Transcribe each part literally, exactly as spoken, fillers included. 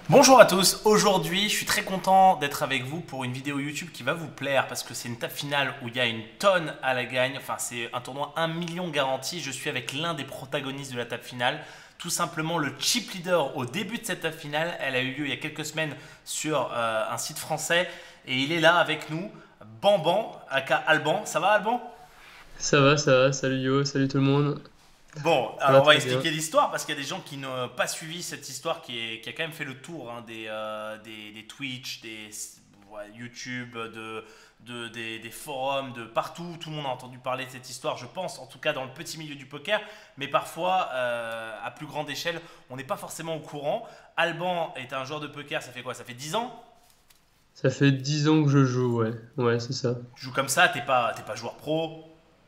Bonjour à tous, aujourd'hui je suis très content d'être avec vous pour une vidéo YouTube qui va vous plaire parce que c'est une table finale où il y a une tonne à la gagne, enfin c'est un tournoi un million garanti, je suis avec l'un des protagonistes de la table finale, tout simplement le chip leader au début de cette table finale, elle a eu lieu il y a quelques semaines sur euh, un site français et il est là avec nous, Banban, aka Alban, ça va Alban? Ça va, ça va, salut Yo, salut tout le monde. Bon, Ça alors va on va très bien. expliquer l'histoire parce qu'il y a des gens qui n'ont pas suivi cette histoire qui, est, qui a quand même fait le tour hein, des, euh, des, des Twitch, des ouais, YouTube, de, de- des, des forums, de partout. Tout le monde a entendu parler de cette histoire, je pense, en tout cas dans le petit milieu du poker. Mais parfois, euh, à plus grande échelle, on n'est pas forcément au courant. Alban est un joueur de poker, ça fait quoi? Ça fait dix ans? Ça fait dix ans que je joue, ouais. Ouais, c'est ça. Tu joues comme ça, t'es pas, t'es pas joueur pro.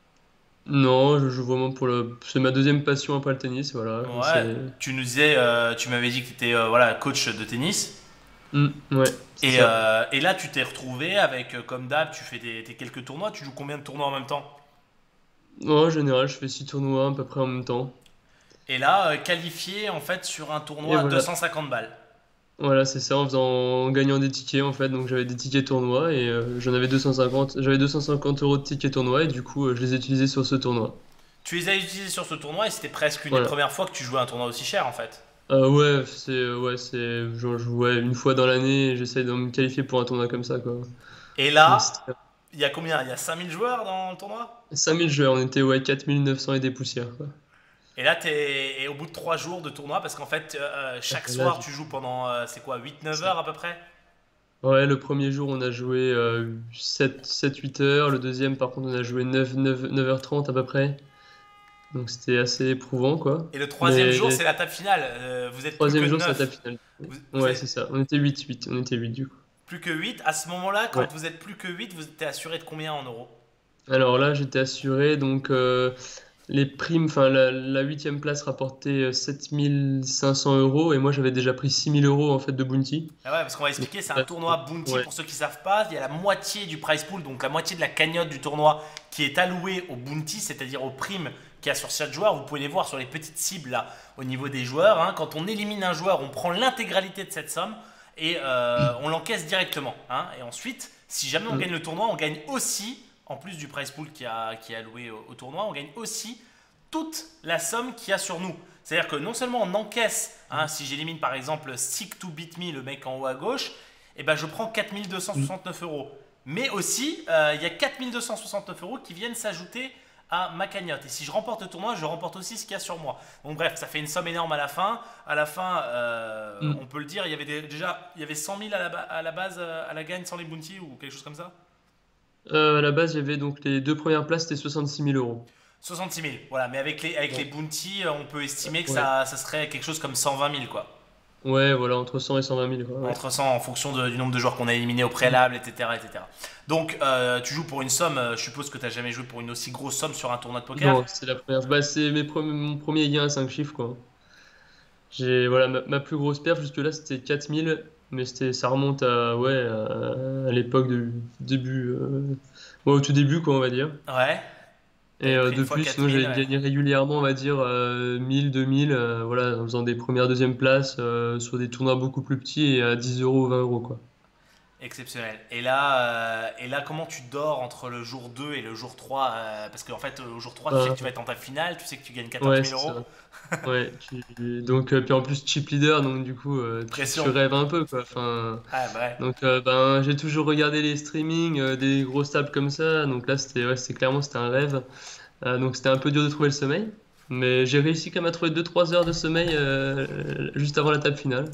Non, je joue vraiment pour le... C'est ma deuxième passion après le tennis, voilà. Ouais, C'est... tu nous disais, euh, tu m'avais dit que tu étais voilà, coach de tennis. Hmm, ouais, c'est Et, ça. euh, et là, tu t'es retrouvé avec, euh, comme d'hab, tu fais tes, tes quelques tournois. Tu joues combien de tournois en même temps? En général, je fais six tournois à peu près en même temps. Et là, euh, qualifié en fait sur un Et tournoi à voilà. deux cent cinquante balles. Voilà, c'est ça, en faisant... en gagnant des tickets, en fait. Donc j'avais des tickets tournois et euh, j'en avais deux cent cinquante... J'avais deux cent cinquante euros de tickets tournois et du coup, euh, je les ai utilisés sur ce tournoi. Tu les as utilisés sur ce tournoi et c'était presque une des Voilà. premières fois que tu jouais à un tournoi aussi cher en fait. Euh, ouais, c'est... Ouais, c'est... Je joue ouais, une fois dans l'année et j'essaye de me qualifier pour un tournoi comme ça, quoi. Et Mais là, c'était il y a combien? Il y a cinq mille joueurs dans le tournoi? cinq mille joueurs, on était ouais, quatre mille neuf cents et des poussières, quoi. Et là, t'es et au bout de trois jours de tournoi, parce qu'en fait, euh, Ah, chaque Là, soir, j'ai- tu joues pendant, euh, c'est quoi, huit neuf ça- heures à peu près? ouais, le premier jour, on a joué euh, sept huit heures. Le deuxième, par contre, on a joué neuf neuf neuf heures trente à peu près. Donc, c'était assez éprouvant, quoi. Et le troisième Mais jour, c'est le la table finale. Euh, vous êtes plus que troisième jour, c'est la neuf. table finale. Vous, vous Ouais, êtes c'est ça. On était huit huit On était huit du coup. plus que huit. À ce moment-là, Ouais. quand vous êtes plus que huit, vous êtes assuré de combien en euros? Alors là, j'étais assuré. Donc, euh, les primes, enfin, la, la huitième place rapportait euh, sept mille cinq cents euros. Et moi, j'avais déjà pris six mille euros, en fait, de bounty. Ah ouais, parce qu'on va Donc, expliquer, c'est un là, tournoi bounty ouais. pour ceux qui ne savent pas. Il y a la moitié du prize pool, donc la moitié de la cagnotte du tournoi qui est allouée au bounty, c'est-à-dire aux primes qu'il y a sur chaque joueur. Vous pouvez les voir sur les petites cibles là, au niveau des joueurs, hein. Quand on élimine un joueur, on prend l'intégralité de cette somme et euh, on l'encaisse directement, hein. Et ensuite, si jamais on gagne le tournoi, on gagne aussi, en plus du prize pool qui, a, qui est alloué au, au tournoi, on gagne aussi toute la somme qu'il y a sur nous. C'est-à-dire que non seulement on encaisse, hein, si j'élimine par exemple Stick to Beat Me, le mec en haut à gauche, eh ben je prends quatre mille deux cent soixante-neuf euros. Mais aussi, euh, il y a quatre mille deux cent soixante-neuf euros qui viennent s'ajouter à ma cagnotte. Et si je remporte le tournoi, je remporte aussi ce qu'il y a sur moi. Donc bref, ça fait une somme énorme à la fin. À la fin, euh, on peut le dire, il y avait des- déjà il y avait cent mille à la, à la base, euh, à la gagne sans les bounty ou quelque chose comme ça. Euh, à la base, il y avait donc les deux premières places, c'était soixante-six mille euros. soixante-six mille, voilà. Mais avec les, avec les Ouais. bounty, euh, on peut estimer que Ouais. ça, ça serait quelque chose comme cent vingt mille, quoi. Ouais, voilà, entre cent et cent vingt mille, quoi. Ouais. Entre cent en fonction de- du nombre de joueurs qu'on a éliminés au préalable, et cetera, et cetera. Donc, euh, tu joues pour une somme, euh, je suppose que tu n'as jamais joué pour une aussi grosse somme sur un tournoi de poker. Non, c'est la première. Bah, c'est mes premi- mon premier gain à cinq chiffres, quoi. J'ai, voilà, ma, ma plus grosse perte jusque-là, c'était quatre mille, mais c'était, ça remonte à, ouais, à, à l'époque du début, euh, ouais, au tout début, quoi, on va dire. Ouais, Et t'avais euh, pris une fois depuis, quatre sinon, mille, j'ai ouais. gagné régulièrement, on va dire, euh, mille, deux mille, euh, voilà, en faisant des premières, deuxième places, euh, sur des tournois beaucoup plus petits et à dix euros, vingt euros, quoi. Exceptionnel. Et là, euh, et là, comment tu dors entre le jour deux et le jour trois euh, Parce qu'en fait, au jour trois, tu sais que tu vas Euh, être en table finale, tu sais que tu gagnes quatorze ouais, mille c'est euros. ça. Ouais, tu- donc euh, puis en plus chip leader, donc du coup euh, tu, tu Pression. rêves un peu quoi. Enfin, Ah bah ouais. donc euh, ben j'ai toujours regardé les streamings euh, des grosses tables comme ça. Donc là c'était ouais, c'était clairement c'était un rêve. Euh, donc c'était un peu dur de trouver le sommeil, mais j'ai réussi quand même à trouver deux trois heures de sommeil euh, juste avant la table finale.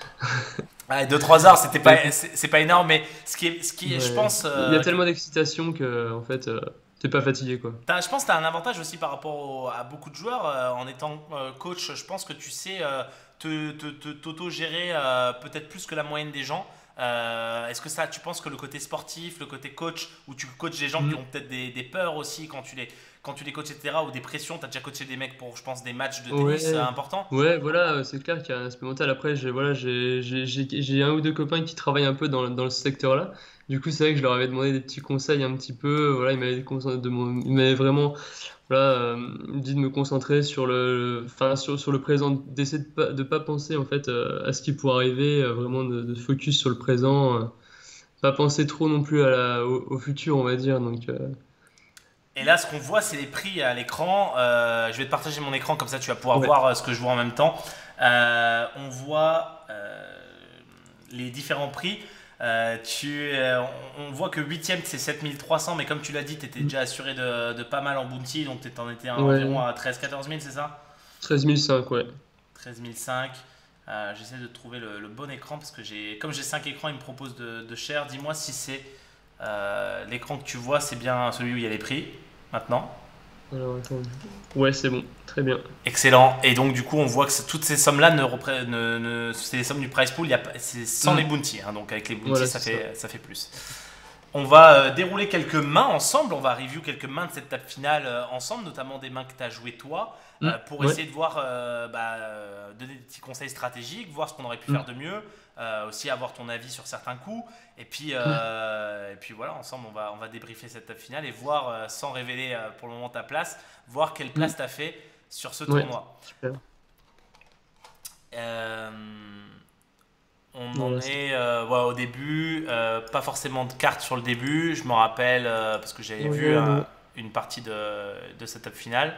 Ouais, deux trois heures, c'était Mais pas, c'est c'est pas énorme, mais ce qui est, ce qui est, je ouais, pense, il y a euh, que tellement d'excitation que en fait euh, t'es pas fatigué quoi. T'as- je pense que tu as un avantage aussi par rapport au- à beaucoup de joueurs. Euh, en étant euh, coach, je pense que tu sais euh, te, te- te- t'auto-gérer euh, peut-être plus que la moyenne des gens. Euh, est-ce que ça, tu penses que le côté sportif, le côté coach, où tu coaches des gens qui ont peut-être des, des peurs aussi quand tu les, quand tu les coaches, et cetera, ou des pressions, tu as déjà coaché des mecs pour, je pense, des matchs de tennis euh, Ouais, importants. ouais, voilà, euh, c'est clair qu'il y a un aspect mental. Après, j'ai voilà, j'ai j'ai- j'ai- j'ai un ou deux copains qui travaillent un peu dans, dans ce secteur-là. Du coup, c'est vrai que je leur avais demandé des petits conseils un petit peu. Voilà, ils m'avaient consen- de mon- ils m'avaient vraiment voilà, euh, dit de me concentrer sur le, enfin, sur, sur le présent, d'essayer de pas, de pas penser en fait euh, à ce qui pourrait arriver, euh, vraiment de, de focus sur le présent, euh, pas penser trop non plus à la, au, au futur, on va dire. Donc, euh, Et là, ce qu'on voit, c'est les prix à l'écran. Euh, je vais te partager mon écran, comme ça tu vas pouvoir ouais. voir euh, ce que je vois en même temps. Euh, on voit euh, les différents prix. Euh, tu, euh, on on voit que huitième c'est sept mille trois cents, mais comme tu l'as dit, tu étais déjà assuré de, de pas mal en bounty, donc tu en étais à environ Ouais, à treize quatorze mille, c'est ça? treize mille cinq, ouais. treize mille cinq. Euh, J'essaie de trouver le, le bon écran parce que j'ai, comme j'ai cinq écrans, il me propose de, de cher. Dis-moi si c'est euh, l'écran que tu vois, c'est bien celui où il y a les prix maintenant. Alors, attends. Ouais, c'est bon, très bien. Excellent. Et donc, du coup, on voit que c'est- toutes ces sommes-là, ne, repré- ne, ne- c'est les sommes du price pool. Il y a pas- C'est sans les Mm. bounties, hein. Donc, avec les bounties, Voilà, ça c'est ça. fait, ça fait plus. On va euh, dérouler quelques mains ensemble. On va review quelques mains de cette table finale euh, ensemble, notamment des mains que tu as joué toi, Mm. euh, pour Ouais. essayer de voir, euh, bah, euh, donner des petits conseils stratégiques, voir ce qu'on aurait pu faire Mm. de mieux, euh, aussi avoir ton avis sur certains coups. Et puis, Ouais. euh, et puis voilà, ensemble, on va, on va débriefer cette table finale et voir, euh, sans révéler euh, pour le moment ta place, voir quelle Mm. place tu as fait sur ce Ouais. tournoi. Super. Euh, on en Voilà, c'est- est euh, ouais, au début, euh, pas forcément de cartes sur le début. Je me rappelle euh, parce que j'avais vu Ouais, euh, ouais. une partie de, de cette table finale.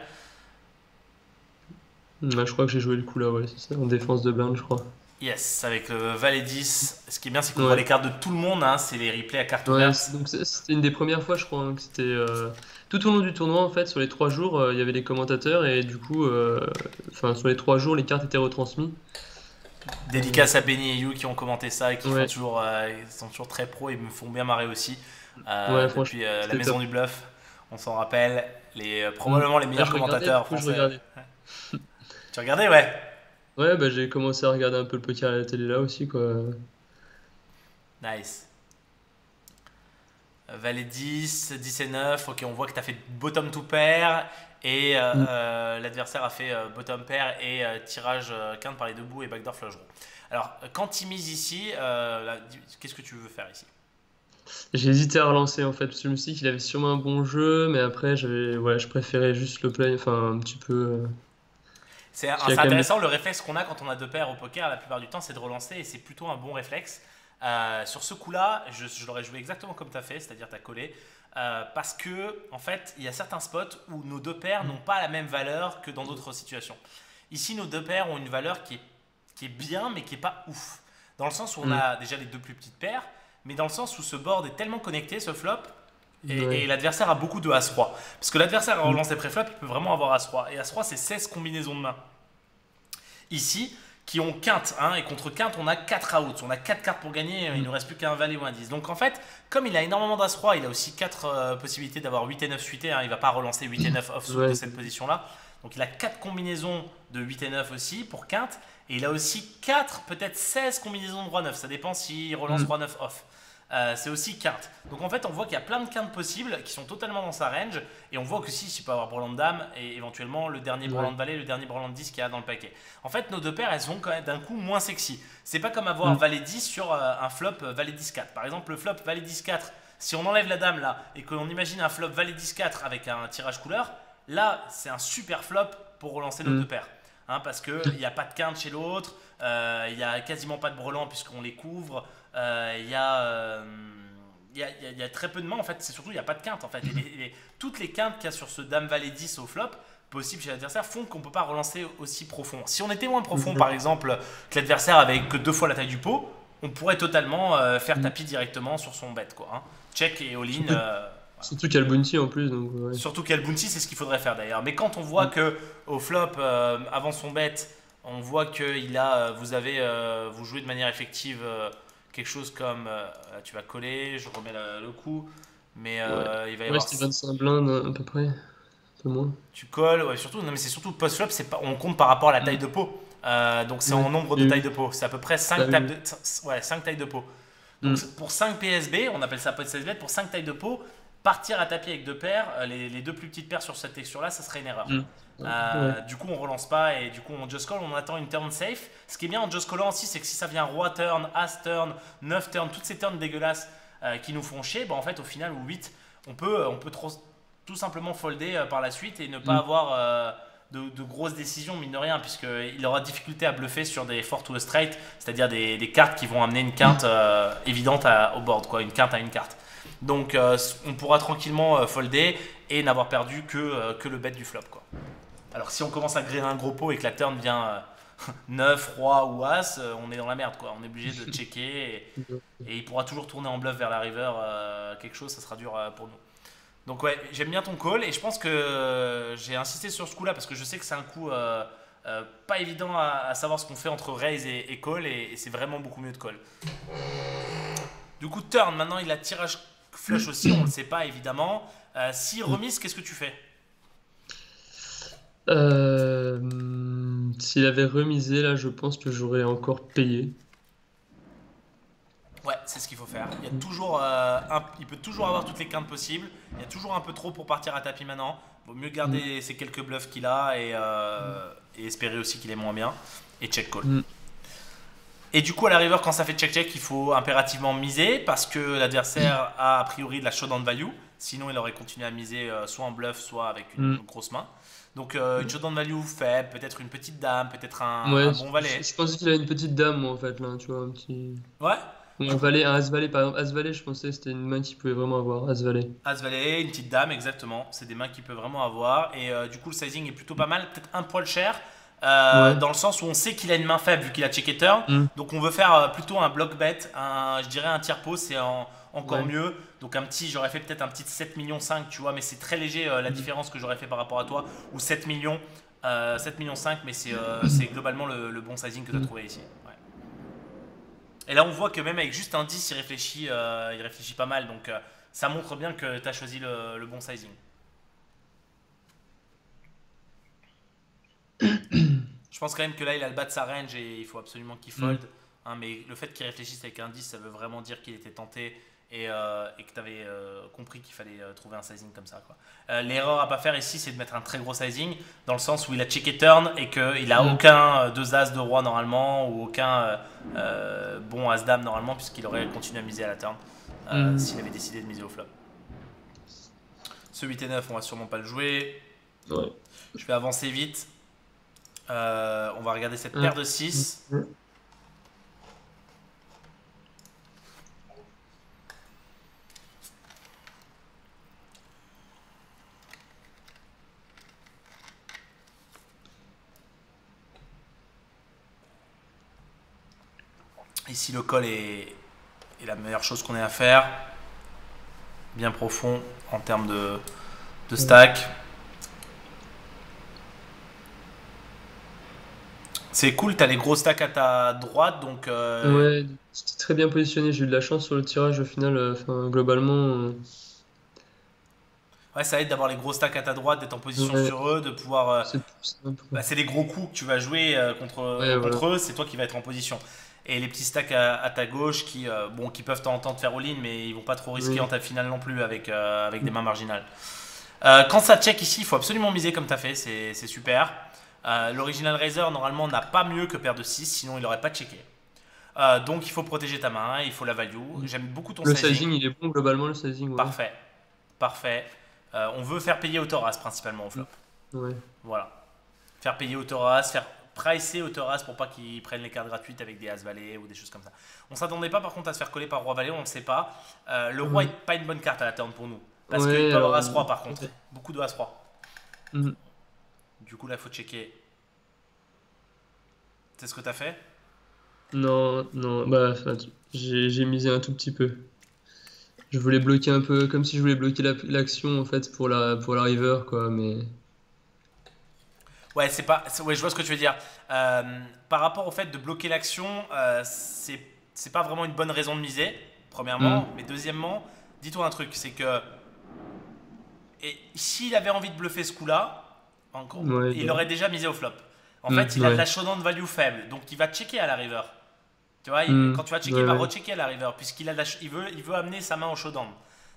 Ouais, je crois que j'ai joué le coup là, ouais, c'est ça, en défense de blind, je crois. Yes, avec le Valet dix. Ce qui est bien, c'est qu'on voit Ouais. les cartes de tout le monde, hein, c'est les replays à cartes Ouais, c'est- ouvertes. donc c'est- c'était une des premières fois, je crois, hein, que c'était euh, tout au long du tournoi, en fait, sur les trois jours, euh, il y avait les commentateurs et du coup, euh, enfin, sur les trois jours, les cartes étaient retransmises. Euh, Dédicace à Benny et You qui ont commenté ça et qui font ouais, toujours, euh, ils sont toujours très pros et me font bien marrer aussi. Euh, ouais, franchement, depuis euh, la c'était Maison top. du Bluff, on s'en rappelle, les, euh, Mm. probablement les Ah, meilleurs je regardais, du commentateurs coup, je français. regardais. Tu regardais, ouais. Ouais, bah j'ai commencé à regarder un peu le poker à la télé là aussi, quoi. Nice. Valet dix, dix et neuf, ok, on voit que tu as fait bottom to pair et euh, Mm. euh, l'adversaire a fait euh, bottom pair et euh, tirage euh, quinte par les deux bouts et backdoor flush draw. Alors, quand tu mises ici, euh, là, dis- qu'est-ce que tu veux faire ici? J'ai hésité à relancer en fait, parce que je me suis dit qu'il avait sûrement un bon jeu, mais après, j'avais, ouais, je préférais juste le play, enfin, un petit peu. euh, C'est Parce qu'il y c'est a quand même. intéressant, le réflexe qu'on a quand on a deux paires au poker, la plupart du temps, c'est de relancer et c'est plutôt un bon réflexe. Euh, sur ce coup-là, je, je l'aurais joué exactement comme tu as fait, c'est-à-dire tu as collé. Euh, parce que, en fait, il y a certains spots où nos deux paires n'ont pas la même valeur que dans d'autres situations. Ici, nos deux paires ont une valeur qui est, qui est bien, mais qui n'est pas ouf. Dans le sens où on Mm. a déjà les deux plus petites paires, mais dans le sens où ce board est tellement connecté, ce flop, et, Ouais. et l'adversaire a beaucoup de As-Roi. Parce que l'adversaire, en Mm. relance des préflops, il peut vraiment avoir As-Roi. Et As-Roi, c'est seize combinaisons de mains ici qui ont quinte, hein, et contre quinte on a quatre outs, on a quatre cartes pour gagner, il ne Mm. nous reste plus qu'un valet ou un dix. Donc en fait, comme il a énormément d'as-roi, il a aussi quatre euh, possibilités d'avoir huit et neuf suités, hein, il ne va pas relancer huit et neuf offsuit de Ouais. cette position-là. Donc il a quatre combinaisons de huit et neuf aussi pour quinte, et il a aussi quatre, peut-être seize combinaisons de roi neuf, ça dépend s'il relance Mm. roi neuf off. Euh, c'est aussi quinte. Donc en fait, on voit qu'il y a plein de quintes possibles qui sont totalement dans sa range. Et on voit que si, il peut avoir brelan de dame et éventuellement le dernier brelan Ouais. de valet, le dernier brelan de dix qu'il y a dans le paquet. En fait, nos deux paires, elles sont quand même d'un coup moins sexy. C'est pas comme avoir Mm. valet dix sur euh, un flop euh, valet dix quatre. Par exemple, le flop valet dix quatre, si on enlève la dame là et que l'on imagine un flop valet dix quatre avec un tirage couleur, là, c'est un super flop pour relancer nos Mm. deux paires. Hein, parce qu'il n'y a pas de quinte chez l'autre, euh, il n'y a quasiment pas de brelan puisqu'on les couvre, euh, il y a. euh, il y, a, il y a- il y a très peu de mains en fait, c'est surtout il n'y a pas de quinte en fait. Et les- les- toutes les quintes qu'il y a sur ce Dame Valet dix au flop, possible chez l'adversaire, font qu'on ne peut pas relancer aussi profond. Si on était moins profond, Mhm. par exemple, que l'adversaire avait que deux fois la taille du pot, on pourrait totalement euh, faire Mm. tapis directement sur son bet. Quoi, hein. Check et all-in. Surtout, euh, surtout qu'il y a le bounty en plus, donc ouais. Surtout qu'elle bounty, c'est ce qu'il faudrait faire d'ailleurs. Mais quand on voit Mm. que au flop, euh, avant son bet, on voit que il a, euh, vous avez, euh, vous jouez de manière effective euh, quelque chose comme, euh, tu vas coller, je remets le, le coup, mais Ouais, euh, il va y ouais avoir, c'était vingt-cinq blindes à peu près, un peu moins. tu colles, ouais, surtout, non mais c'est surtout post flop, c'est pas, on compte par rapport à la taille Mm. de pot. Euh, donc c'est Ouais, en nombre de oui, tailles de oui. pot. C'est à peu près Bah cinq oui, tailles oui. de, ouais, cinq tailles de pot. Donc Mm. c'est- pour cinq P S B, on appelle ça pot S B, pour cinq tailles de pot, Partir à tapis avec deux paires, euh, les, les deux plus petites paires sur cette texture-là, ça serait une erreur. Mm. Ouais. Euh, du coup, on relance pas et du coup, on just call, on attend une turn safe. Ce qui est bien en just callant aussi, c'est que si ça vient roi turn, as turn, neuf turn, toutes ces turns dégueulasses euh, qui nous font chier, bah, en fait, au final, ou huit, on peut, on peut trop, tout simplement folder euh, par la suite et ne pas Mm. avoir euh, de, de grosses décisions, mine de rien, puisqu'il aura difficulté à bluffer sur des four to a straight, c'est-à-dire des, des cartes qui vont amener une quinte euh, évidente à- au board, quoi, une quinte à une carte. Donc, euh, on pourra tranquillement euh, folder et n'avoir perdu que, euh, que le bet du flop, quoi. Alors si on commence à griller un gros pot et que la turn vient euh, neuf, roi ou as, euh, on est dans la merde, quoi. On est obligé de checker et, et il pourra toujours tourner en bluff vers la river euh, quelque chose, ça sera dur euh, pour nous. Donc ouais, j'aime bien ton call et je pense que euh, j'ai insisté sur ce coup là parce que je sais que c'est un coup euh, euh, pas évident à, à savoir ce qu'on fait entre raise et, et call et, et c'est vraiment beaucoup mieux de call. Du coup turn, maintenant il a tirage flush aussi, on le sait pas évidemment. Euh, si remise, qu'est-ce que tu fais? Euh, S'il avait remisé, là, je pense que j'aurais encore payé. Ouais, c'est ce qu'il faut faire. Il, y a toujours, euh, un- il peut toujours avoir toutes les quintes possibles. Il y a toujours un peu trop pour partir à tapis maintenant. Vaut mieux Mm. garder ces quelques bluffs qu'il a et, euh, et espérer aussi qu'il est moins bien. Et check call. Mm. Et du coup, à la river, quand ça fait check-check, il faut impérativement miser parce que l'adversaire a a priori de la showdown value. Sinon, il aurait continué à miser euh, soit en bluff, soit avec une, Mm. une grosse main. Donc, euh, une showdown value faible, peut-être une petite dame, peut-être un, Ouais, un bon je, valet. je pensais qu'il avait une petite dame, moi, en fait, là, tu vois, un petit... Ouais. Ou Du un coup, valet, un as-valet, par exemple, as-valet, je pensais que c'était une main qu'il pouvait vraiment avoir, as-valet. As-valet, une petite dame, exactement. C'est des mains qu'il peut vraiment avoir. Et euh, du coup, le sizing est plutôt pas mal. Peut-être un poil cher. euh, Ouais. dans le sens où on sait qu'il a une main faible vu qu'il a checké turn. Mm. Donc on veut faire euh, plutôt un block bet. Un, je dirais un tiers pot, c'est en- encore Ouais. mieux. Donc un petit, j'aurais fait peut-être un petit sept millions cinq, tu vois. Mais c'est très léger euh, la Mm. différence que j'aurais fait par rapport à toi. Ou sept millions. Euh, sept millions cinq, mais c'est euh, c'est globalement le, le bon sizing que tu as Mm. trouvé ici. Ouais. Et là, on voit que même avec juste un dix, il réfléchit, euh, il réfléchit pas mal. Donc, euh, ça montre bien que tu as choisi le, le bon sizing. Je pense quand même que là, il a le bas de sa range et il faut absolument qu'il Mm. fold. Hein, mais le fait qu'il réfléchisse avec un dix, ça veut vraiment dire qu'il était tenté et, euh, et que tu avais compris qu'il fallait euh, trouver un sizing comme ça, quoi. Euh, L'erreur à pas faire ici, c'est de mettre un très gros sizing dans le sens où il a checké turn et qu'il a Mm. aucun euh, deux as de roi normalement ou aucun euh, euh, bon as dame normalement puisqu'il aurait continué à miser à la turn euh, Mm. s'il avait décidé de miser au flop. Ce huit et neuf, on va sûrement pas le jouer. Ouais. Je vais avancer vite. Euh, on va regarder cette Mm. paire de six. Mm. Ici, le call est, est la meilleure chose qu'on ait à faire. Bien profond en termes de, de stack. C'est cool, tu as les gros stacks à ta droite. Donc, euh, Ouais, c'était très bien positionné. J'ai eu de la chance sur le tirage au final. euh, Enfin, globalement, euh, ouais, ça aide d'avoir les gros stacks à ta droite, d'être en position ouais, sur eux, de pouvoir. euh, c'est plus simple, quoi. bah, c'est les gros coups que tu vas jouer euh, contre, Ouais, voilà. contre eux, c'est toi qui vas être en position. Et les petits stacks à, à ta gauche qui, euh, bon, qui peuvent t'entendre faire all-in, mais ils vont pas trop risquer en Oui. ta finale non plus avec, euh, avec des mains marginales. Euh, quand ça check ici, il faut absolument miser comme tu as fait, c'est c'est super. Euh, L'original Razor, normalement, n'a pas mieux que paire de six, sinon il n'aurait pas checké. Euh, donc il faut protéger ta main, il faut la value. J'aime beaucoup ton Le sizing. sizing, il est bon globalement, le sizing, ouais. Parfait. Parfait. Euh, on veut faire payer au Thoras principalement au flop. Ouais. Voilà. Faire payer au Thoras, faire pricer au Thoras pour pas qu'ils prennent les cartes gratuites avec des As-Valet ou des choses comme ça. On s'attendait pas par contre à se faire coller par Roi-Valet, on ne sait pas. Euh, le Roi Ouais. n'est pas une bonne carte à la turn pour nous. Parce Ouais, qu'il peut avoir alors. As-Roi par contre. Ouais. Beaucoup de As-Roi. Mhm. Du coup là, il faut checker. C'est ce que tu as fait? Non, non, bah, enfin, tu- j'ai j'ai misé un tout petit peu. Je voulais bloquer un peu, comme si je voulais bloquer la- l'action en fait pour la, pour la river, quoi, mais. Ouais, c'est pas. c'est- Ouais, je vois ce que tu veux dire. Euh, par rapport au fait de bloquer l'action, euh, c'est c'est pas vraiment une bonne raison de miser, Hmm. premièrement. Mais deuxièmement, dis-toi un truc, c'est que et s'il avait envie de bluffer ce coup-là, encore, Ouais, il bah. aurait déjà misé au flop. En Hmm, fait, il a de ouais. la showdown value faible, donc il va checker à la river. Tu vois, il- Hmm, quand tu vas checker, ouais, il va ouais. rechecker à la river, puisqu'il a de la ch- il veut, il veut amener sa main au showdown.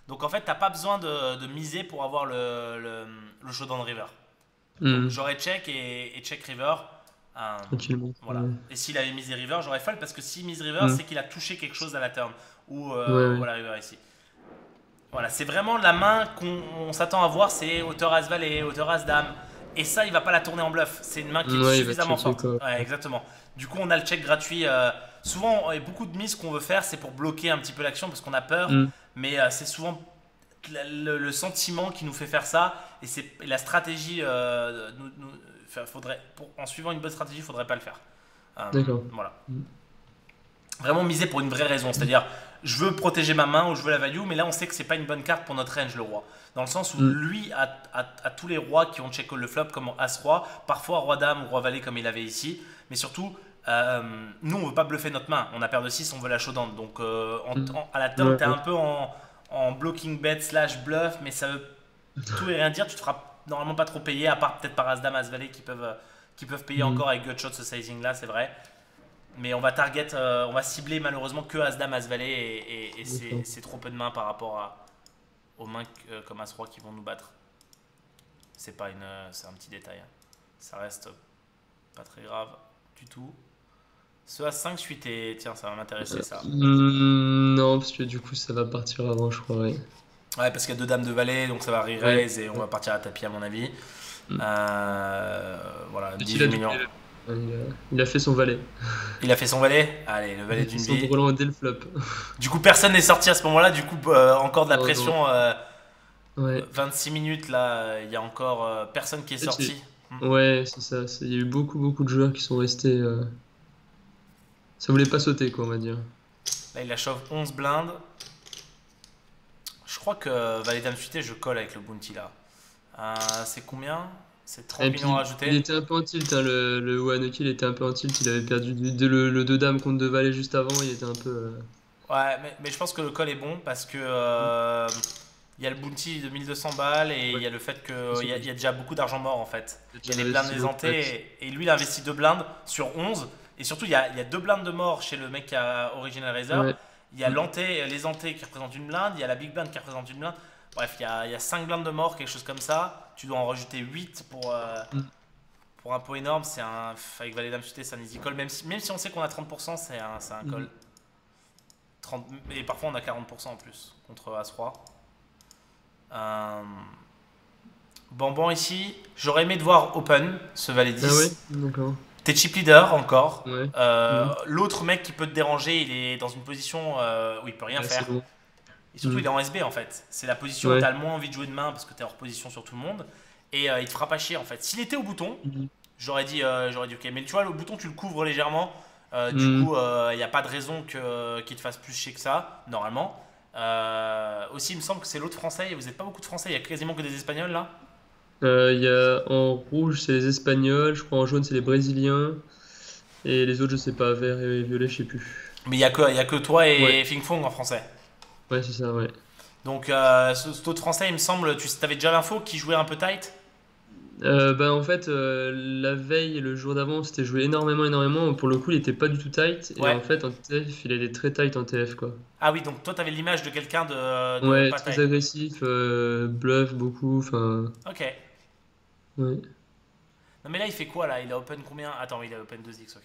Donc en fait, t'as pas besoin de, de miser pour avoir le, le, le showdown river. Donc Hmm. j'aurais check et, et check river. euh, Tranquillement. voilà. Ouais. Et s'il avait misé river, j'aurais fold parce que s'il mise river, Hmm. c'est qu'il a touché quelque chose à la turn. Ou Ouais, euh, ouais. voilà, river ici. Voilà, c'est vraiment la main qu'on on s'attend à voir, c'est hauteur as valet, hauteur as dame. Et ça, il va pas la tourner en bluff. C'est une main qui est Ouais, il va suffisamment checker forte. quoi. Ouais, exactement. Du coup, on a le check gratuit. euh, souvent, et beaucoup de mises qu'on veut faire, c'est pour bloquer un petit peu l'action parce qu'on a peur. Hmm. Mais euh, c'est souvent la- le, le sentiment qui nous fait faire ça. Et c'est et la stratégie. euh, nous- nous- enfin, faudrait, pour- en suivant une bonne stratégie, il faudrait pas le faire. Euh, D'accord. voilà. Hmm. Vraiment miser pour une vraie raison, c'est-à-dire je veux protéger ma main ou je veux la value, mais là on sait que c'est pas une bonne carte pour notre range le roi. Dans le sens où Hmm. lui a, a- a tous les rois qui ont check call le flop comme as-roi, parfois roi-dame ou roi-valet comme il avait ici, mais surtout euh, nous on veut pas bluffer notre main, on a paire de six, on veut la showdown. Donc euh, en- Hmm. en- à la turn Ouais, t'es ouais. un peu en, en blocking bet slash bluff, mais ça veut tout et rien dire, tu te feras normalement pas trop payer, à part peut-être par as-dame, as-valet qui peuvent, euh, qui peuvent payer Hmm. encore avec gutshot ce sizing là, c'est vrai. Mais on va target, euh, on va cibler malheureusement que As-Dame, As-Valet et, et- et c'est D'accord. c'est trop peu de mains par rapport à- aux mains que- euh, comme As-Roi qui vont nous battre. C'est pas une, euh, c'est un petit détail, hein. Ça reste pas très grave du tout. Ce As-cinq suite et tiens, ça va m'intéresser ça. Hmm, non, parce que du coup, ça va partir avant, je crois, ouais. Ouais, parce qu'il y a deux dames de valet, donc ça va Ouais. re-raise et on Ouais. va partir à tapis à mon avis. Hmm. Euh, voilà, Parce qu'il a dix-huit doublé. millions. Ouais, Il a, il a fait son valet. Il a fait son valet. Allez, le Il valet a fait d'une son vie. brelan dès le flop. Du coup, personne n'est sorti à ce moment-là. Du coup, euh, encore de la Non, non. pression. euh, Ouais. vingt-six minutes là, euh, il y a encore euh, personne qui est Et sorti. Hmm. Ouais, c'est ça. c'est- Il y a eu beaucoup, beaucoup de joueurs qui sont restés. euh, Ça voulait pas sauter, quoi, on va dire. Là, il a shove onze blindes. Je crois que Valet Dame suité, je colle avec le bounty là. Euh, c'est combien? C'est trente Et puis, millions à il rajouter. était un peu en tilt, hein, le, le one kill était un peu en tilt. Il avait perdu du- de- le, le deux dames contre deux valets juste avant. Il était un peu. euh, Ouais, mais, mais je pense que le call est bon parce que euh, il y a le bounty de mille deux cents balles et il y a le fait qu'il y, a- il y a déjà beaucoup d'argent mort en fait. Il y a les blindesésentées et, et lui il a investi deux blindes sur onze. Et surtout, il y a, il y a deux blindes de mort chez le mec qui a Original Razor. Ouais. Il y a Mm. l'anté, les antés qui représentent une blinde, il y a la big blind qui représente une blinde. Bref, il y a, il y a cinq blindes de mort, quelque chose comme ça. Tu dois en rajouter huit pour, euh, Mm. pour un pot énorme. C'est un, avec Valet Dame suité, c'est un easy call. Même si, même si on sait qu'on a trente pour cent, c'est un, c'est un call. Mhm. trente, et parfois on a quarante pour cent en plus contre As-Roi. Euh, Banban ici, j'aurais aimé de voir open ce Valet dix. Ah ouais, d'accord. T'es chip leader encore. Ouais. Euh, Mhm. L'autre mec qui peut te déranger, il est dans une position euh, où il peut rien Ouais, faire. c'est bon. Et surtout, Mhm. il est en S B en fait. C'est la position où Ouais. tu as le moins envie de jouer de main parce que tu es hors position sur tout le monde. Et euh, il te fera pas chier en fait. S'il était au bouton, Mhm. j'aurais dit, euh, j'aurais dit ok. Mais tu vois, le bouton, tu le couvres légèrement. Euh, du Mhm. coup, il n'y a pas de raison que- qu'il te fasse plus chier que ça, normalement. Euh, aussi, il me semble que c'est l'autre français. Et vous n'êtes pas beaucoup de français. Il y a quasiment que des espagnols là. Euh, Il y a en rouge, c'est les Espagnols. Je crois en jaune, c'est les Brésiliens. Et les autres, je sais pas, vert et violet, je sais plus. Mais il n'y a, que- il y a que toi et Ouais. Fing Fong en français. Ouais, c'est ça, ouais. Donc, euh, ce, cet autre français, il me semble, tu avais déjà l'info qui jouait un peu tight. Euh, bah, en fait, euh, la veille et le jour d'avant, c'était joué énormément, énormément. Pour le coup, il était pas du tout tight. Et Ouais. en fait, en T F, il était très tight en T F, quoi. Ah oui, donc toi, tu avais l'image de quelqu'un de, de Ouais, pas très tight. agressif, euh, bluff beaucoup, enfin. Ok. Ouais. Non mais là il fait quoi là? Il a open combien? Attends, il a open deux x, ok.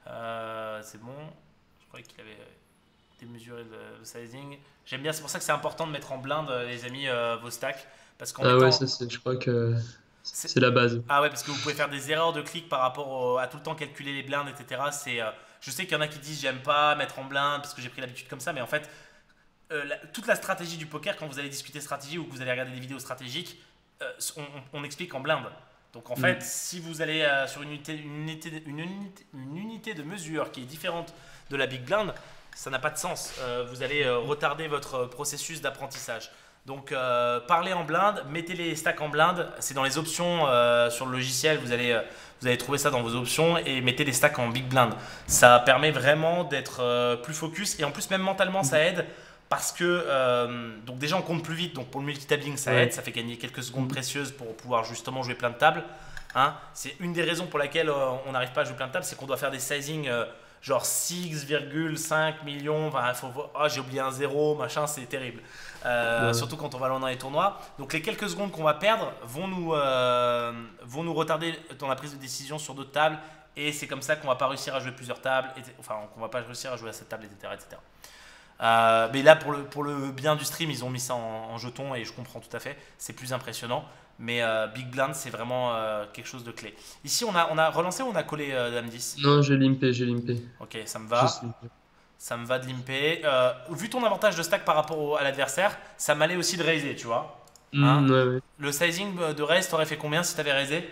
Euh, c'est bon. Je croyais qu'il avait euh, démesuré le, le sizing. J'aime bien, c'est pour ça que c'est important de mettre en blinde, euh, les amis, euh, vos stacks. Parce qu'en Ah mettant... ouais, ça, c'est, je crois que c'est- c'est la base. Ah ouais, parce que vous pouvez faire des erreurs de clic par rapport au- à tout le temps calculer les blindes, et cetera. C'est, euh, je sais qu'il y en a qui disent j'aime pas mettre en blinde parce que j'ai pris l'habitude comme ça, mais en fait, euh, la- toute la stratégie du poker, quand vous allez discuter stratégie ou que vous allez regarder des vidéos stratégiques, euh, on, on- on explique en blinde. Donc en Mm. fait, si vous allez euh, sur une unité, une, unité, une, unité, une unité de mesure qui est différente de la big blind, ça n'a pas de sens. Euh, vous allez euh, retarder votre processus d'apprentissage. Donc euh, parlez en blinde, mettez les stacks en blinde, c'est dans les options euh, sur le logiciel, vous allez, euh, vous allez trouver ça dans vos options et mettez les stacks en big blind. Ça permet vraiment d'être euh, plus focus et en plus même mentalement ça aide parce que euh, donc déjà on compte plus vite, donc pour le multitabling ça Ouais. aide, ça fait gagner quelques secondes précieuses pour pouvoir justement jouer plein de tables. Hein. C'est une des raisons pour laquelle euh, on n'arrive pas à jouer plein de tables, c'est qu'on doit faire des sizing euh, genre six virgule cinq millions. Enfin, faut voir. Ah, j'ai oublié un zéro, machin, c'est terrible. Euh, Ouais. surtout quand on va loin dans les tournois. Donc les quelques secondes qu'on va perdre vont nous, euh, vont nous retarder dans la prise de décision sur d'autres tables. Et c'est comme ça qu'on va pas réussir à jouer plusieurs tables. Et, enfin, qu'on va pas réussir à jouer à cette table, et cetera et cetera. Euh, mais là, pour le, pour le bien du stream, ils ont mis ça en, en jetons et je comprends tout à fait. C'est plus impressionnant. Mais euh, Big Blind, c'est vraiment euh, quelque chose de clé. Ici, on a, on a relancé ou on a collé euh, Dame dix? Non, j'ai limpé, j'ai limpé. Ok, ça me Je va. suis. Ça me va de limper. Euh, vu ton avantage de stack par rapport au- à l'adversaire, ça m'allait aussi de raiser, tu vois. Hein? Hmm, ouais, ouais. Le sizing de raise, t'aurais fait combien si t'avais raisé?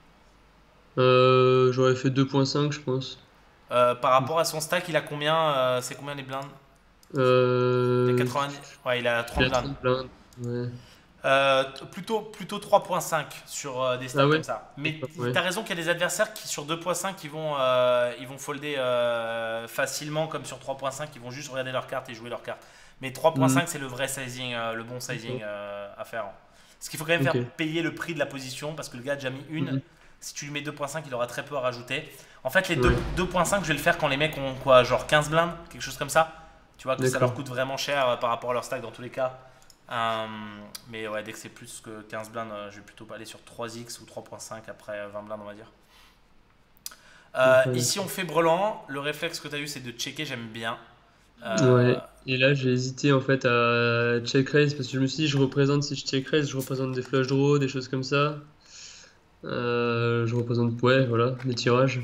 Euh, j'aurais fait deux virgule cinq, je pense. Euh, par rapport à son stack, il a combien euh, C'est combien les blindes? Il a Euh, quatre-vingt-dix. Ouais, il a il trente a blindes. trente blindes. Ouais. Euh, plutôt plutôt trois virgule cinq sur euh, des Ah stacks ouais? comme ça. Mais D'accord, ouais. t'as raison qu'il y a des adversaires qui sur deux virgule cinq ils vont, euh, ils vont folder euh, facilement, comme sur trois virgule cinq ils vont juste regarder leurs cartes et jouer leurs cartes. Mais Hmm, trois virgule cinq c'est le vrai sizing, euh, le bon sizing d'accord. euh, à faire. Parce qu'il faut quand même Ok. faire payer le prix de la position parce que le gars a déjà mis une. Hmm, Si tu lui mets deux virgule cinq il aura très peu à rajouter. En fait, les deux ouais. deux virgule cinq je vais le faire quand les mecs ont quoi, genre quinze blindes, quelque chose comme ça. Tu vois que ça leur D'accord. coûte vraiment cher euh, par rapport à leur stack dans tous les cas. Euh, mais ouais, dès que c'est plus que quinze blindes, euh, je vais plutôt aller sur trois x ou trois virgule cinq après vingt blindes, on va dire. Euh, D'accord. ici, on fait brelan. Le réflexe que tu as eu, c'est de checker, j'aime bien. Euh, Ouais. Et là, j'ai hésité en fait à check raise parce que je me suis dit, je représente, si je check raise, je représente des flush draws, des choses comme ça. Euh, je représente, ouais, voilà, des tirages.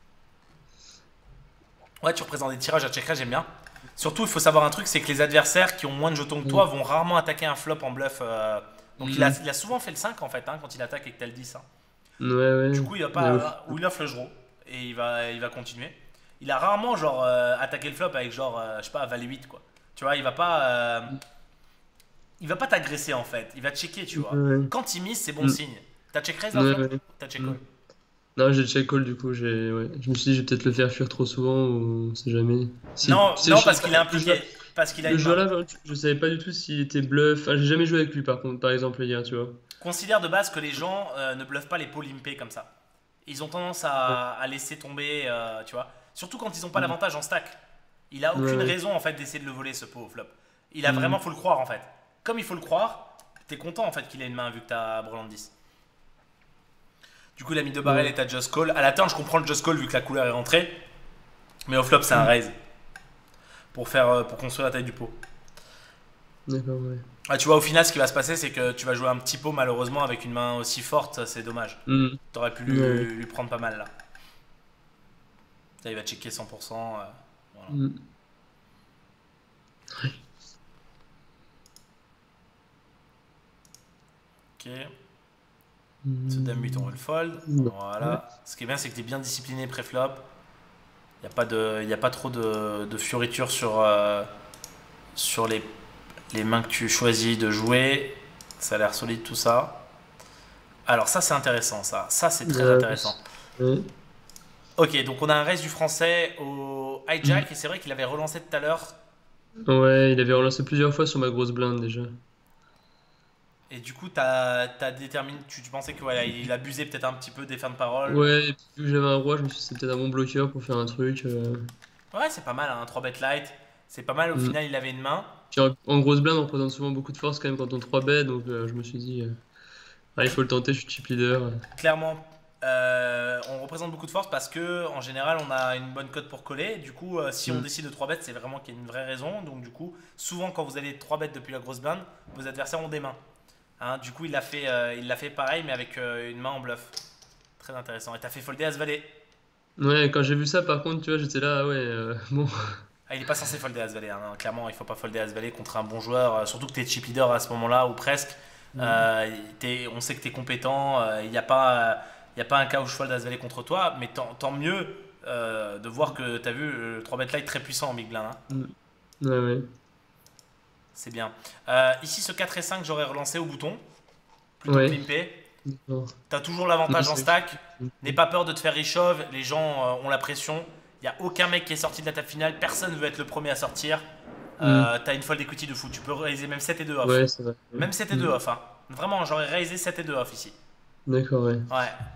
ouais, tu représentes des tirages à check-raise, j'aime bien. Surtout, il faut savoir un truc, c'est que les adversaires qui ont moins de jetons que toi Mm. vont rarement attaquer un flop en bluff. euh, donc il a, Mm. il a souvent fait le cinq en fait, hein, quand il attaque et que tu as le dix, hein. Ouais, Du ouais. coup, il va Mais au pas. Ou il offre le draw et il va, il va continuer. Il a rarement genre euh, attaqué le flop avec genre, euh, je sais pas, valet huit quoi. Tu vois, il va pas. euh, il va pas t'agresser en fait. Il va checker, tu ouais, vois. ouais. Quand il mise, c'est bon Mm. signe. T'as check raise là, Ouais, flop? ouais. T'as check Mm. call. Non, j'ai check call du coup, j'ai, ouais. Je me suis dit, je vais peut-être le faire fuir trop souvent ou on sait jamais. Si, Non, tu sais, non, je savais parce pas- qu'il est le jeu, impliqué. Parce qu'il a le une jeu main. là, je, je savais pas du tout s'il était bluff. Enfin, j'ai jamais joué avec lui par contre, par exemple hier, tu vois. Considère de base que les gens euh, ne bluffent pas les pots limpés comme ça. Ils ont tendance Ouais. à, à laisser tomber, euh, tu vois. Surtout quand ils n'ont pas Mm. l'avantage en stack. Il a Ouais, aucune ouais. raison en fait d'essayer de le voler ce pot au flop. Il a Mm. vraiment, faut le croire en fait. Comme il faut le croire, t'es content en fait qu'il ait une main vu que t'as brelan dix. Du coup, il a mis deux barrels Ouais. et t'as just call. À la turn, je comprends le just call vu que la couleur est rentrée. Mais au flop, c'est un Mm. raise pour, faire, euh, pour construire la taille du pot. D'accord, ouais. Ah, tu vois, au final, ce qui va se passer, c'est que tu vas jouer un petit pot malheureusement avec une main aussi forte. C'est dommage. Mm. T'aurais pu Ouais, ouais. lui, lui prendre pas mal là. Là, il va checker cent pour cent. euh, voilà. Mm. Ok. Ce dame huit, on va Mm. le fold. Non. Ouais. Voilà. Ce qui est bien, c'est que tu es bien discipliné pré-flop. Il n'y a, pas de- y a pas trop de, de fioritures sur, euh, sur les, les mains que tu choisis de jouer. Ça a l'air solide tout ça. Alors ça, c'est intéressant ça. Ça, c'est très Euh, intéressant. ouais. Ok, donc on a un raise du français au Mm. hijack. Et c'est vrai qu'il avait relancé tout à l'heure. Ouais, il avait relancé plusieurs fois sur ma grosse blinde déjà. Et du coup, t'as, t'as déterminé, tu, tu pensais que voilà, il abusait peut-être un petit peu des fins de parole. Ouais, et puis vu que j'avais un roi, je me suis dit c'est peut-être un bon bloqueur pour faire un truc. euh. Ouais, c'est pas mal, hein, un trois bet light. C'est pas mal, au Mm. final, il avait une main. Puis en, en grosse blinde, on représente souvent beaucoup de force quand même quand on trois bet, donc euh, je me suis dit, euh, ah, il faut le tenter, je suis chip leader. euh. Clairement, euh, on représente beaucoup de force parce que en général, on a une bonne cote pour coller. Du coup, euh, si on Mm. décide de trois bet, c'est vraiment qu'il y a une vraie raison. Donc, du coup, souvent, quand vous allez trois bet depuis la grosse blinde, vos adversaires ont des mains. Hein, du coup, il l'a fait, euh, il l'a fait pareil, mais avec euh, une main en bluff. Très intéressant. Et t'as fait folder As Valet. Ouais, quand j'ai vu ça, par contre, tu vois, j'étais là, ah ouais, euh, bon. Ah, il est pas censé folder As Valet, hein. Non, clairement, il faut pas folder As Valet contre un bon joueur, euh, surtout que tu es chip leader à ce moment-là, ou presque. Mm. Euh, t'es- on sait que tu es compétent, euh, il n'y a, pas, euh, il y a pas un cas où je fold As Valet contre toi, mais tant, tant mieux euh, de voir que tu as vu le trois bet light très puissant en big blind, hein. Mm. Ouais, ouais. C'est bien. Euh, ici, ce quatre et cinq, j'aurais relancé au bouton, plutôt que Ouais. limper. D'accord. Tu as toujours Non, l'avantage en c'est- stack. N'aie pas peur de te faire reshove, les gens euh, ont la pression. Il n'y a aucun mec qui est sorti de la table finale, personne ne veut être le premier à sortir. Mm. Euh, tu as une fold equity de fou, tu peux raiser même sept et deux off. Ouais, c'est vrai. Même sept et deux Mm. off, hein. Vraiment, j'aurais raisé sept et deux off ici. D'accord, ouais. Ouais.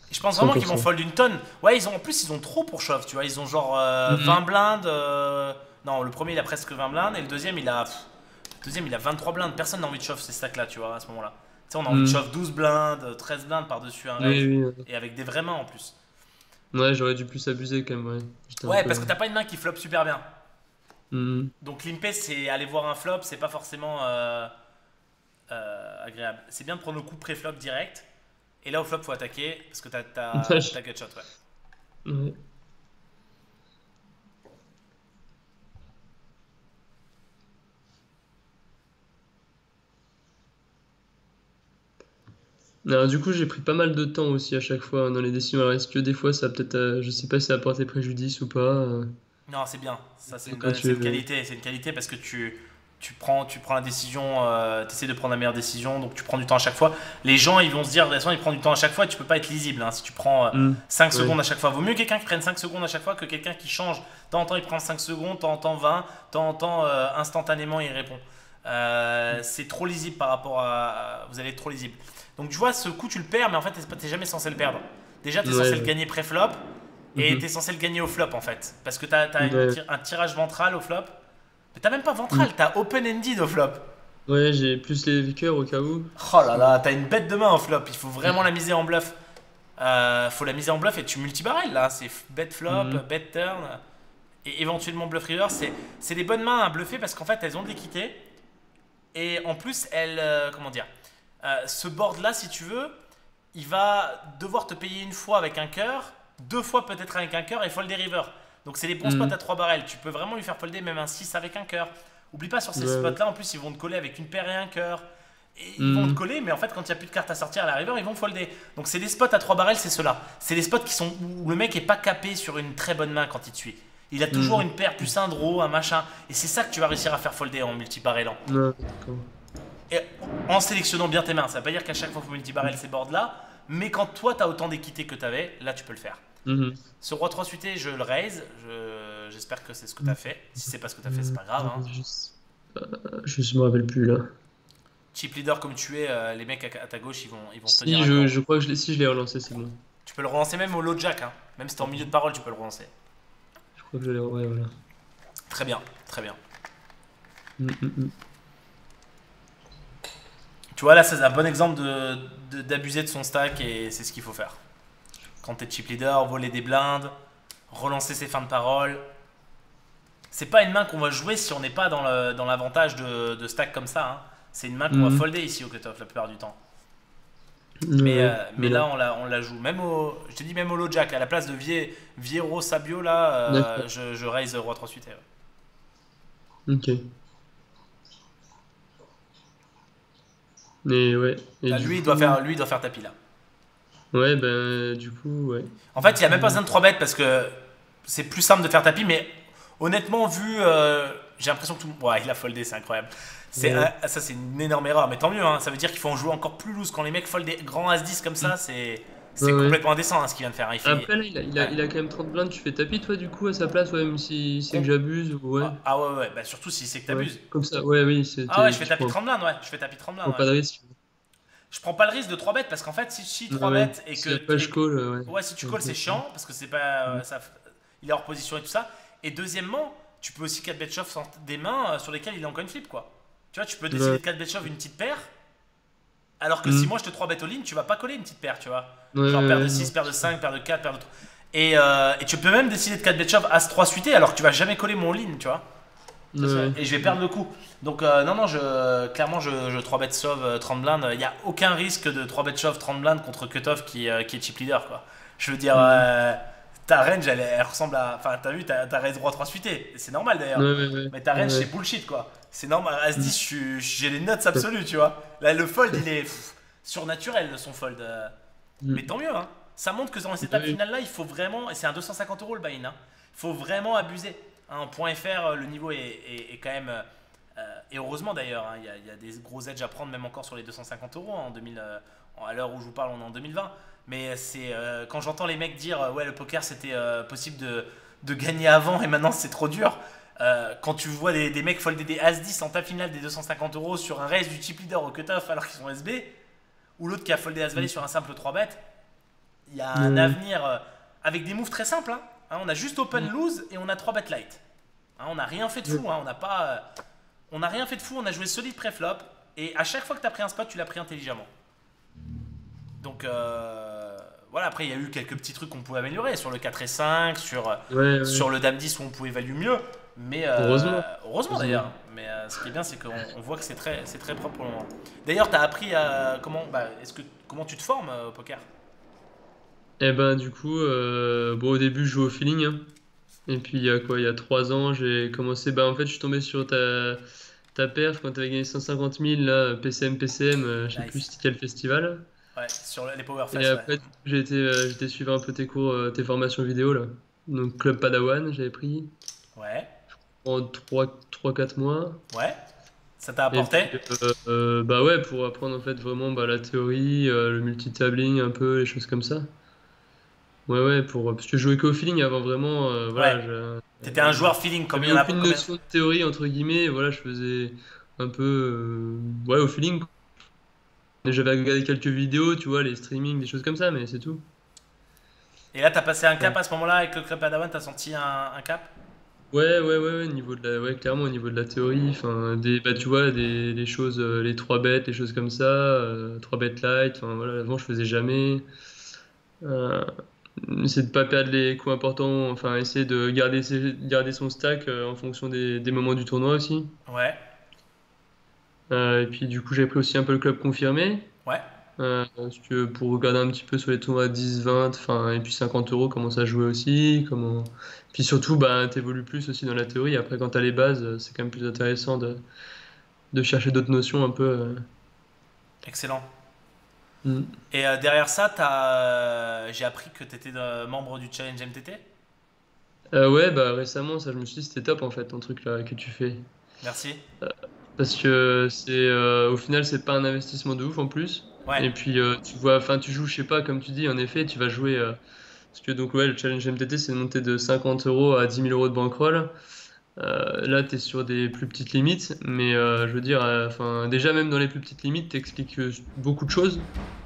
Et je pense vraiment qu'ils vont cent pour cent. fold une tonne. Ouais, ils ont, en plus, ils ont trop pour shove, tu vois. Ils ont genre euh, vingt Mhm. blindes. euh, Non, le premier, il a presque vingt blindes. Et le deuxième, il a, pff, le deuxième, il a vingt-trois blindes. Personne n'a envie de shove ces stacks-là, tu vois, à ce moment-là. Tu sais, on a envie de Mhm. shove douze blindes, treize blindes par-dessus un Oui, raise. oui. Ouais, Et avec des vraies mains en plus. ouais, j'aurais dû plus abuser quand même, ouais. J'étais un Ouais, parce que peu. t'as pas une main qui flop super bien. Mhm. Donc limper, c'est aller voir un flop, c'est pas forcément euh, euh, agréable. C'est bien de prendre le coup pré-flop direct. Et là, au flop, faut attaquer parce que t'as Ouais, ta je- gut shot, ouais. ouais. Alors, du coup, j'ai pris pas mal de temps aussi à chaque fois dans les décisions. Alors, est-ce que des fois, ça a peut-être, euh, je sais pas si ça a porté préjudice ou pas. euh, Non, c'est bien. Ça, c'est une quand bonne, tu c'est es. une qualité. C'est une qualité parce que tu, tu prends, tu prends la décision, tu essaies de prendre la meilleure décision, donc tu prends du temps à chaque fois. Les gens, ils vont se dire, de toute façon, ils prennent du temps à chaque fois, tu peux pas être lisible, hein. Si tu prends euh, Mhm. cinq Ouais. secondes à chaque fois, vaut mieux quelqu'un qui prenne cinq secondes à chaque fois que quelqu'un qui change. De temps en temps, il prend cinq secondes, de temps en temps vingt, de temps en temps, euh, instantanément, il répond. Euh, c'est trop lisible par rapport à. Vous allez être trop lisible. Donc tu vois, ce coup, tu le perds, mais en fait, t'es t'es jamais censé le perdre. Déjà, tu es Ouais, censé le ouais. gagner pré-flop. Et t'es Mhm. censé le gagner au flop en fait. Parce que t'as as Ouais. un tirage ventral au flop. Mais t'as même pas Mhm. ventral, t'as open-ended au flop. Ouais, j'ai plus les cœurs au cas où. Oh Parce là que. là, t'as une bête de main au flop. Il faut vraiment la miser en bluff. Euh, faut la miser en bluff et tu multibarrels là. C'est bet flop, Mhm. bet turn et éventuellement bluff river. C'est c'est des bonnes mains à bluffer parce qu'en fait elles ont de l'équité. Et en plus, elles. euh, comment dire euh, Ce board là, si tu veux, il va devoir te payer une fois avec un cœur, deux fois peut-être avec un cœur et fold des river. Donc c'est des bons spots à Mhm. trois barrels. Tu peux vraiment lui faire folder même un six avec un cœur. Oublie pas sur Ouais, ces ouais. spots-là, en plus ils vont te coller avec une paire et un cœur. Et ils vont te Mhm. coller, mais en fait quand il n'y a plus de cartes à sortir à la river, ils vont folder. Donc c'est des spots à trois barrels, c'est ceux-là. C'est des spots qui sont où le mec est pas capé sur une très bonne main quand il te suit. Il a toujours Mhm. une paire plus un draw, un machin. Et c'est ça que tu vas réussir à faire folder en multi-barrelant. Ouais, d'accord. Et en sélectionnant bien tes mains. Ça veut pas dire qu'à chaque fois qu'il faut multi-barrel ces boards-là, mais quand toi tu as autant d'équité que tu avais, là tu peux le faire. Mhm. Ce roi trois suité, je le raise. Je- J'espère que c'est ce que tu as fait. Si c'est pas ce que tu as fait, c'est Mhm. pas grave, hein. Je sais je me rappelle plus là. Chip leader comme tu es, euh, les mecs à, à ta gauche, ils vont, ils vont se tenir Si, à je, corps. je crois que je l'ai, si je l'ai relancé, c'est bon. Tu peux le relancer même au low jack, hein. Même si t'es en milieu de parole, tu peux le relancer. Je crois que je l'ai. Ouais, voilà. Très bien, très bien. Mhm, mhm. Tu vois, là, c'est un bon exemple de- de- d'abuser de, son stack et c'est ce qu'il faut faire. Quand t'es chip leader, voler des blindes, relancer ses fins de parole. C'est pas une main qu'on va jouer si on n'est pas dans le- dans l'avantage de, de stack comme ça, hein. C'est une main qu'on va Mhm. folder ici au cutoff la plupart du temps. Ouais, Mais, ouais. euh, mais Mais là, là, on la, on la joue. Même au, je te dis, même au low jack, à la place de Vie- Viero Sabio, là, euh, d'accord. je, je raise roi trois suité. Ouais. Ok. Mais ouais. Et Là, du lui, il doit coup. faire, lui, il doit faire tapis là. Ouais, ben, du coup, ouais. En Du fait, il n'y a même pas coup. besoin de trois bêtes parce que c'est plus simple de faire tapis, mais honnêtement, vu. euh, j'ai l'impression que tout le monde. Ouais, il a foldé, c'est incroyable. C'est Ouais. un- ça, c'est une énorme erreur, mais tant mieux, hein. Ça veut dire qu'il faut en jouer encore plus loose. Quand les mecs foldent des grands as dix comme ça, c'est Ouais, c'est ouais. complètement indécent hein, ce qu'il vient de faire, hein. Il fait. Après, là, il a, il a, Ouais. il a quand même trente blindes. Tu fais tapis, toi, du coup, à sa place, ouais, même si c'est que Com- j'abuse, ou ouais. Ah ah ouais, ouais, bah surtout si c'est que Ouais. t'abuses. Comme ça, ouais, oui, Ah ouais, c'était. je fais Tu tapis prends, trente blindes, ouais. Je fais tapis trente tu blindes, prends ouais. pas de risque. Je prends pas le risque de trois bêtes parce qu'en fait, si, si Ouais, trois ouais. bêtes et Si que. après je et que- call, euh, ouais. ouais, si tu Ouais, calls, c'est ouais. chiant parce que c'est pas. Mm. euh, ça, il est hors position et tout ça. Et deuxièmement, tu peux aussi quatre bet shove sans des mains euh, sur lesquelles il est en coin flip, quoi. Tu vois, tu peux décider Ouais. de quatre bet shove une petite paire. Alors que si Mm. moi je te trois bet all in, tu vas pas coller une petite paire, tu vois. Ouais, Genre paire de ouais, six, non. paire de cinq, paire de quatre, paire de trois. Et, euh, et tu peux même décider de quatre bet shove as trois suité alors que tu vas jamais coller mon all in, tu vois. Ouais, ouais. Et je vais perdre le coup. Donc euh, non, non, je, clairement, je, je trois bet shove euh, trente blindes. Il n'y a aucun risque de trois bet shove trente blindes contre cutoff qui, euh, qui est chip leader, quoi. Je veux dire, Mm. euh, ta range, elle, elle ressemble à. Enfin, t'as vu, ta, ta raise roi trois suité. C'est normal Ouais, d'ailleurs. ouais, ouais. Mais ta range, Ouais. c'est bullshit, quoi. C'est normal. As Mm. dix, je suis- j'ai les notes absolues, tu vois. Là, le fold, il est pff, surnaturel, son fold. euh. Mais Mm. tant mieux, hein. Ça montre que dans cette étape Ouais. finale-là, il faut vraiment. Et c'est un deux cent cinquante euros le buy-in, hein. Il faut vraiment abuser. Hein, en point F R, le niveau est, est- est quand même. euh, euh, et heureusement d'ailleurs, hein, il y, a- il y a des gros edges à prendre, même encore sur les deux cent cinquante euros. En deux mille, euh, à l'heure où je vous parle, on est en deux mille vingt. Mais c'est euh, quand j'entends les mecs dire euh, ouais, le poker c'était euh, possible de, de gagner avant et maintenant c'est trop dur. Euh, quand tu vois des, des mecs folder des as dix en table finale des deux cent cinquante euros sur un raise du chip leader au cutoff alors qu'ils sont S B, ou l'autre qui a foldé as valet Mm. sur un simple trois bet, il y a un Ouais. avenir euh, avec des moves très simples. Hein. Hein, on a juste open Mm. lose et on a trois bet light. Hein, on n'a rien fait de Ouais. fou. Hein, on n'a pas, euh, on n'a rien fait de fou. On a joué solide pré-flop et à chaque fois que tu as pris un spot, tu l'as pris intelligemment. Donc euh, voilà. Après, il y a eu quelques petits trucs qu'on pouvait améliorer sur le quatre et cinq, sur euh, Ouais, ouais. sur le dame dix où on pouvait value mieux. Mais euh, Heureusement. heureusement Heureusement. d'ailleurs. Mais euh, ce qui est bien, c'est qu'on on voit que c'est très, c'est très propre pour le moment. D'ailleurs, tu as appris à comment, bah, est-ce que comment tu te formes euh, au poker? Et ben du coup, euh, bon au début je jouais au feeling, hein. Et puis il y a quoi, il y a trois ans, j'ai commencé, bah en fait je suis tombé sur ta, ta perf quand tu avais gagné cent cinquante mille, là, P C M, P C M, euh, je sais plus Nice. c'était quel festival. Ouais, sur les Et Powerfest, ouais. après du coup, j'ai été, euh, j'étais suivre un peu tes cours, euh, tes formations vidéo là. Donc Club Padawan, j'avais pris Ouais, en trois quatre mois. ouais. Ça t'a Et puis apporté? euh, euh, bah ouais, pour apprendre en fait vraiment bah, la théorie, euh, le multitabling un peu, les choses comme ça. Ouais, ouais, pour, parce que je jouais qu'au feeling avant vraiment, euh, Ouais. voilà, je- euh, T'étais un joueur feeling, comme il j'avais y en a aucune combien? notion de théorie entre guillemets, voilà, je faisais un peu, euh, ouais, au feeling. Et j'avais regardé quelques vidéos, tu vois, les streamings, des choses comme ça, mais c'est tout. Et là, t'as passé un cap Ouais, à ce moment-là avec le Club Padawan, t'as senti un, un cap? ouais, ouais, ouais, ouais, niveau de la, ouais, clairement au niveau de la théorie, enfin, des, bah, tu vois, des, les choses, euh, les trois bêtes, les choses comme ça, euh, trois bêtes light, enfin, voilà, avant je faisais jamais. Euh, Essayer de pas perdre les coups importants, enfin, essayer de garder, ses- garder son stack euh, en fonction des, des moments du tournoi aussi. Ouais, Euh, et puis du coup, j'ai pris aussi un peu le club confirmé. ouais. Euh, parce que pour regarder un petit peu sur les tournois dix, vingt, enfin, et puis cinquante euros, comment ça jouait aussi, comment... Puis surtout, bah, t'évolues plus aussi dans la théorie. Après, quand t'as les bases, euh, c'est quand même plus intéressant de, de chercher d'autres notions un peu. euh. Excellent. Mm. Et euh, derrière ça, t'as, euh, j'ai appris que t'étais euh, membre du Challenge M T T. Euh, ouais, bah récemment, ça, je me suis dit, c'était top en fait, ton truc là que tu fais. Merci. Parce que c'est, euh, au final, c'est pas un investissement de ouf en plus. Ouais. Et puis, euh, tu vois, enfin, tu joues, je sais pas, comme tu dis, en effet, tu vas jouer. euh, Parce que donc, ouais, le challenge M T T, c'est de monter de cinquante euros à dix mille euros de bankroll. Euh, là, tu es sur des plus petites limites, mais euh, je veux dire, euh, enfin, déjà, même dans les plus petites limites, tu expliques beaucoup de choses.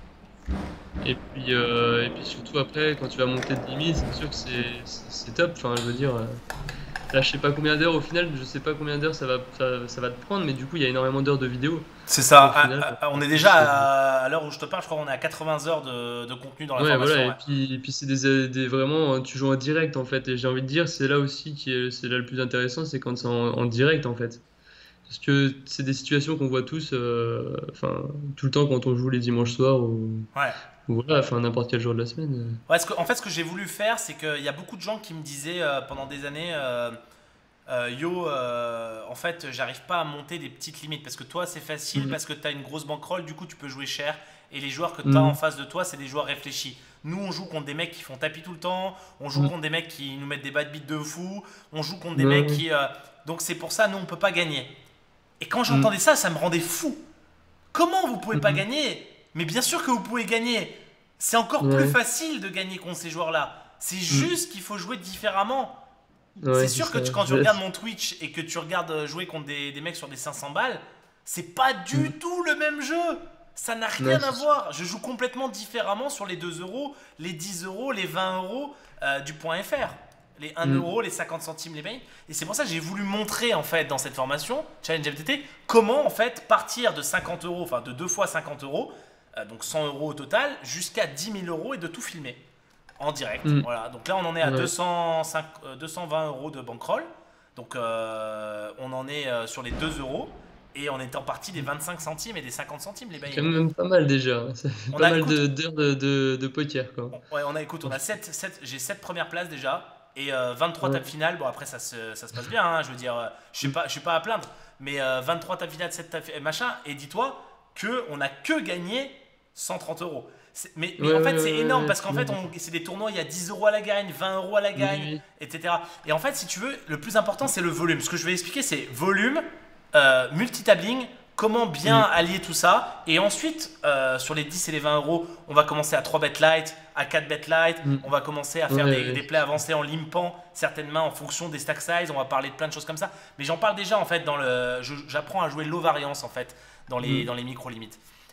Et puis, euh, et puis surtout après, quand tu vas monter de limite, c'est sûr que c'est c'est- c'est top. Enfin, je veux dire, euh, là, je sais pas combien d'heures au final, je sais pas combien d'heures ça va, ça, ça va te prendre, mais du coup, il y a énormément d'heures de vidéo. C'est ça. Au final, À- à- on est en plus, déjà c'est- à, à l'heure où je te parle, je crois qu'on est à quatre-vingts heures de, de contenu dans la ouais, voilà, formation. et Ouais. puis, et puis c'est des, des vraiment, hein, tu joues en direct en fait, et j'ai envie de dire, c'est là aussi qui est, c'est là le plus intéressant, c'est quand c'est en, en direct en fait. Parce que c'est des situations qu'on voit tous, euh, enfin, tout le temps quand on joue les dimanches soirs ou, Ouais. ou voilà, enfin, n'importe quel jour de la semaine. Ouais, ce que- en fait, ce que j'ai voulu faire, c'est qu'il y a beaucoup de gens qui me disaient euh, pendant des années, euh, euh, yo, euh, en fait, j'arrive pas à monter des petites limites parce que toi, c'est facile Mm. parce que tu as une grosse bankroll, du coup, tu peux jouer cher. Et les joueurs que tu as en Mm. face de toi, c'est des joueurs réfléchis. Nous, on joue contre des mecs qui font tapis tout le temps, on joue Mm. contre des mecs qui nous mettent des bad beats de fou, on joue contre des Ouais, mecs ouais. qui. euh, Donc, c'est pour ça, nous, on peut pas gagner. Et quand Mm. j'entendais ça, ça me rendait fou. Comment vous pouvez pas Mhm. gagner? Mais bien sûr que vous pouvez gagner. C'est encore plus Ouais. facile de gagner contre ces joueurs-là. C'est Mm. juste qu'il faut jouer différemment. C'est Ouais, c'est sûr que ça. tu- quand tu Ouais. regardes mon Twitch et que tu regardes euh, jouer contre des, des mecs sur des cinq cents balles, c'est pas du Mm. tout le même jeu. Ça n'a Non, rien à c'est sûr. voir. Je joue complètement différemment sur les deux euros, les dix euros, les vingt euros euh, du point F R. Les un Mm. euro, les cinquante centimes, les payes. Et c'est pour ça que j'ai voulu montrer en fait dans cette formation, Challenge M T T, comment en fait partir de cinquante euros, enfin de deux fois cinquante euros, euh, donc cent euros au total, jusqu'à dix mille euros et de tout filmer en direct. Mm. Voilà. Donc là, on en est à Ouais. deux cent cinq euh, deux cent vingt euros de bankroll. Donc euh, on en est euh, sur les deux euros. Et on est en partie des vingt-cinq centimes et des cinquante centimes, les C'est bails. quand même pas mal déjà, hein. Ça fait On pas a, mal écoute, de- d'heures de, de, de poker, quoi. on- ouais, on a, écoute, on a sept, sept, j'ai sept premières places déjà. Et euh, vingt-trois Ouais. tables finales. Bon, après, ça se, ça se passe bien. Hein, je veux dire, euh, je suis pas, je suis pas à plaindre. Mais euh, vingt-trois tables finales, sept tables fi- machin. Et dis-toi qu'on a que gagné cent trente euros. C'est- Mais, mais Ouais, en fait, ouais, c'est ouais, énorme ouais, parce qu'en fait, ouais. on- c'est des tournois, il y a dix euros à la gagne, vingt euros à la Oui, gagne, oui. et cetera. Et en fait, si tu veux, le plus important, c'est le volume. Ce que je vais expliquer, c'est volume, euh, multitabling, comment bien Mm. allier tout ça. Et ensuite, euh, sur les dix et les vingt euros, on va commencer à trois bet light, à quatre bet light. Mm. On va commencer à faire Ouais, des, ouais. des plays avancés en limpant certaines mains en fonction des stack size. On va parler de plein de choses comme ça. Mais j'en parle déjà en fait dans le. je- J'apprends à jouer low variance en fait dans les, Mm. dans les micro limites.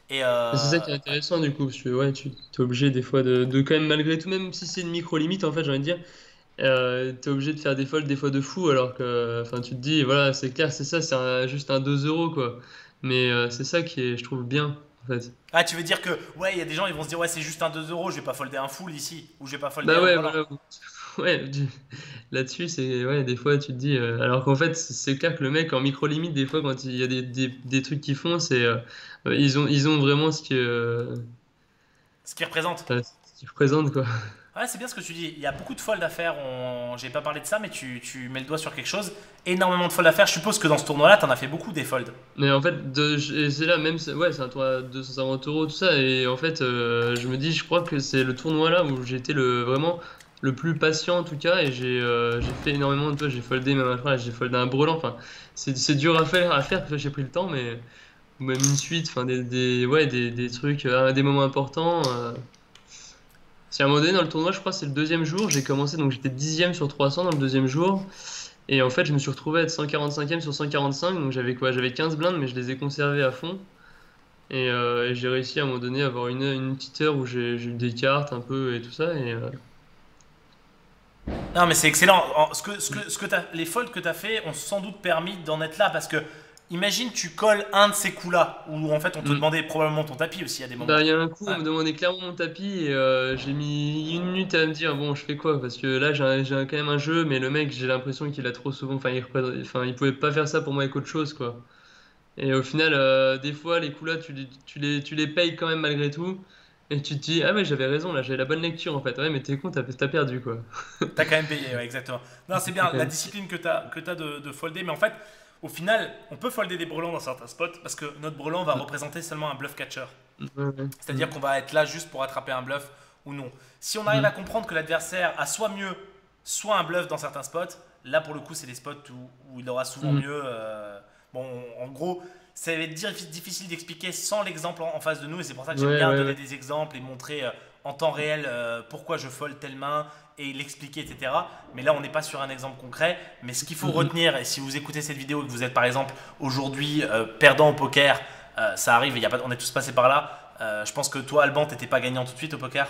Et Et c'est ça euh, qui est intéressant du coup, parce que ouais, tu es obligé des fois de, de quand même, malgré tout, même si c'est une micro-limite, en fait, j'ai envie de dire, euh, tu es obligé de faire des folds des fois de fou, alors que enfin, tu te dis, voilà, c'est clair, c'est ça, c'est un- juste un deux euros, quoi. Mais euh, c'est ça qui est, je trouve, bien, en fait. ah, tu veux dire que, ouais, il y a des gens, ils vont se dire, ouais, c'est juste un deux euros, je vais pas folder un full ici, ou je vais pas folder Bah un ouais, brelan. voilà. Ouais, du- là-dessus, c'est ouais, des fois tu te dis. Euh, alors qu'en fait, c'est c'est clair que le mec en micro-limite, des fois, quand il y a des, des, des trucs qu'ils font, c'est euh, euh, ils ont, ils ont vraiment ce que, euh, Ce qui représente. enfin, ce qu'ils représentent, quoi. Ouais, c'est bien ce que tu dis. Il y a beaucoup de folds à faire. On... J'ai pas parlé de ça, mais tu, tu mets le doigt sur quelque chose. Énormément de folds à faire. Je suppose que dans ce tournoi-là, t'en as fait beaucoup des folds. Mais en fait, de, et c'est là, même, c'est- ouais, c'est un tournoi à deux cent cinquante euros, tout ça. Et en fait, euh, je me dis, je crois que c'est le tournoi là où j'étais le, vraiment le plus patient en tout cas. Et j'ai euh, j'ai fait énormément de fois, j'ai foldé même un fois, j'ai foldé un brelan. Enfin, c'est c'est dur à faire, à faire parce que j'ai pris le temps, mais. Ou même une suite, enfin des, des, ouais, des, des trucs, euh, des moments importants. Euh. Si à un moment donné dans le tournoi, je crois que c'est le deuxième jour, j'ai commencé, donc j'étais dixième sur trois cents dans le deuxième jour. Et en fait, je me suis retrouvé à être cent quarante-cinquième sur cent quarante-cinq, donc j'avais quoi? J'avais quinze blindes, mais je les ai conservés à fond. Et, euh, et j'ai réussi à un moment donné à avoir une, une petite heure où j'ai j'ai eu des cartes un peu et tout ça. Et, euh, Non, mais c'est excellent. En- Ce que, ce que, ce que t'as- les folds que tu as fait ont sans doute permis d'en être là parce que imagine tu colles un de ces coups-là où en fait on te mm. demandait probablement ton tapis aussi à des moments. Bah, il y a un coup, on Ouais. me demandait clairement mon tapis et euh, j'ai mis une minute à me dire, bon, je fais quoi? Parce que là, j'ai un- j'ai un- quand même un jeu, mais le mec, j'ai l'impression qu'il a trop souvent, enfin, il, représente- enfin, il pouvait pas faire ça pour moi avec autre chose, quoi. Et au final, euh, des fois, les coups là, tu les, tu les, tu les payes quand même malgré tout. Et tu te dis, ah ouais, j'avais raison, là, j'avais la bonne lecture en fait. Ouais, mais t'es con, t'as t'as perdu, quoi. T'as quand même payé, ouais, exactement. Non, c'est C'est bien quand la même. discipline que t'as que t'as de, de folder, mais en fait, au final, on peut folder des brelans dans certains spots parce que notre brelan va représenter seulement un bluff catcher. Mm, ouais, ouais. C'est-à-dire Mm, qu'on va être là juste pour attraper un bluff ou non. Si on arrive à mm, comprendre que l'adversaire a soit mieux, soit un bluff dans certains spots, là pour le coup c'est des spots où, où il aura souvent mm. mieux. euh, bon, en gros, ça va être difficile d'expliquer sans l'exemple en, en face de nous et c'est pour ça que j'aime Ouais, bien ouais, donner ouais. des exemples et montrer euh, en temps réel euh, pourquoi je fold telle main et l'expliquer, et cetera. Mais là, on n'est pas sur un exemple concret. Mais ce qu'il faut Mm, mm. retenir, et si vous écoutez cette vidéo et que vous êtes par exemple aujourd'hui euh, perdant au poker, euh, ça arrive, il y a pas, on est tous passés par là. Euh, je pense que toi, Alban, t'étais pas gagnant tout de suite au poker.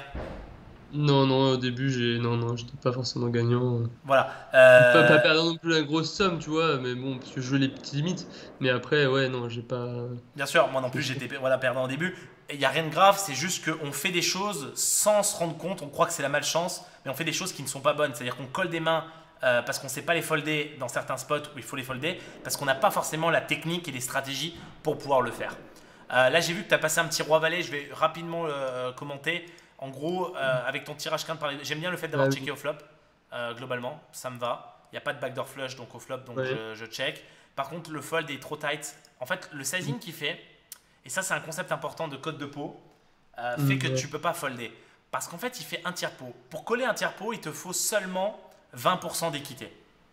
Non, non, au début, j'ai. Non, non, j'étais pas forcément gagnant. Voilà. Pas, pas Euh, perdant non plus la grosse somme, tu vois, mais bon, parce que je jouais les petites limites. Mais après, ouais, non, j'ai pas. bien sûr, moi non C'est plus, sûr. j'étais voilà, perdant au début. Il n'y a rien de grave, c'est juste qu'on fait des choses sans se rendre compte. On croit que c'est la malchance, mais on fait des choses qui ne sont pas bonnes. C'est-à-dire qu'on colle des mains euh, parce qu'on ne sait pas les folder dans certains spots où il faut les folder, parce qu'on n'a pas forcément la technique et les stratégies pour pouvoir le faire. Euh, là, j'ai vu que tu as passé un petit roi valet, je vais rapidement euh, commenter. En gros, euh, avec ton tirage quinte, par les- j'aime bien le fait Ah d'avoir checké oui, au flop, euh, globalement, ça me va. Il n'y a pas de backdoor flush donc au flop, donc ouais. je, je check. Par contre, le fold est trop tight. En fait, le sizing qu'il fait, et ça c'est un concept important de code de pot, euh, fait Mm, que ouais. tu peux pas folder. Parce qu'en fait, il fait un tiers pot. Pour coller un tiers pot, il te faut seulement vingt pour cent d'équité.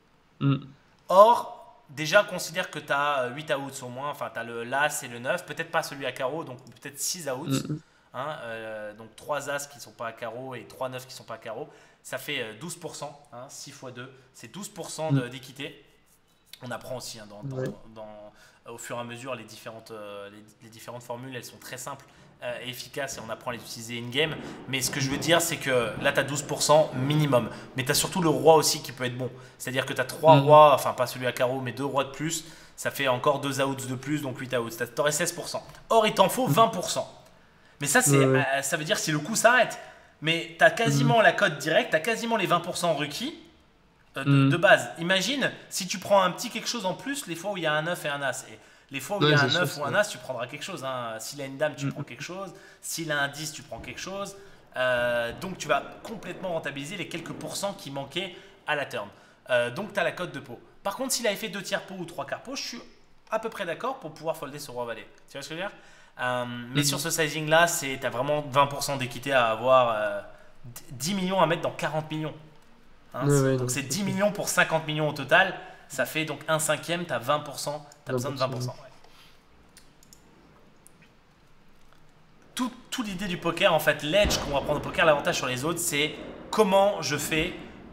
Mm, Or, déjà, considère que tu as huit outs au moins, enfin, tu as le l'As et le neuf, peut-être pas celui à carreau, donc peut-être six mm, outs. mm. Hein, euh, donc trois As qui ne sont pas à carreau et trois neuf qui ne sont pas à carreau. Ça fait euh, douze pour cent, hein, six fois deux, c'est douze pour cent Mm. de- d'équité. On apprend aussi hein, dans, Ouais. dans- dans- au fur et à mesure les différentes, euh, les, les différentes formules, elles sont très simples euh, et efficaces et on apprend à les utiliser in-game. Mais ce que je veux dire, c'est que là, tu as douze pour cent minimum. Mais tu as surtout le roi aussi qui peut être bon. C'est-à-dire que tu as trois Mm. rois, enfin pas celui à carreau, mais deux rois de plus. Ça fait encore deux outs de plus, donc huit outs. Tu aurais seize pour cent. Or, il t'en faut vingt pour cent. Mais ça, Ouais, c'est, ouais. euh, ça veut dire si le coup s'arrête. Mais tu as Mm. quasiment la cote directe, tu as quasiment les vingt pour cent requis euh, de, de Mm. base. Imagine si tu prends un petit quelque chose en plus les fois où il y a un neuf et un as. Et les fois où il y Ouais, a un c'est sûr, neuf ou c'est un as, tu prendras quelque chose. Hein. S'il a une dame, tu Mm. prends quelque chose. S'il a un dix, tu prends quelque chose. Euh, donc tu vas complètement rentabiliser les quelques pourcents qui manquaient à la turn. Euh, donc tu as la cote de pot. Par contre, s'il avait fait deux tiers pot ou trois quarts pot, je suis à peu près d'accord pour pouvoir folder ce roi valet. Tu vois ce que je veux dire? Euh, mais sur Mm. ce sizing là, tu as vraiment vingt pour cent d'équité à avoir, euh, dix millions à mettre dans quarante millions. Hein. Ouais, ouais, Donc non, c'est c'est dix sûr. millions pour cinquante millions au total. Ça fait donc un cinquième, tu as vingt pour cent, tu as besoin de vingt pour cent. vingt pour cent. Ouais. Tout, tout l'idée du poker, en fait, l'edge qu'on va prendre au poker, l'avantage sur les autres, c'est comment je fais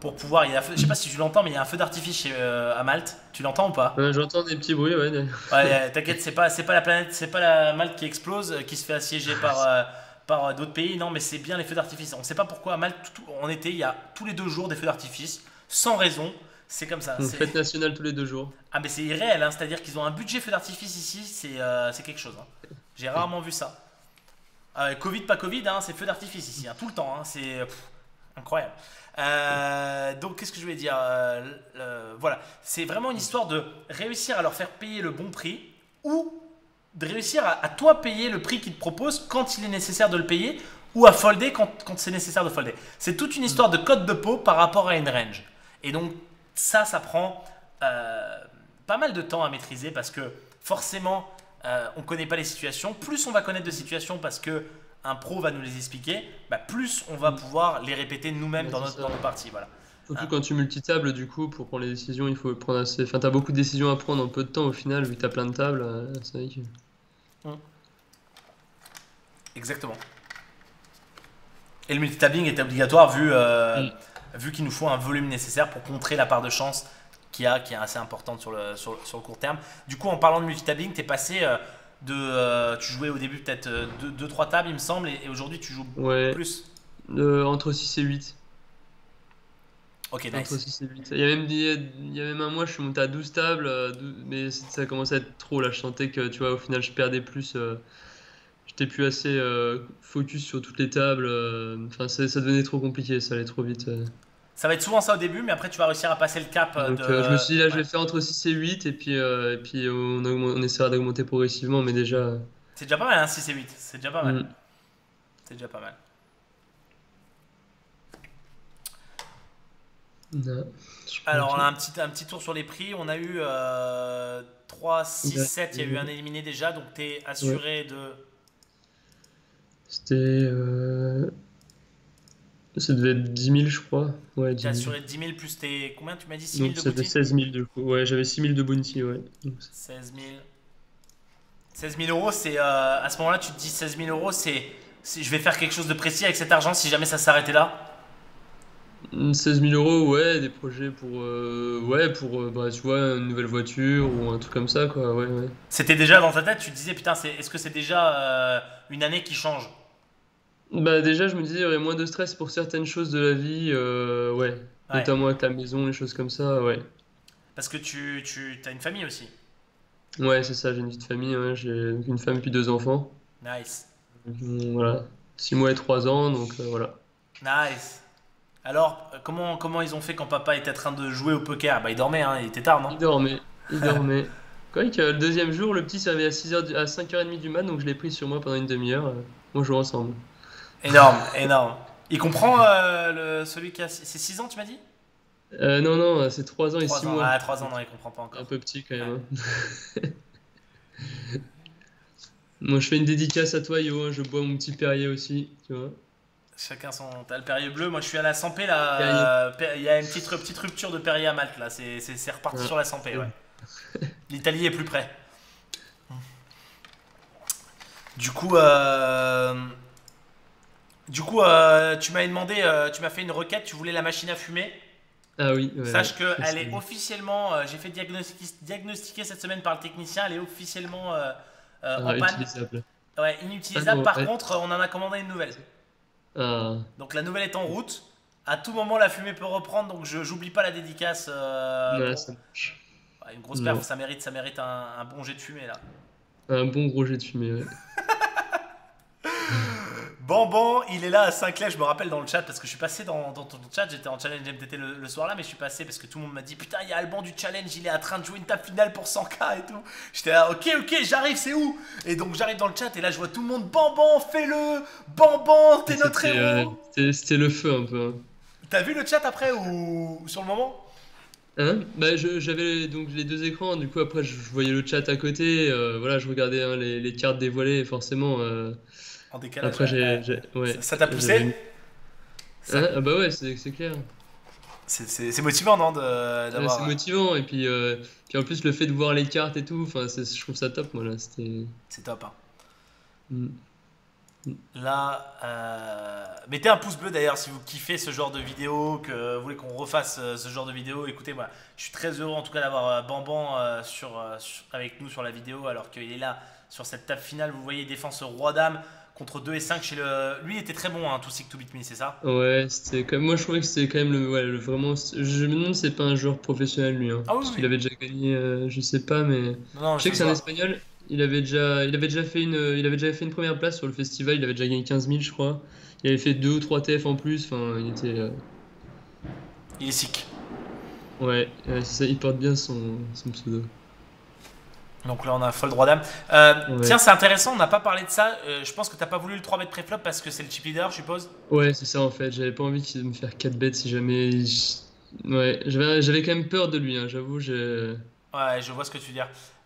pour pouvoir. Il y a, je sais pas si tu l'entends, mais il y a un feu d'artifice chez, euh, à Malte. Tu l'entends ou pas? Ouais, j'entends des petits bruits, ouais. Ouais, t'inquiète, c'est pas, c'est pas la planète, c'est pas la Malte qui explose, euh, qui se fait assiéger par, euh, par euh, d'autres pays. Non, mais c'est bien les feux d'artifice. On sait pas pourquoi à Malte, tout- en été, il y a tous les deux jours des feux d'artifice, sans raison. C'est comme ça. Donc, c'est- fête nationale tous les deux jours. Ah, mais c'est irréel, hein, c'est-à-dire qu'ils ont un budget feu d'artifice ici, c'est euh, c'est quelque chose, hein. J'ai rarement vu ça. Euh, Covid, pas Covid, hein, c'est feu d'artifice ici, hein, tout le temps, hein, c'est pff, incroyable. Euh, donc, qu'est-ce que je voulais dire? Euh, le- Voilà, c'est vraiment une histoire de réussir à leur faire payer le bon prix ou de réussir à, à toi payer le prix qu'ils te proposent quand il est nécessaire de le payer ou à folder quand, quand c'est nécessaire de folder. C'est toute une histoire de code de peau par rapport à une range. Et donc, ça, ça prend euh, pas mal de temps à maîtriser parce que forcément, euh, on ne connaît pas les situations. Plus on va connaître de situations parce que un pro va nous les expliquer, bah, plus on va Mm. pouvoir les répéter nous-mêmes Ouais, dans, c'est notre, ça. dans nos parties. Voilà. Surtout Hein. quand tu multitables, du coup, pour prendre les décisions, il faut prendre assez. Enfin, t'as beaucoup de décisions à prendre en peu de temps au final, vu que t'as plein de tables. euh, C'est vrai que. Hum, Exactement. Et le multitabling est obligatoire vu, euh, Mm. vu qu'il nous faut un volume nécessaire pour contrer la part de chance qu'il y a, qui est assez importante sur le, sur, le- sur le court terme. Du coup, en parlant de multitabling, tu es passé euh, de. Euh, tu jouais au début peut-être deux trois tables, il me semble, et, et aujourd'hui tu joues Ouais, plus. euh, entre six et huit. Ok, Entre nice. six et huit. Il y a même, il y a, il y a même un mois, je suis monté à douze tables, euh, douze mais c- ça commençait à être trop là. Je sentais que, tu vois, au final, je perdais plus. euh, J'étais plus assez euh, focus sur toutes les tables. euh, Enfin, ça, ça devenait trop compliqué, ça allait trop vite. euh. Ça va être souvent ça au début, mais après tu vas réussir à passer le cap euh, Donc, euh, je me suis dit, là, de. je Ouais. vais faire entre six et huit, et puis, euh, et puis on, augmente- on essaiera d'augmenter progressivement, mais déjà. euh, C'est déjà pas mal, hein, six et huit. C'est déjà pas mal. hmm, C'est déjà pas mal. non, je crois Alors, on que- a un petit, un petit tour sur les prix. On a eu euh, trois, six, Ouais, sept. Il y a eu un éliminé déjà. Donc, tu es ouais. assuré de. C'était. euh, Ça devait être dix mille, je crois. Ouais, Tu es dix mille. assuré de dix mille plus tes. Combien tu m'as dit? Six mille Donc, de ça fait booty? seize mille du coup. Ouais, j'avais six mille de bounty, ouais. Donc, seize mille. seize mille euros, c'est. euh, à ce moment-là, tu te dis seize mille euros, c'est. c'est- Je vais faire quelque chose de précis avec cet argent si jamais ça s'arrêtait là. Hmm, seize mille euros, ouais, des projets pour, euh, ouais, pour, euh, bah, tu vois, une nouvelle voiture ou un truc comme ça, quoi, ouais, ouais. C'était déjà dans ta tête, tu te disais, putain, c'est- est-ce que c'est déjà euh, une année qui change? Bah, déjà, je me disais, il y aurait moins de stress pour certaines choses de la vie, euh, ouais, Ouais. notamment avec la maison, les choses comme ça, ouais. Parce que tu, tu as une famille aussi. Ouais, c'est ça, j'ai une vie de famille, ouais, j'ai une femme puis deux enfants. Nice. Hmm, voilà, six mois et trois ans, donc euh, voilà. Nice. Alors, euh, comment, comment ils ont fait quand papa était en train de jouer au poker? Bah, il dormait, hein, il était tard, non? Il dormait, il dormait. Quoi que le deuxième jour, le petit s'est réveillé à six heures du- à cinq heures trente du mat, donc je l'ai pris sur moi pendant une demi-heure. euh, On joue ensemble. Énorme, énorme. Il comprend euh, le, celui qui a. C'est six ans, tu m'as dit? Euh, non, non, c'est trois ans et Trois six ans. mois. Ah, trois ans, non, il comprend pas Un encore. peu petit quand Ouais. même. Hein. Moi, je fais une dédicace à toi, Yo. Hein, je bois mon petit Perrier aussi, tu vois. Chacun son. T'as le Perrier bleu. Moi, je suis à la Sampé Perrier. là. euh, Per- Il y a une petite, petite rupture de Perrier à Malte là. C'est c'est- c'est reparti Ouais. sur la Sampé, ouais. L'Italie est plus près. Du coup, euh, du coup, euh, tu m'avais demandé, euh, tu m'as fait une requête. Tu voulais la machine à fumer. Ah oui, ouais, Sache ouais. qu'elle C'est- est officiellement. euh, J'ai fait diagnosti- diagnostiquer cette semaine par le technicien. Elle est officiellement euh, euh, Ah, en panne. utilisable. Ouais, Ah inutilisable. non, Par ouais. contre, on en a commandé une nouvelle. Ah, Donc la nouvelle est en route. À tout moment, la fumée peut reprendre. Donc je j'oublie pas la dédicace. euh, ouais, pour- ça marche. Ouais, une grosse perf, Non. ça mérite, ça mérite un, un bon jet de fumée là. Un bon gros jet de fumée, ouais. Bamban, il est là à Saint-Clair, je me rappelle dans le chat parce que je suis passé dans, dans ton chat, j'étais en challenge M T T le, le soir là, mais je suis passé parce que tout le monde m'a dit putain, il y a Alban du challenge, il est en train de jouer une table finale pour cent K et tout. J'étais là, ok, ok, j'arrive, c'est où? Et donc j'arrive dans le chat et là je vois tout le monde, Bamban, fais-le, Bamban, t'es notre C'était euh, héros. c'était- c'était le feu un peu. Hein. T'as vu le chat après ou, ou sur le moment? Hein bah, je- j'avais donc les deux écrans, du coup après je, je voyais le chat à côté, euh, voilà, je regardais hein, les, les cartes dévoilées, forcément. euh, En décalage, après ouais, j'ai, ouais. j'ai- ouais, Ça ça t'a j'avais poussé? mis- Ça- Hein ah bah ouais, c'est c'est clair. C'est c'est- c'est motivant, non, de- Ouais, c'est d'avoir. motivant et puis, euh, puis en plus le fait de voir les cartes et tout, enfin c'est- je trouve ça top moi là. C'était. C'est top, hein. Mm. Là, euh, mettez un pouce bleu d'ailleurs si vous kiffez ce genre de vidéo, que vous voulez qu'on refasse euh, ce genre de vidéo. Écoutez, moi, je suis très heureux en tout cas d'avoir euh, Banban euh, sur, euh, sur- avec nous sur la vidéo, alors qu'il est là sur cette table finale. Vous voyez, il défend ce roi dame contre deux et cinq chez le. Lui, il était très bon, hein, tout Seek to Beat Me, c'est ça? Ouais, c'était quand même... moi je trouvais que c'était quand même le, ouais, le vraiment. Je me demande si c'est pas un joueur professionnel lui, hein, Ah oui, parce qu'il oui. avait déjà gagné, euh, je sais pas, mais Non, non, je sais ça que se c'est un voit. espagnol. Il avait déjà, il avait déjà fait une, il avait déjà fait une première place sur le festival. Il avait déjà gagné quinze mille, je crois. Il avait fait deux ou trois T F en plus. Enfin, il était, euh, Il est sick. ouais, euh, c'est ça, il porte bien son, son pseudo. Donc là, on a un fold roi dame. Euh, tiens, Ouais, c'est intéressant, on n'a pas parlé de ça. Euh, je pense que t'as pas voulu le trois bet préflop parce que c'est le chip leader, je suppose. ouais, c'est ça en fait. J'avais pas envie de me faire quatre bêtes si jamais. je- Ouais, j'avais, j'avais quand même peur de lui, hein, j'avoue. j'ai- Ouais, je vois ce que tu veux dire.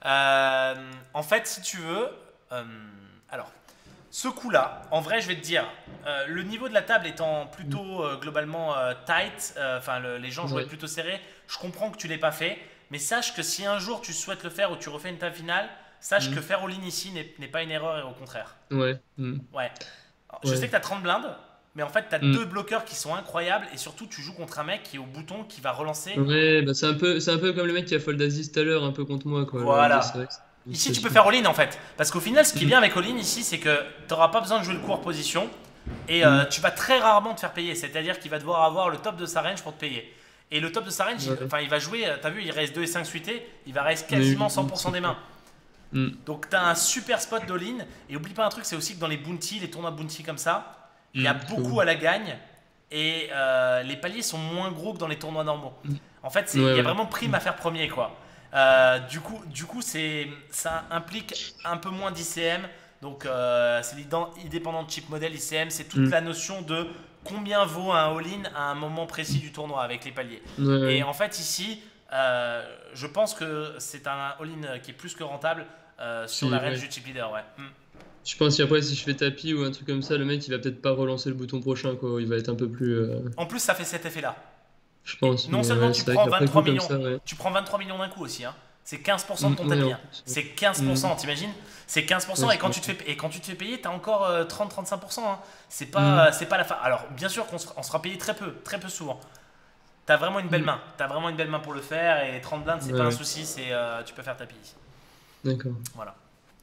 Euh, en fait, si tu veux, euh, alors, ce coup-là, en vrai, je vais te dire, euh, le niveau de la table étant plutôt euh, globalement euh, tight, euh, enfin, le- les gens jouaient Ouais. plutôt serré, je comprends que tu l'aies pas fait, mais sache que si un jour tu souhaites le faire ou tu refais une table finale, sache que Hmm. faire all-in ici n'est n'est pas une erreur et au contraire. Ouais. Hmm. Ouais. Alors, je sais Ouais. que tu as trente blindes, mais en fait, tu as Hmm. deux bloqueurs qui sont incroyables et surtout, tu joues contre un mec qui est au bouton qui va relancer. Ouais, bah c'est un peu, c'est un peu comme le mec qui a fold Aziz tout à l'heure, un peu contre moi, quoi. Genre, c'est Voilà. vrai que Ici, c'est tu peux sûr. faire all-in en fait. Parce qu'au final, ce qui est Hmm. bien avec all-in ici, c'est que tu n'auras pas besoin de jouer le coup hors position. Et euh, Hmm. tu vas très rarement te faire payer. C'est-à-dire qu'il va devoir avoir le top de sa range pour te payer. Et le top de sa range, il, Ouais. enfin, il va jouer, tu as vu, il reste deux et cinq suités, il va rester Oui, quasiment oui, oui, cent pour cent c'est des clair. mains. Hmm. Donc tu as un super spot d'all-in. Et oublie pas un truc, c'est aussi que dans les bounty, les tournois bounty comme ça, il y a Hmm. beaucoup J'avoue. à la gagne. Et euh, les paliers sont moins gros que dans les tournois normaux. Hmm. En fait, c'est- il Ouais, y a ouais. vraiment prime Hmm. à faire premier, quoi. Euh, du coup, du coup c'est, ça implique un peu moins d'I C M. Donc, euh, c'est l'ident- indépendant chip model I C M. C'est toute Hmm. la notion de combien vaut un all-in à un moment précis du tournoi avec les paliers. Ouais, Et ouais. en fait, ici, euh, je pense que c'est un all-in qui est plus que rentable euh, sur la Puis, range ouais. du chip leader. Ouais. Hmm. Je pense qu'après, si je fais tapis ou un truc comme ça, le mec, il va peut-être pas relancer le bouton prochain, quoi. Il va être un peu plus. euh, En plus, ça fait cet effet-là. Je Et pense, non mais seulement ouais, tu c'est vrai prends qu'après vingt-trois coup, comme millions, ça, ouais. tu prends vingt-trois millions d'un coup aussi, hein. C'est quinze pour cent de Hmm. ton Ouais, tapis, en hein. plus, ouais. C'est quinze pour Hmm. cent, t'imagines? C'est quinze pour cent Ouais, et c'est quand vrai. tu te fais, et quand tu te fais payer, t'as encore euh, trente à trente-cinq pour cent, hein. C'est Hmm. pas, c'est pas la fin. Alors, bien sûr qu'on se- on sera payé très peu, très peu souvent. T'as vraiment une belle Hmm. main. T'as vraiment une belle main pour le faire et trente blindes, c'est Ouais, pas un ouais. souci, c'est, euh, tu peux faire tapis ici. D'accord. Voilà.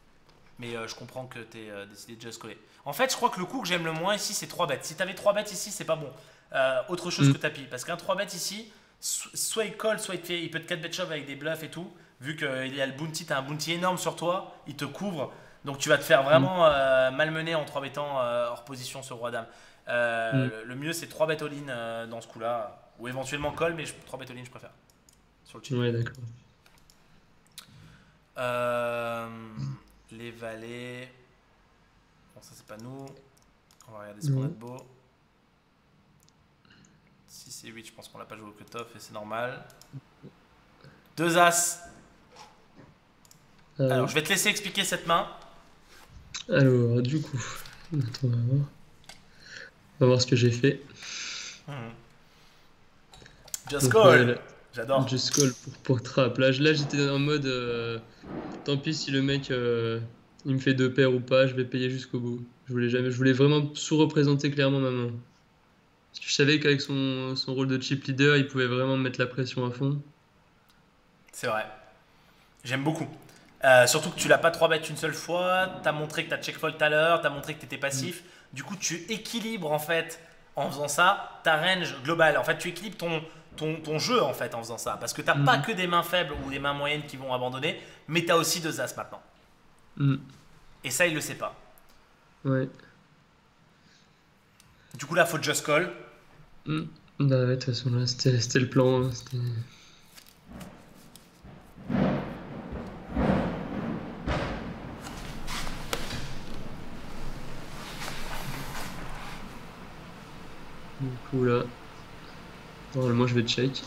Mais euh, je comprends que tu aies décidé de just coller. En fait, je crois que le coup que j'aime le moins ici, c'est trois bêtes. Si tu avais trois bêtes ici, c'est pas bon. Euh, autre chose Hmm. que tapis. Parce qu'un trois bêtes ici, so- soit il colle, soit il, te fait, il peut te quatre bet shove avec des bluffs et tout. Vu qu'il y a le bounty, tu as un bounty énorme sur toi, il te couvre. Donc tu vas te faire Hmm. vraiment euh, malmener en trois bettant euh, hors position ce roi dame. Euh, Hmm. le, le mieux, c'est trois bêtes all-in euh, dans ce coup-là. Ou éventuellement call, mais trois bêtes all-in, je préfère. Sur le chip. Ouais, d'accord. Euh, les valets. Bon, ça c'est pas nous. On va regarder ce qu'on a de Non. beau. six et huit, je pense qu'on l'a pas joué au cut-off et c'est normal. Deux As. Alors, Alors, je vais te laisser expliquer cette main. alors, du coup, attends, on va voir. On va voir ce que j'ai fait. Hmm. Just Donc, ouais, call. là, J'adore. just call pour, pour trap. Là, je- là, j'étais en mode, euh, tant pis si le mec, euh, il me fait deux paires ou pas, je vais payer jusqu'au bout. Je voulais jamais, je voulais vraiment sous-représenter clairement ma main. Parce que je savais qu'avec son, son rôle de chip leader, il pouvait vraiment me mettre la pression à fond. C'est vrai. J'aime beaucoup. Euh, surtout que tu l'as pas trois bêtes une seule fois. Tu as montré que tu as check fold tout à l'heure. Tu as montré que tu étais Mm. passif. Du coup, tu équilibres en fait en faisant ça ta range globale. En fait, tu équilibres ton, ton, ton jeu en fait en faisant ça. Parce que tu n'as pas Mm. que des mains faibles ou des mains moyennes qui vont abandonner, mais tu as aussi deux As maintenant. Mm. Et ça, il le sait pas. Ouais. Du coup, là, faut just call. Mm. Bah ouais, de toute façon, là, c'était c'était le plan, hein, c'était- Du coup, là, normalement, je vais check.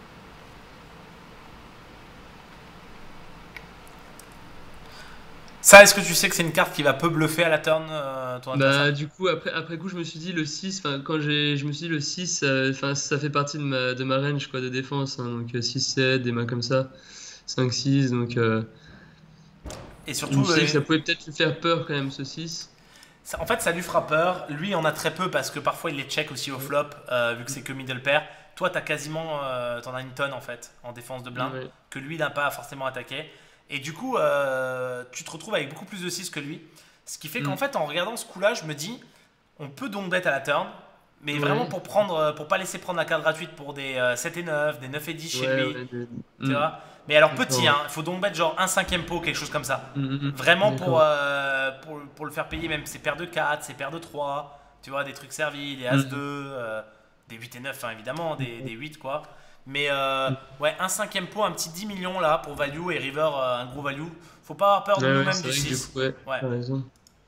Ça, est-ce que tu sais que c'est une carte qui va peu bluffer à la turn euh, ton adversaire? Bah, du coup, après, après coup, je me suis dit le six, enfin, quand j'ai, je me suis dit le six, euh, enfin, ça fait partie de ma, de ma range, quoi, de défense, hein, donc euh, six sept, des mains comme ça, cinq six, donc euh, Et je me surtout, suis dit euh, que ça pouvait peut-être lui faire peur quand même, ce six. Ça- en fait, ça lui fera peur. Lui, il en a très peu parce que parfois il les check aussi au flop, euh, vu que c'est que middle pair. Toi, t'as quasiment, euh, t'en as une tonne en fait en défense de blind Ouais. que lui n'a pas forcément attaqué. Et du coup, euh, tu te retrouves avec beaucoup plus de six que lui. Ce qui fait qu'en Mm. fait, en regardant ce coup-là, je me dis, on peut donc bet à la turn, mais vraiment Ouais. pour prendre, euh, pour pas laisser prendre la carte gratuite pour des euh, sept et neuf, des neuf et dix chez Ouais, lui, ouais. de- tu Mm. vois. Mais alors petit, D'accord. hein, il faut donc bet genre un cinquième pot, quelque chose comme ça. Mm, mm, mm. Vraiment pour, D'accord. euh, pour, pour le faire payer même ses paires de quatre, ses paires de trois, tu vois, des trucs servis, des as deux, Mm. euh, des huit et neuf, hein, évidemment, des, des huit quoi. Mais euh, Mm. ouais, un cinquième pot, un petit dix millions là pour value et river euh, un gros value. Faut pas avoir peur de Ouais, ouais, nous-mêmes c'est du vrai que du six. coup, ouais, Ouais. t'as raison.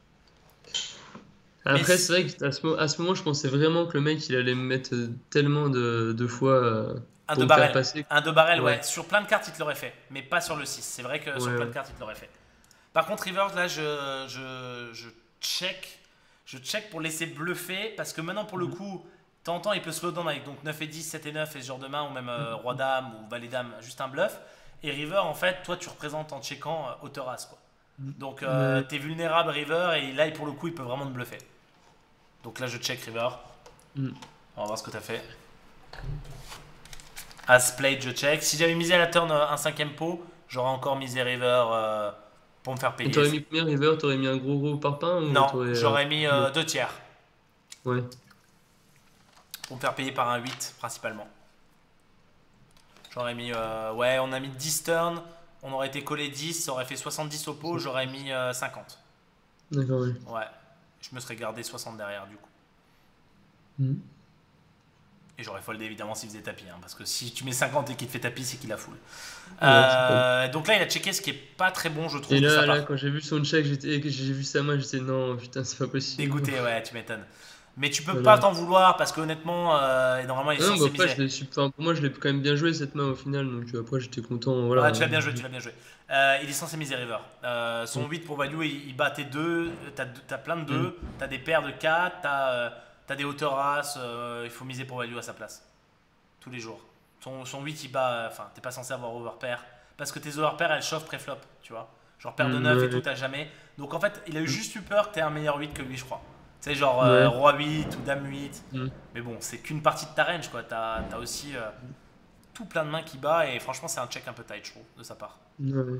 Mais Après, c'est vrai qu'à ce, mo- à ce moment, je pensais vraiment que le mec, il allait me mettre euh, tellement de, de fois euh, un pour deux me faire barrel. passer. Un deux barrel, Ouais, ouais. Sur plein de cartes, il te l'aurait fait. Mais pas sur le six. C'est vrai que sur ouais, plein de ouais. cartes, il te l'aurait fait. Par contre, River, là, je, je, je check. Je check pour laisser bluffer. Parce que maintenant, pour le Mm. coup, de temps en temps, il peut slow down avec donc neuf et dix, sept et neuf et ce genre de main. Ou même euh, Mm. Roi-Dame ou Valet-Dame, juste un bluff. Et River, en fait, toi, tu représentes en checkant euh, hauteur as, quoi. Mm. Donc, euh, Ouais. t'es vulnérable, River. Et là, pour le coup, il peut vraiment te bluffer. Donc là, je check River. Mm. On va voir ce que t'as fait. As played, je check. Si j'avais misé à la turn euh, un cinquième pot, j'aurais encore misé river euh, pour me faire Et payer. t'aurais mis combien, River? T'aurais mis un gros gros parpaing ou Non, t'aurais. euh, j'aurais mis Ouais. euh, deux tiers Ouais. pour me faire payer par un huit principalement. J'aurais mis, euh, ouais, on a mis dix turns, on aurait été collé dix, ça aurait fait soixante-dix au pot, j'aurais mis euh, cinquante. D'accord, ouais. Ouais, je me serais gardé soixante derrière du coup. Mm. Et j'aurais foldé évidemment s'il faisait tapis, hein, parce que si tu mets cinquante et qu'il te fait tapis, c'est qu'il a full. Ouais, c'est pas. Euh, donc là, il a checké ce qui est pas très bon, je Et trouve, de sa là, là, part. quand j'ai vu son check, j'étais, et que j'ai vu sa main, j'étais non, putain, c'est pas possible. Dégoûté, ouais, tu m'étonnes. Mais tu peux pas Voilà. t'en vouloir parce que honnêtement, euh, normalement, il est Ah non, bah censé après, miser. je l'ai su- enfin, pour moi, je l'ai quand même bien joué cette main au final, donc euh, après, j'étais content, Ouais, voilà. tu l'as bien joué, tu l'as bien joué. Euh, il est censé miser river. Euh, son Mm. huit pour value, il, il bat tes deux, t'as, t'as plein de Mm. deux, t'as des paires de quatre, t'as, euh, t'as des hauteurs as, euh, il faut miser pour value à sa place. Tous les jours. Son, son huit, il bat, euh, enfin, t'es pas censé avoir overpair. Parce que tes overpairs, elles chauffent pré-flop, tu vois. Genre paire de Mm, neuf et tout, ouais. t'as jamais. Donc en fait, il a eu Mm. juste eu peur que t'aies un meilleur huit que lui, je crois. Tu sais, genre euh, Ouais. roi huit ou dame huit. Mm. Mais bon, c'est qu'une partie de ta range, quoi. T'as, t'as aussi euh, tout plein de mains qui bat et franchement, c'est un check un peu tight, je trouve, de sa part. Ouais.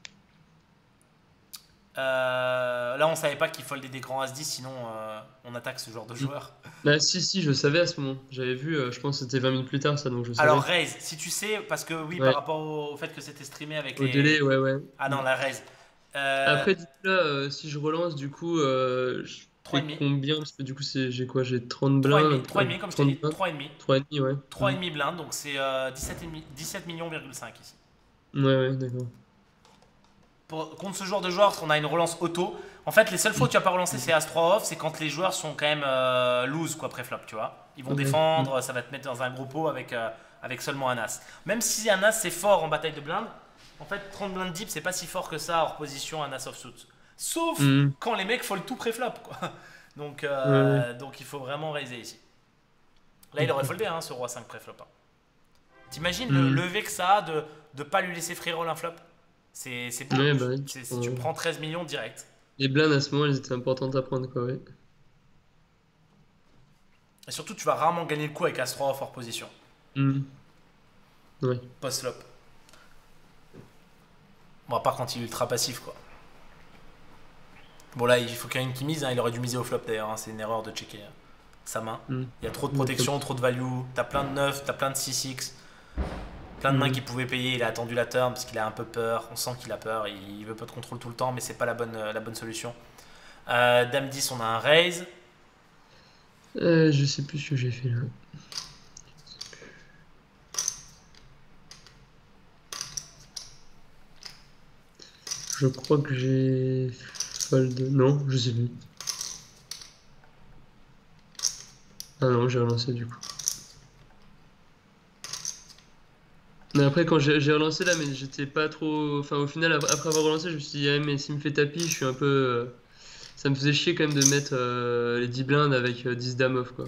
Euh, là, on savait pas qu'il foldait des grands as dix, sinon euh, on attaque ce genre de Mm. joueur. Bah, si, si, je savais à ce moment. J'avais vu, euh, je pense que c'était vingt minutes plus tard, ça, donc je Alors, savais. raise, si tu sais, parce que oui, par Ouais. rapport au, au fait que c'était streamé avec Au délai, les. ouais, ouais. Ah non, Mm. la raise. Euh, Après, du coup, là, euh, si je relance, du coup, euh, je fais trois virgule cinq. combien? Parce que du coup, c'est, j'ai quoi? J'ai trente blindes, trois virgule cinq, trois virgule cinq, comme je t'ai trente dit, blindes, trois virgule cinq. trois virgule cinq, ouais. trois Mm. virgule cinq blindes, donc c'est euh, dix-sept, virgule cinq dix-sept millions, virgule cinq ici. Ouais, ouais, d'accord. Pour- contre ce genre de joueur, on a une relance auto. En fait, les seules fois où Mm. tu vas pas relancer, c'est as trois off, c'est quand les joueurs sont quand même euh, loose, quoi, pré-flop, tu vois. Ils vont Ouais. Mm. défendre, ça va te mettre dans un gros pot avec, euh, avec seulement un as. Même si un as c'est fort en bataille de blindes, en fait, trente blindes deep, c'est pas si fort que ça hors position un as offsuit. Sauf Mm. quand les mecs fold tout pré-flop, quoi. Donc, Ouais, ouais. euh, donc il faut vraiment raiser ici. Là, il aurait Ok. foldé, hein, ce roi cinq pré-flop. hein. T'imagines le Mm. lever que ça a de ne pas lui laisser free roll un flop? C'est c'est beau. Ouais, bah oui. C'est- c'est- tu Euh, prends treize millions direct. Les blindes à ce moment, elles étaient importantes à prendre, quoi, ouais. Et surtout, tu vas rarement gagner le coup avec as trois off hors position. Mm. Ouais. Post-flop. Bon, à part quand il est ultra passif, quoi. Bon, là, il faut qu'il y ait une qui mise. hein. Il aurait dû miser au flop, d'ailleurs. hein. C'est une erreur de checker hein, sa main. Mm. Il y a trop de Ouais, protection, trop de value. T'as plein de neuf, t'as plein de six x. Plein de mains Mm. qu'il pouvait payer. Il a attendu la turn parce qu'il a un peu peur. On sent qu'il a peur. Il veut pas de contrôle tout le temps, mais c'est pas la bonne, la bonne solution. Euh, Dame dix, on a un raise. Euh, je sais plus ce que j'ai fait là. Je crois que j'ai fold. Non, je sais plus. Ah non, j'ai relancé du coup. Mais après, quand j'ai j'ai relancé là, mais j'étais pas trop. Enfin, au final, après après avoir relancé, je me suis dit, ah, mais s'il me fait tapis, je suis un peu. euh, Ça me faisait chier quand même de mettre euh, les dix blindes avec euh, dix dames off quoi.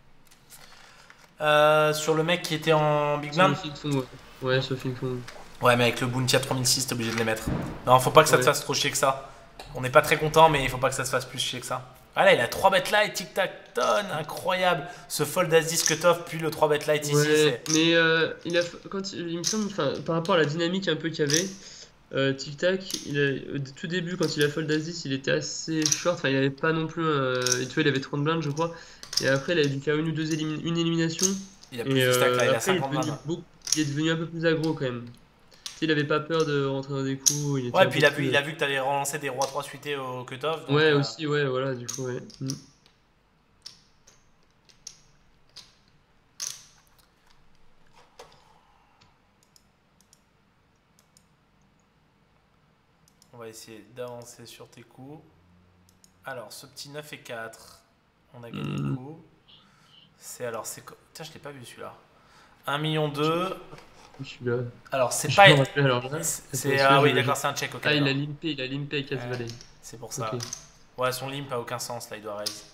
Euh, sur le mec qui était en big Sur le blind. fil fond, ouais. Ouais, sur le fil fond. Ouais, mais avec le bounty à trois mille six, t'es obligé de les mettre. Non, faut pas que ça te Ouais. fasse trop chier que ça. On n'est pas très content, mais il faut pas que ça se fasse plus chier que ça. Ah là, il a trois bêtes light, tic-tac, tonne, incroyable. Ce fold as dix cut-off, puis le trois bêtes light ici, Ouais, c'est. mais euh, il a, quand il, il me semble, enfin, par rapport à la dynamique un peu qu'il y avait, euh, Tic Tac, il a- au tout début, quand il a fold as dix, il était assez short, enfin, il avait pas non plus, euh, tu vois, il avait trente blindes, je crois, et après, il a dû faire une ou deux élimi- une élimination, Il a plus et de stack là, euh, il a après, il est cinquante devenu blindes. beaucoup, il est devenu un peu plus aggro quand même. Tu sais, il avait pas peur de rentrer dans des coups, il était Ouais, un puis peu il a vu, plus. il a vu que t'avais relancé des rois trois suités au cut-off, donc. Ouais, euh, aussi, ouais, voilà, du coup, ouais. Mm. On va essayer d'avancer sur tes coups. Alors, ce petit neuf et quatre, on a gagné le Mm. coup. C'est alors, c'est. co- Tiens, je l'ai pas vu celui-là. un million deux. Je suis là. Alors, c'est Je pas. me rappelle alors là. C'est. Attends, c'est- celui-là, Ah je oui, l'ai- je- d'accord, c'est un check, ok, Ah, il a d'accord. limpé, il a limpé avec Casse Ouais, Valley. c'est pour Ok, ça. Ouais, son limp a aucun sens là, il doit raise.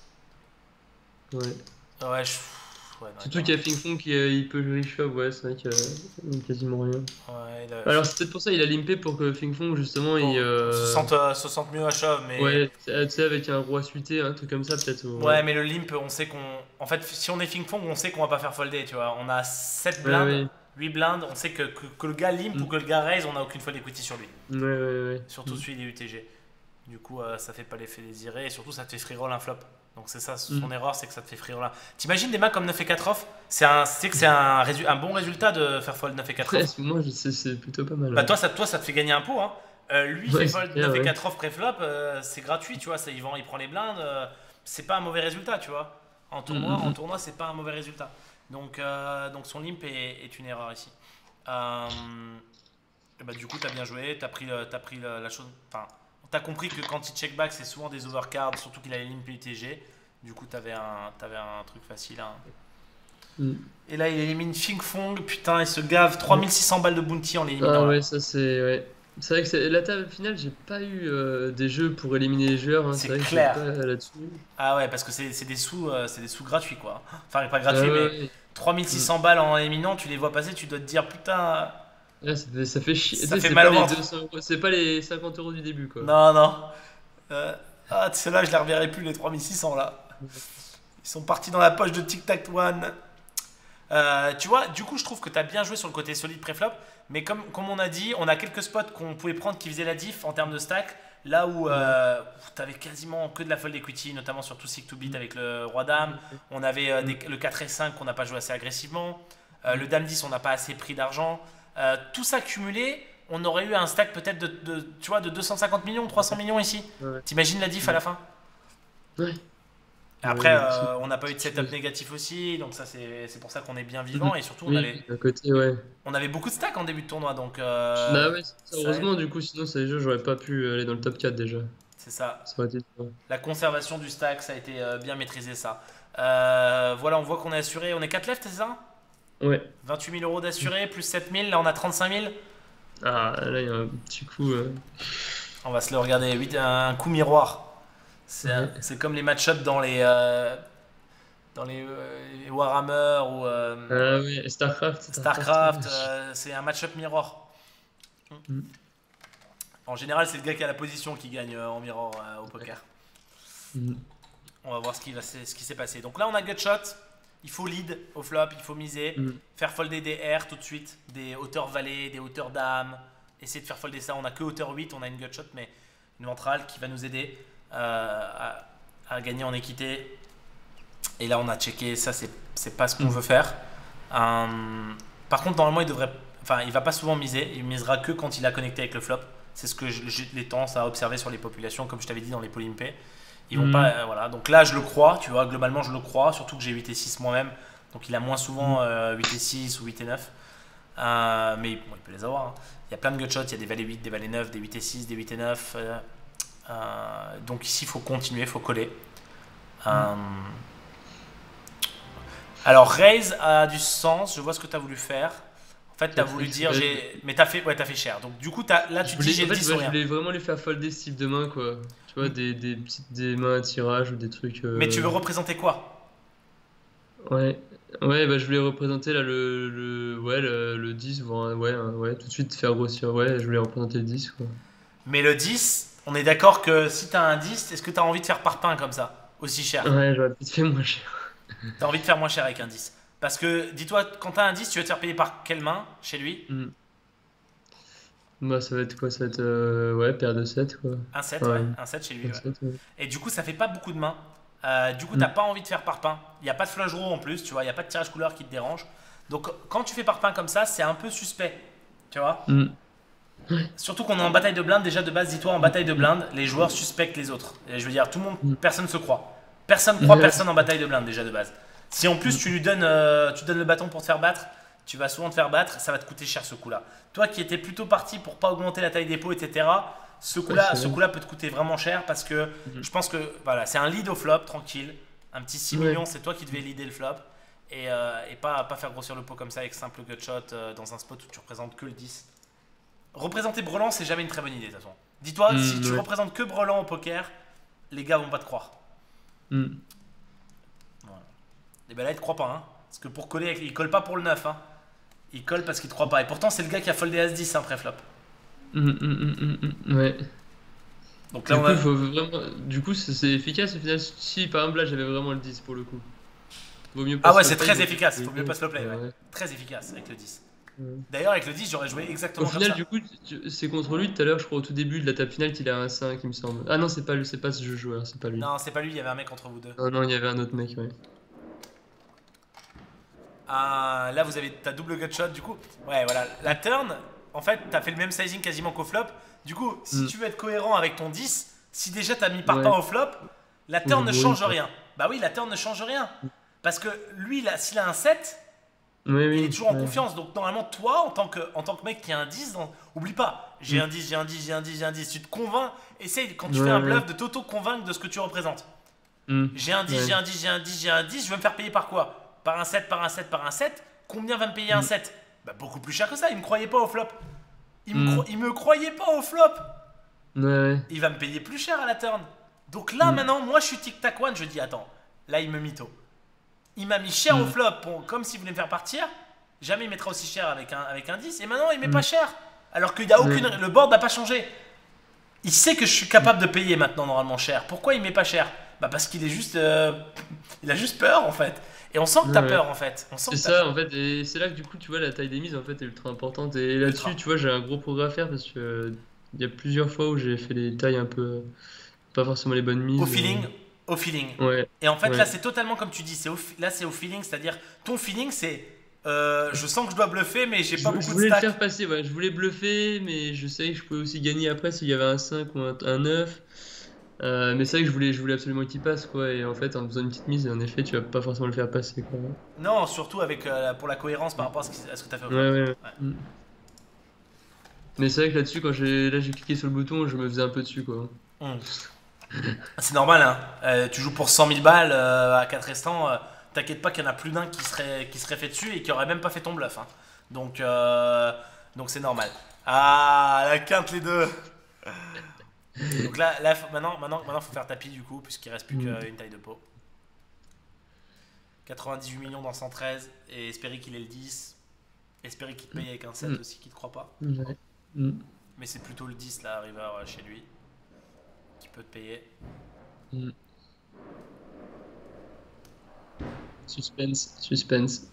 ouais. Ouais, je. Ouais, non, il Surtout doit- qu'il y a Fing Fong qui euh, il peut jouer shove, ouais, c'est vrai qu'il y a quasiment rien. Ouais, il a- Alors c'est peut-être pour ça qu'il a limpé pour que Fing Fong justement Bon, il. se euh, sente, euh, se sente mieux à shove, mais. Ouais, tu sais, avec un roi suité, un truc comme ça peut-être. Ouais, Ouais, mais le limp, on sait qu'on. En fait, si on est Fing Fong, on sait qu'on va pas faire folder, tu vois. On a sept ouais, blindes, ouais. huit blindes, on sait que, que, que le gars limp Mm. ou que le gars raise, on a aucune fold equity sur lui. Ouais, ouais, ouais. Surtout Mm. celui des U T G. Du coup, euh, ça fait pas l'effet désiré et surtout, ça te fait free roll un flop. Donc, c'est ça, son Mm. erreur, c'est que ça te fait free roll un. T'imagines des mains comme neuf et quatre off. C'est un, c'est que c'est un, résu- un bon résultat de faire fold neuf et quatre Ouais, off. c'est- moi je sais, c'est plutôt pas mal. Bah, Ouais, toi, ça, toi, ça te fait gagner un pot. Hein. Euh, lui, il ouais, fait c'est fold clair, neuf et ouais. quatre off pré-flop, euh, c'est gratuit, tu vois. Ça, il, vend, il prend les blindes. euh, c'est pas un mauvais résultat, tu vois. En Mm, tournoi, mm, en mm. tournoi, c'est pas un mauvais résultat. Donc, euh, donc son limp est, est une erreur ici. Euh, et bah, du coup, t'as bien joué, t'as pris, le- t'as pris le- la chose. Enfin, t'as compris que quand il check back, c'est souvent des overcards, surtout qu'il a les limp U T G. Du coup, t'avais un, t'avais un truc facile. Hein. Mm. Et là, il élimine Fing Fong. Putain, il se gave trois mille six cents balles de bounty en l'éliminant Ah là. ouais, ça c'est. Ouais. C'est vrai que c'est- la table finale, j'ai pas eu euh, des jeux pour éliminer les joueurs, hein. C'est C'est vrai que j'ai clair. pas là-dessus. Ah ouais, parce que c'est c'est des sous, euh, c'est des sous gratuits quoi. Enfin, pas Ah gratuits, ouais, mais ouais. trois mille six cents Mm. balles en éliminant, tu les vois passer, tu dois te dire putain, Ouais, ça fait, ça fait chier. Tu ça sais, fait c'est mal pas au les ventre. deux cents euros, c'est pas les cinquante euros du début, quoi. Non, non. Euh, ah, ceux-là, je les reverrai plus, les trois mille six cents là. Ils sont partis dans la poche de Tic Tac One. Euh, tu vois, du coup, je trouve que tu as bien joué sur le côté solide pré-flop. Mais comme, comme on a dit, on a quelques spots qu'on pouvait prendre qui faisaient la diff en termes de stack. Là où Ouais. euh, tu avais quasiment que de la fold equity, notamment sur tout Seek to Beat avec le Roi Dame. On avait euh, des- le quatre et cinq qu'on n'a pas joué assez agressivement. Euh, le Dame dix, on n'a pas assez pris d'argent. Euh, tout ça cumulé, on aurait eu un stack peut-être de, de, tu vois, de deux cent cinquante millions, trois cents millions ici. Ouais. T'imagines la diff à la fin? Ouais. Après, Ouais, euh, on n'a pas eu de c'est- setup négatif aussi, donc ça c'est c'est pour ça qu'on est bien vivant et surtout on Oui, avait, d'un côté, ouais. on avait beaucoup de stacks en début de tournoi, donc euh, Bah ouais, c'est ça, ça aide. heureusement, du coup, sinon, ces jeux, j'aurais pas pu aller dans le top quatre déjà. C'est ça. Ça aurait été dur. La conservation du stack, ça a été euh, bien maîtrisé ça. Euh, voilà, on voit qu'on est assuré, on est quatre left, c'est ça? Ouais. vingt-huit mille euros d'assuré, plus sept mille, là on a trente-cinq mille. Ah, là, il y a un petit coup. euh, On va se le regarder, huit, un coup miroir. C'est un- Ouais. c'est comme les match-up dans les, euh, dans les, euh, les Warhammer ou euh, Ah ouais, StarCraft. StarCraft, ouais. euh, c'est un match-up mirror. Mm. En général, c'est le gars qui a la position qui gagne euh, en mirror euh, au poker. Mm. On va voir ce qui, va, ce qui s'est passé. Donc là, on a gutshot. Il faut lead au flop, il faut miser. Mm. Faire folder des R tout de suite, des hauteurs valet, des hauteurs dame. Essayer de faire folder ça. On a que hauteur huit, on a une gutshot, mais une ventrale qui va nous aider euh, à, à gagner en équité. Et là, on a checké. Ça, c'est c'est pas ce qu'on Mm. veut faire. Euh, par contre, normalement, il devrait. Enfin, il va pas souvent miser. Il misera que quand il a connecté avec le flop. C'est ce que j'ai les tendances à observer sur les populations, comme je t'avais dit dans les polympés. Ils vont Mm. pas. euh, voilà. Donc là, je le crois. Tu vois, globalement, je le crois. Surtout que j'ai huit et six moi-même. Donc il a moins souvent euh, huit et six ou huit et neuf. Euh, mais bon, il peut les avoir. Hein. Il y a plein de gutshots. Il y a des valets huit, des valets neuf, des huit et six, des huit et neuf. euh, euh, donc ici, il faut continuer, il faut coller. Euh, alors, raise a du sens. Je vois ce que tu as voulu faire. En fait, tu as J'ai voulu fait- dire. j'ai Mais tu as, fait... ouais, t'as fait cher. Donc, du coup, t'as- là, tu Je te dis voulais, j'ai en le fait, dix ouais, ou je rien. voulais vraiment les faire folder ce type de main, quoi. Tu vois, des, des petites des mains à tirage ou des trucs. euh, Mais tu veux représenter quoi? Ouais. Ouais, bah je voulais représenter là le, le, ouais, le, le dix, voire, ouais, hein, ouais, tout de suite faire grossir. Ouais, je voulais représenter le dix, quoi. Mais le dix, on est d'accord que si tu as un dix, est-ce que tu as envie de faire par pain comme ça? aussi cher. Ouais, j'aurais peut-être fait moins cher. T'as envie de faire moins cher avec un dix. Parce que, dis-toi, quand t'as un dix, tu veux te faire payer par quelle main chez lui? Hmm. Bah, ça va être quoi? Ça va être. euh, Ouais, paire de sept quoi. Un sept, ouais. Ouais, Un sept chez lui, paire de ouais. sept, ouais. Et du coup, ça fait pas beaucoup de mains. Euh, du coup, t'as Hmm. pas envie de faire par pain. Il n'y a pas de flush draw en plus, tu vois. Il n'y a pas de tirage couleur qui te dérange. Donc, quand tu fais par pain comme ça, c'est un peu suspect. Tu vois. Hmm. Surtout qu'on est en bataille de blindes. Déjà, de base, dis-toi, en bataille de blindes, les joueurs suspectent les autres. Et je veux dire, tout le monde, Hmm. personne se croit. Personne croit Ouais. personne en bataille de blindes, déjà de base. Si en plus Hmm. tu lui donnes, euh, tu donnes le bâton pour te faire battre, tu vas souvent te faire battre, ça va te coûter cher ce coup-là. Toi qui étais plutôt parti pour pas augmenter la taille des pots, et cetera, ce Ouais, coup-là, c'est ce vrai. coup-là peut te coûter vraiment cher parce que Hmm. je pense que voilà, c'est un lead au flop, tranquille. Un petit six Ouais. millions, c'est toi qui devais leader le flop. Et, euh, et pas, pas faire grossir le pot comme ça avec simple gutshot euh, dans un spot où tu représentes que le dix. Représenter Brelan, c'est jamais une très bonne idée de toute façon. Dis-toi, si Hmm, tu ouais. représentes que Brelan au poker, les gars vont pas te croire. Hmm. Voilà. Et ben là, il te croit pas, hein. Parce que pour coller, il colle pas pour le neuf, hein. Il colle parce qu'il te croit pas. Et pourtant, c'est le gars qui a foldé As dix, hein, pré-flop. Hmm, hmm, hmm, hmm, hmm. Ouais. Donc là, Du on coup, a. il faut vraiment. Du coup, c'est c'est efficace au final. Si par exemple là j'avais vraiment le dix pour le coup. Vaut mieux pas Ah ouais, se le c'est play, très vaut efficace. mieux Faut mieux pas se le play, Ouais, ouais. ouais. Très efficace avec le dix. Ouais. D'ailleurs, avec le dix, j'aurais joué Au exactement comme final, ça. du coup, tu- c'est contre lui tout à l'heure, je crois, au tout début de la table finale, qu'il a un cinq, il me semble. Ah non, c'est pas lui, c'est pas ce jeu joueur, c'est pas lui. Non, c'est pas lui, il y avait un mec entre vous deux. Non, non, il y avait un autre mec, ouais. Ah, là, vous avez ta double gutshot. Du coup, ouais, voilà. La turn, en fait, t'as fait le même sizing quasiment qu'au flop. Du coup, si Hmm. tu veux être cohérent avec ton dix, si déjà t'as mis par pain Ouais. au flop, la Faut que je turn ne bourrine, change quoi. rien. Bah oui, la turn ne change rien. Parce que lui, là, s'il a un sept, Oui, il est oui. toujours en Ouais. confiance. Donc normalement, toi, en tant que, en tant que mec qui a un dix, dans- oublie pas, j'ai Hmm. un dix, j'ai un dix, j'ai un dix, j'ai un dix. Tu te convaincs, essaye quand tu Ouais, fais un ouais. bluff de t'auto-convaincre de ce que tu représentes. Hmm. J'ai un dix, Ouais. j'ai un dix, j'ai un dix, j'ai un dix, je vais me faire payer par quoi? Par un sept, par un sept, par un sept. Combien va me payer un Hmm. sept? Bah beaucoup plus cher que ça, il me croyait pas au flop. Il me, Hmm. cro- il me croyait pas au flop. Ouais, ouais. Il va me payer plus cher à la turn. Donc là Hmm. maintenant, moi je suis tic-tac one, je dis attends, là il me mytho. Il m'a mis cher au Hmm. flop, pour- comme s'il voulait me faire partir. Jamais il mettra aussi cher avec un, avec un dix. Et maintenant il met Hmm. pas cher. Alors qu'il y a aucune. Ouais. Le board n'a pas changé. Il sait que je suis capable de payer maintenant normalement cher. Pourquoi il met pas cher? Bah parce qu'il est juste. euh, Il a juste peur en fait. Et on sent que Ouais, t'as ouais. peur en fait. On sent C'est que t'as ça, peur. en fait, et c'est là que du coup, tu vois, la taille des mises, en fait, est ultra importante. Et Ultra. là-dessus, tu vois, j'ai un gros progrès à faire parce que euh, il y a plusieurs fois où j'ai fait des tailles un peu. Pas forcément les bonnes Au mises. feeling. Au feeling. euh, Ouais, Et en fait là ouais. c'est totalement comme tu dis. C'est au fi- là c'est au feeling. C'est-à-dire ton feeling c'est. euh, je sens que je dois bluffer mais j'ai Je, pas je beaucoup de voulais le stacks. faire passer, ouais. Je voulais bluffer, mais je savais que je pouvais aussi gagner après s'il y avait un cinq ou un, un neuf. Euh, mais c'est vrai que je voulais, je voulais absolument qu'il passe, quoi. Et en fait, en faisant une petite mise, en effet, tu vas pas forcément le faire passer, quoi. Non, surtout avec, euh, pour la cohérence par rapport à ce, qui- à ce que t'as fait au Ouais, flop. ouais, ouais. Ouais. Mm. Mais c'est vrai que là-dessus, quand j'ai là j'ai cliqué sur le bouton, je me faisais un peu dessus, quoi. Hum. C'est normal, hein. Euh, tu joues pour cent mille balles euh, à quatre restants. euh, T'inquiète pas qu'il y en a plus d'un qui serait, qui serait fait dessus et qui aurait même pas fait ton bluff, hein. Donc, euh, donc c'est normal. Ah, la quinte les deux. Donc là, là faut- maintenant, maintenant, maintenant, faut faire tapis du coup, puisqu'il reste plus Mm. qu'une taille de pot. quatre-vingt-dix-huit millions dans cent treize et espérer qu'il ait le dix. Espérer qu'il te paye avec un sept Mm. aussi, qu'il te croit pas. Ouais. Mm. Mais c'est plutôt le dix là, River, euh, chez lui, qui peut te payer. Mm. Suspense, suspense.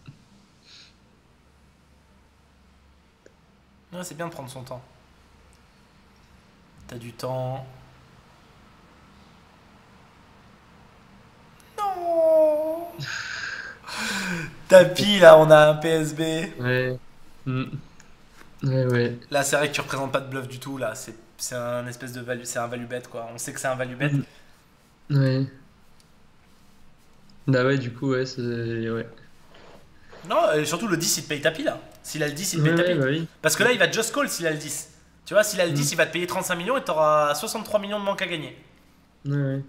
Ouais, c'est bien de prendre son temps. T'as du temps. Non. Tapis là, on a un P S B. Ouais. Mm. Ouais, ouais. Là, c'est vrai que tu représentes pas de bluff du tout. Là, c'est c'est un espèce de value, c'est un value bet quoi. On sait que c'est un value bet. Mm. Ouais. Bah ouais, du coup, ouais, c'est... Ouais. Non, et surtout le dix, il te paye tapis là. S'il a le dix, il te Ouais, paye ouais, tapis. bah oui. Parce que là, il va just call s'il a le dix. Tu vois, s'il a le dix, Mm. il va te payer trente-cinq millions et t'auras soixante-trois millions de manque à gagner. Ouais, ouais.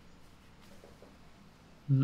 Mm.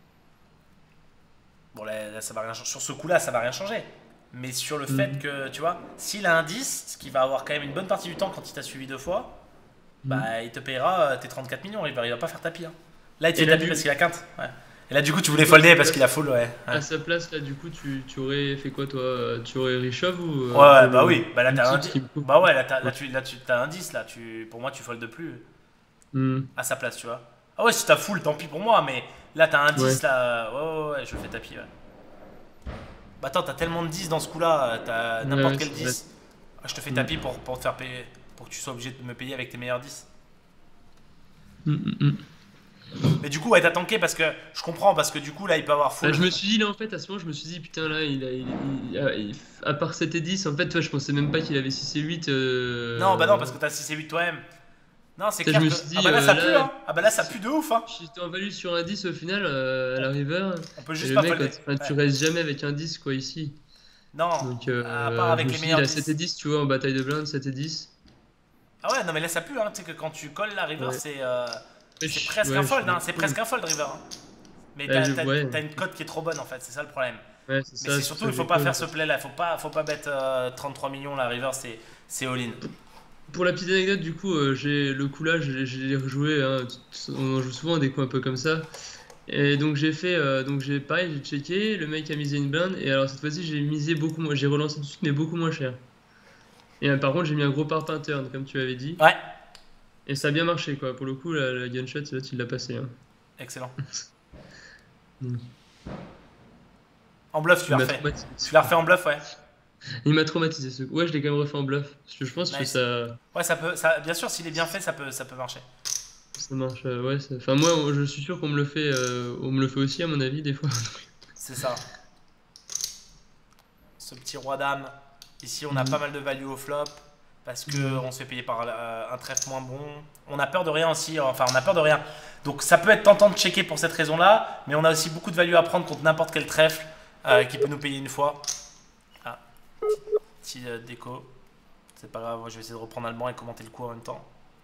Bon, là, là, ça va rien changer. Sur ce coup-là, ça va rien changer. Mais sur le fait Mm. que, tu vois, s'il a un dix, ce qui va avoir quand même une bonne partie du temps quand il t'a suivi deux fois, Mm. bah, il te payera euh, tes trente-quatre millions. Il va, il va pas faire tapis, hein. Là, il te Et fait là, tapis du- parce qu'il a quinte. Ouais. Et là, du coup, tu voulais Et folder à parce sa qu'il a full, ouais. Ouais, À sa place, là, du coup, tu, tu aurais fait quoi, toi? Tu aurais reshove ou ouais, euh, ouais, un peu bah le- oui. Bah là, le t'as un tips dix. qui me coupe? Bah ouais, là, t'as, là, Ouais. tu, là, tu as un dix. Là, tu, pour moi, tu foldes plus Hmm. à sa place, tu vois. Ah ouais, si t'as full, tant pis pour moi, mais là t'as un Ouais. dix là. Ouais, ouais, ouais, je fais tapis, ouais. Bah attends, t'as tellement de dix dans ce coup-là, euh, t'as Ouais, n'importe ouais, quel c'est vrai. dix. Ah, je te fais Mm. tapis pour, pour te faire payer, pour que tu sois obligé de me payer avec tes meilleurs dix. Mm, mm, mm. Mais du coup, ouais, t'as tanké parce que je comprends, parce que du coup, là, il peut avoir Bah, full. je me suis dit, là, en fait, à ce moment, je me suis dit, putain, là, il a, il, il- ah, il- à part sept et dix, en fait, toi, je pensais même pas qu'il avait six et huit. Non, bah non, parce euh, que t'as six et huit toi-même. Non, c'est putain, je clair me que. suis Ah dit, bah là, euh, ça pue, là, hein. Ah bah là, ça pue de ouf, hein. j'étais en value sur un dix au final, euh, à On, la river. on peut Et juste le pas mec, folder. enfin, tu Ouais. restes jamais avec un dix, quoi, ici. Non, Donc, à part euh, je avec me les suis dit, meilleurs là, sept et dix. dix, tu vois, en bataille de blindes, sept et dix. Ah ouais, non, mais là, ça pue, hein. Tu sais que quand tu colles la river, Ouais. c'est. euh, Ouais, c'est je, presque un ouais, je suis fold, hein. dans C'est le fond. presque un fold river, hein. Mais Ouais, t'as je, t'as- ouais, t'as une cote qui est trop bonne, en fait, c'est ça le problème. ouais, c'est Mais ça, c'est c'est pour surtout, ça il que faut j'ai pas call. faire ce play là, faut pas, faut pas bet euh, trente-trois millions la river, c'est c'est all-in. Pour la petite anecdote, du coup, euh, j'ai le coup là, j'ai j'ai rejoué, hein, t- on en joue souvent des coups un peu comme ça. Et donc j'ai fait, euh, donc j'ai pareil, j'ai checké, le mec a misé une blinde, et alors cette fois-ci j'ai misé beaucoup moins, j'ai relancé tout de suite, mais beaucoup moins cher. Et euh, par contre, j'ai mis un gros par pattern, comme tu avais dit, Ouais, et ça a bien marché, quoi. Pour le coup, la, la gunshot, l'autre, il l'a passé, hein. excellent. Mm. En bluff, tu Il l'as m'a refait. traumatisé. Tu l'as refait en bluff, ouais. Il m'a traumatisé ce coup. Ouais, je l'ai quand même refait en bluff, parce que je pense que Nice. ça, Ouais, ça peut, ça, bien sûr, s'il est bien fait, ça peut, ça peut marcher. ça marche. euh, ouais, ça- enfin moi, je suis sûr qu'on me le fait, euh, on me le fait aussi à mon avis des fois. C'est ça. Ce petit roi dame. Ici, on a pas Mhm. mal de value au flop parce que Ouais. on se fait payer par euh, un trèfle moins bon. On a peur de rien aussi. Enfin, on a peur de rien. Donc, ça peut être tentant de checker pour cette raison-là, mais on a aussi beaucoup de value à prendre contre n'importe quel trèfle euh, qui peut nous payer une fois. Ah, petit euh, déco. C'est pas grave, moi, je vais essayer de reprendre allemand et commenter le coup en même temps.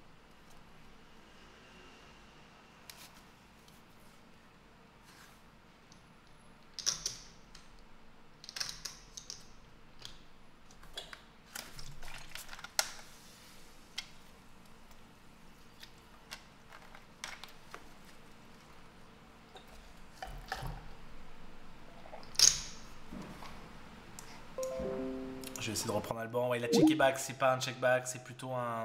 Je vais essayer de reprendre Alban. Ouais, il a checké back, c'est pas un check back, c'est plutôt un.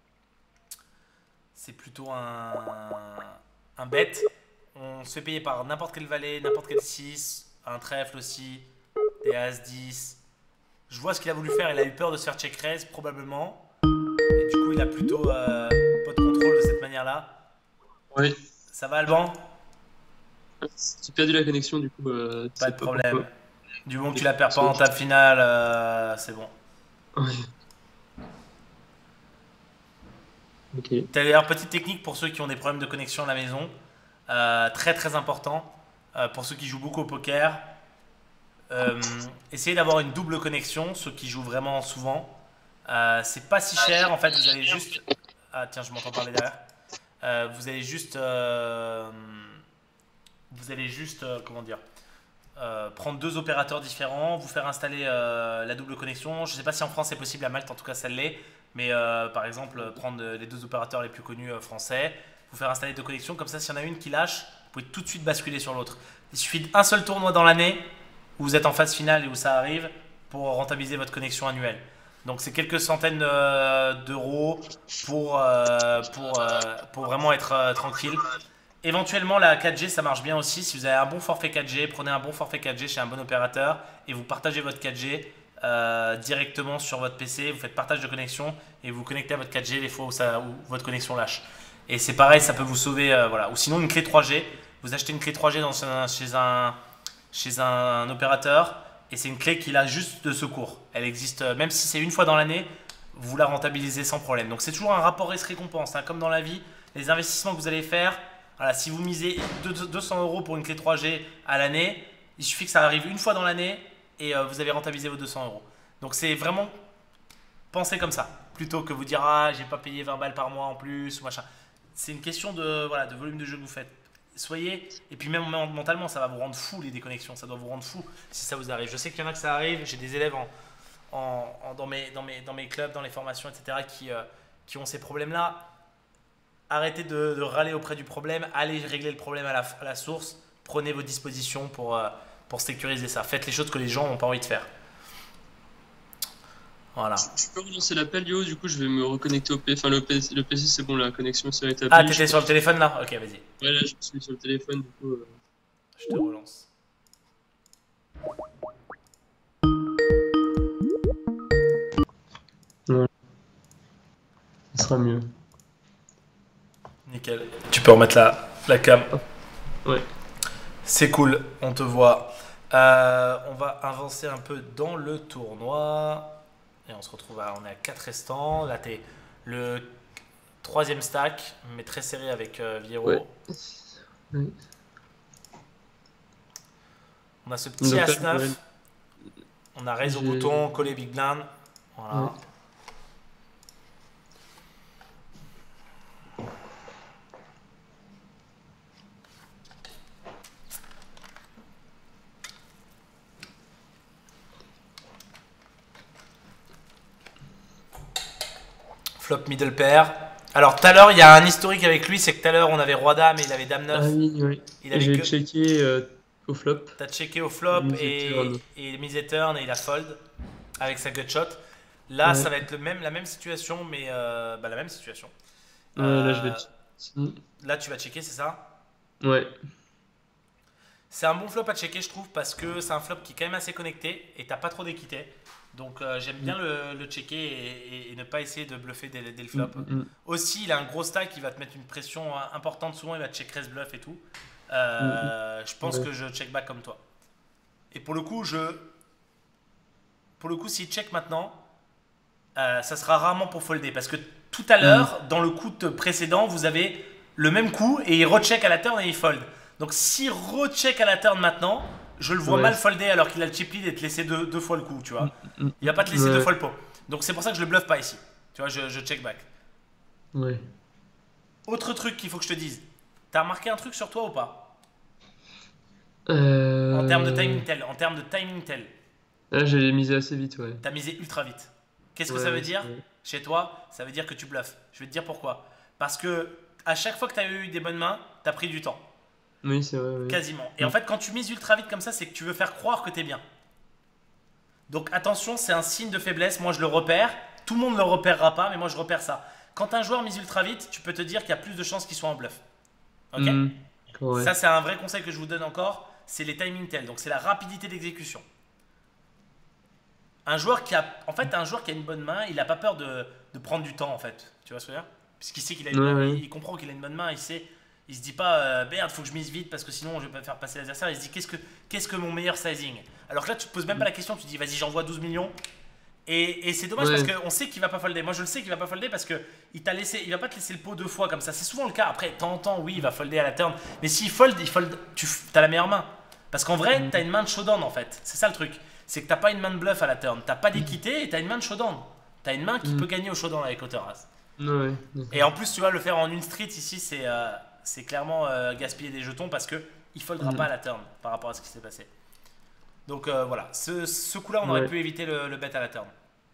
C'est plutôt un. Un bet. On se fait payer par n'importe quel valet, n'importe quel six, un trèfle aussi, des as dix. Je vois ce qu'il a voulu faire, il a eu peur de se faire check raise probablement. Et du coup, il a plutôt euh, pas de contrôle de cette manière-là. Ouais. Ça va, Alban? J'ai perdu la connexion du coup, euh, tu Pas sais de pas pourquoi. problème. Du moment que tu la perds pas en table finale, euh, c'est bon. Ouais. Ok. T'as d'ailleurs petite technique pour ceux qui ont des problèmes de connexion à la maison. Euh, très très important. Euh, pour ceux qui jouent beaucoup au poker. Euh, essayez d'avoir une double connexion, ceux qui jouent vraiment souvent. Euh, c'est pas si cher, en fait, vous allez juste. Ah tiens, je m'entends parler derrière. Euh, vous allez juste. euh, Vous allez juste. euh, comment dire euh, prendre deux opérateurs différents, vous faire installer euh, la double connexion. Je ne sais pas si en France c'est possible, à Malte en tout cas ça l'est, mais euh, par exemple euh, prendre les deux opérateurs les plus connus euh, français, vous faire installer deux connexions, comme ça s'il y en a une qui lâche, vous pouvez tout de suite basculer sur l'autre. Il suffit d'un seul tournoi dans l'année où vous êtes en phase finale et où ça arrive pour rentabiliser votre connexion annuelle. Donc c'est quelques centaines euh, d'euros pour, euh, pour, euh, pour vraiment être euh, tranquille. Éventuellement, la quatre G, ça marche bien aussi. Si vous avez un bon forfait quatre G, prenez un bon forfait quatre G chez un bon opérateur et vous partagez votre quatre G euh, directement sur votre P C. Vous faites partage de connexion et vous connectez à votre quatre G les fois où, ça, où votre connexion lâche. Et c'est pareil, ça peut vous sauver. Euh, voilà. Ou sinon, une clé trois G. Vous achetez une clé trois G dans un- chez, un, chez un opérateur et c'est une clé qui a juste de secours. Elle existe, euh, même si c'est une fois dans l'année, vous la rentabilisez sans problème. Donc c'est toujours un rapport risque-récompense. Hein, comme dans la vie, les investissements que vous allez faire. Voilà, si vous misez deux cents euros pour une clé trois G à l'année, il suffit que ça arrive une fois dans l'année et euh, vous avez rentabilisé vos deux cents euros. Donc c'est vraiment penser comme ça, plutôt que vous dire ah j'ai pas payé vingt balles par mois en plus ou machin. C'est une question de, voilà, de volume de jeu que vous faites. Soyez, et puis même mentalement ça va vous rendre fou les déconnexions, ça doit vous rendre fou si ça vous arrive. Je sais qu'il y en a que ça arrive, j'ai des élèves en, en, en- dans, mes, dans, mes, dans mes clubs, dans les formations, et cetera qui, euh, qui ont ces problèmes-là. Arrêtez de, de râler auprès du problème, allez régler le problème à la, à la source, prenez vos dispositions pour, euh, pour sécuriser ça. Faites les choses que les gens n'ont pas envie de faire. Voilà. Tu, tu peux relancer l'appel, Yo, du coup je vais me reconnecter au P C. Enfin, le P C, le P C c'est bon, la connexion s'est rétablie. Ah, Je t'étais sur le téléphone là? Ok, vas-y. Ouais, là je suis sur le téléphone, du coup. euh, Je te relance. Ça sera mieux. Nickel. Tu peux remettre la, la cam. Ouais. C'est cool, on te voit. Euh, on va avancer un peu dans le tournoi. Et on se retrouve à, on est à quatre restants. Là, t'es le troisième stack, mais très serré avec euh, Viero. Ouais. Ouais. On a ce petit Donc là, As neuf. ouais. On a raise au J'ai- bouton, coller Big Blind. Voilà. Ouais. Flop middle pair. Alors tout à l'heure, il y a un historique avec lui, c'est que tout à l'heure on avait roi dame et il avait dame neuf. Ah oui, oui. Il Et avait j'ai que- checké euh, au flop. T'as checké au flop Mise et, et turn. et il mise et turn et il a fold avec sa gutshot. Là, Ouais. ça va être le même, la même situation, mais euh, bah, la même situation. Ouais, là je vais. Euh, checker. Là, tu vas checker, c'est ça? Ouais. C'est un bon flop à checker, je trouve, parce que c'est un flop qui est quand même assez connecté et t'as pas trop d'équité. Donc euh, j'aime bien le, le checker et, et- et ne pas essayer de bluffer dès, dès le flop. Mm, mm, Aussi, il a un gros stack qui va te mettre une pression euh, importante. Souvent, il va te check raise bluff et tout. Euh, Je pense Ouais. que je check back comme toi. Et pour le coup, je. Pour le coup, s'il check maintenant, euh, ça sera rarement pour folder. Parce que tout à l'heure, dans le coup de précédent, vous avez le même coup et il recheck à la turn et il fold. Donc s'il recheck à la turn maintenant, je le vois Ouais. mal folder alors qu'il a le chip lead et te laisser deux, deux fois le coup, tu vois. mm. Il va pas te laisser Ouais. deux fois le pot. Donc c'est pour ça que je le bluffe pas ici. Tu vois, je, je check back. Ouais. Autre truc qu'il faut que je te dise. T'as remarqué un truc sur toi ou pas? Euh... En termes de timing tel. En termes de timing tel. Là j'ai misé assez vite, ouais. T'as misé ultra vite. Qu'est-ce que Ouais, ça veut ouais, dire? c'est vrai. Chez toi, ça veut dire que tu bluffes. Je vais te dire pourquoi. Parce que à chaque fois que tu as eu des bonnes mains, tu as pris du temps. Oui, c'est vrai. Ouais. Quasiment. Et Mm. en fait, quand tu mises ultra vite comme ça, c'est que tu veux faire croire que tu es bien. Donc attention, c'est un signe de faiblesse. Moi, je le repère. Tout le monde ne le repérera pas, mais moi, je repère ça. Quand un joueur mise ultra vite, tu peux te dire qu'il y a plus de chances qu'il soit en bluff. Ok? Mm. Ouais. Ça, c'est un vrai conseil que je vous donne encore. C'est les timing tell. Donc, c'est la rapidité d'exécution. Un joueur qui a, en fait, un joueur qui a une bonne main, il n'a pas peur de, de prendre du temps, en fait. Tu vois ce que je veux dire? Puisqu'il sait qu'il a une Ouais, bonne- ouais. il, il comprend qu'il a une bonne main, il sait, il se dit pas euh, merde, faut que je mise vite parce que sinon je vais pas faire passer l'adversaire. Il se dit qu'est-ce que, qu'est-ce que mon meilleur sizing? Alors que là, tu te poses même pas la question, tu te dis vas-y, j'envoie douze millions. Et, et c'est dommage Ouais. parce qu'on sait qu'il va pas folder. Moi, je le sais qu'il va pas folder parce que il t'a laissé, il va pas te laisser le pot deux fois comme ça. C'est souvent le cas. Après, de temps en temps, oui, il va folder à la turn. Mais s'il fold, il fold, tu as la meilleure main. Parce qu'en vrai, Mm. tu as une main de showdown en fait. C'est ça le truc. C'est que t'as pas une main de bluff à la turn. T'as pas d'équité et t'as une main de showdown. T'as une main qui Mm. peut gagner au showdown avec Autoras. Ouais. Et en plus, tu vas le faire en une street ici, c'est euh, c'est clairement euh, gaspiller des jetons parce que il foldera Mm. pas à la turn par rapport à ce qui s'est passé. Donc euh, voilà, ce, ce coup-là, on aurait Ouais. pu éviter le, le bet à la turn.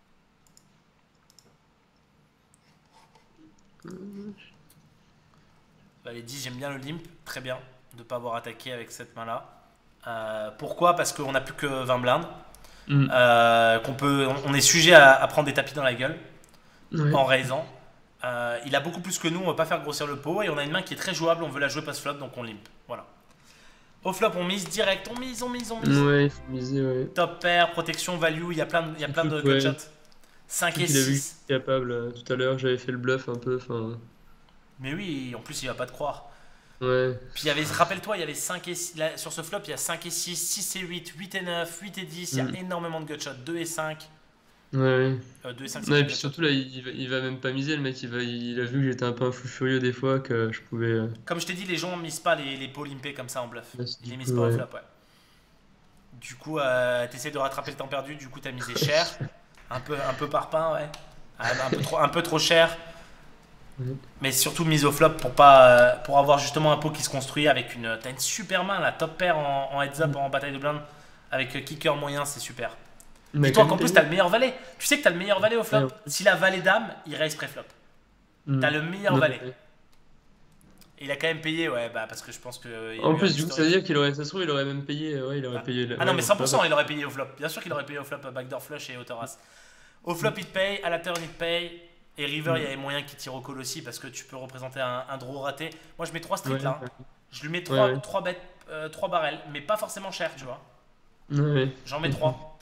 Les dix, j'aime bien le limp, très bien de ne pas avoir attaqué avec cette main-là. Euh, pourquoi? Parce qu'on n'a plus que vingt blindes. Mm. Euh, qu'on peut, on, on est sujet à, à prendre des tapis dans la gueule Ouais. en raisant. Euh, il a beaucoup plus que nous, on ne veut pas faire grossir le pot et on a une main qui est très jouable, on veut la jouer post-flop donc on limp. Voilà. Au flop, on mise direct, on mise, on mise, on mise. Ouais, il faut miser, ouais. Top pair, protection, value, il y a plein de, il y a plein de Ouais. gutshots. cinq et Il a vu six. capable euh, tout à l'heure, j'avais fait le bluff un peu, enfin. Mais oui, en plus il va pas te croire. Ouais. Puis il y avait, rappelle-toi, il y avait cinq et six, là, sur ce flop, il y a cinq et six, six et huit, huit et neuf, huit et dix, il y a Mm. énormément de gutshots, deux et cinq. Ouais, ouais. Euh, deux et cinq, Non, et c'est puis surtout là, il va, il va même pas miser, le mec, il, va, il a vu que j'étais un peu un fou furieux des fois, que je pouvais. euh, Comme je t'ai dit, les gens ne misent pas les, les pots limpés comme ça en bluff. Là, c'est Ils les du misent coup, pas au ouais. flop, ouais. Du coup, euh, t'essaies de rattraper le temps perdu, du coup t'as misé cher. Un peu, un peu par pain, ouais. Ah, un, peu trop, un peu trop cher. Ouais. Mais surtout mise au flop pour, pas, euh, pour avoir justement un pot qui se construit avec une... T'as une super main, la top pair en, en heads up, en bataille de blindes. Avec euh, kicker moyen, c'est super. Mais Dis-toi quand qu'en même plus t'as le meilleur valet. Tu sais que t'as le meilleur valet au flop. Ouais. Si la valet dame, il raise pré-flop. Mm. T'as le meilleur Non, valet. ouais. Et il a quand même payé, ouais, bah parce que je pense que... il y a En eu un plus, du coup, ça veut historique. dire qu'il aurait, ça se trouve, il aurait même payé. Ouais, il aurait Ah. payé. Ah non, ouais, mais donc, cent pour cent, ouais. il aurait payé au flop. Bien sûr qu'il aurait payé au flop, backdoor flush et autoras. Au flop, il te paye. À la turn, il te paye. Et river, il y avait moyen qu'il tire au call aussi parce que tu peux représenter un, un draw raté. Moi, je mets trois streets Ouais, là. ouais, Je lui mets ouais, trois ouais. trois bêtes, euh, trois barrels, mais pas forcément cher, tu vois. Ouais, ouais. J'en Je mets comprends. trois.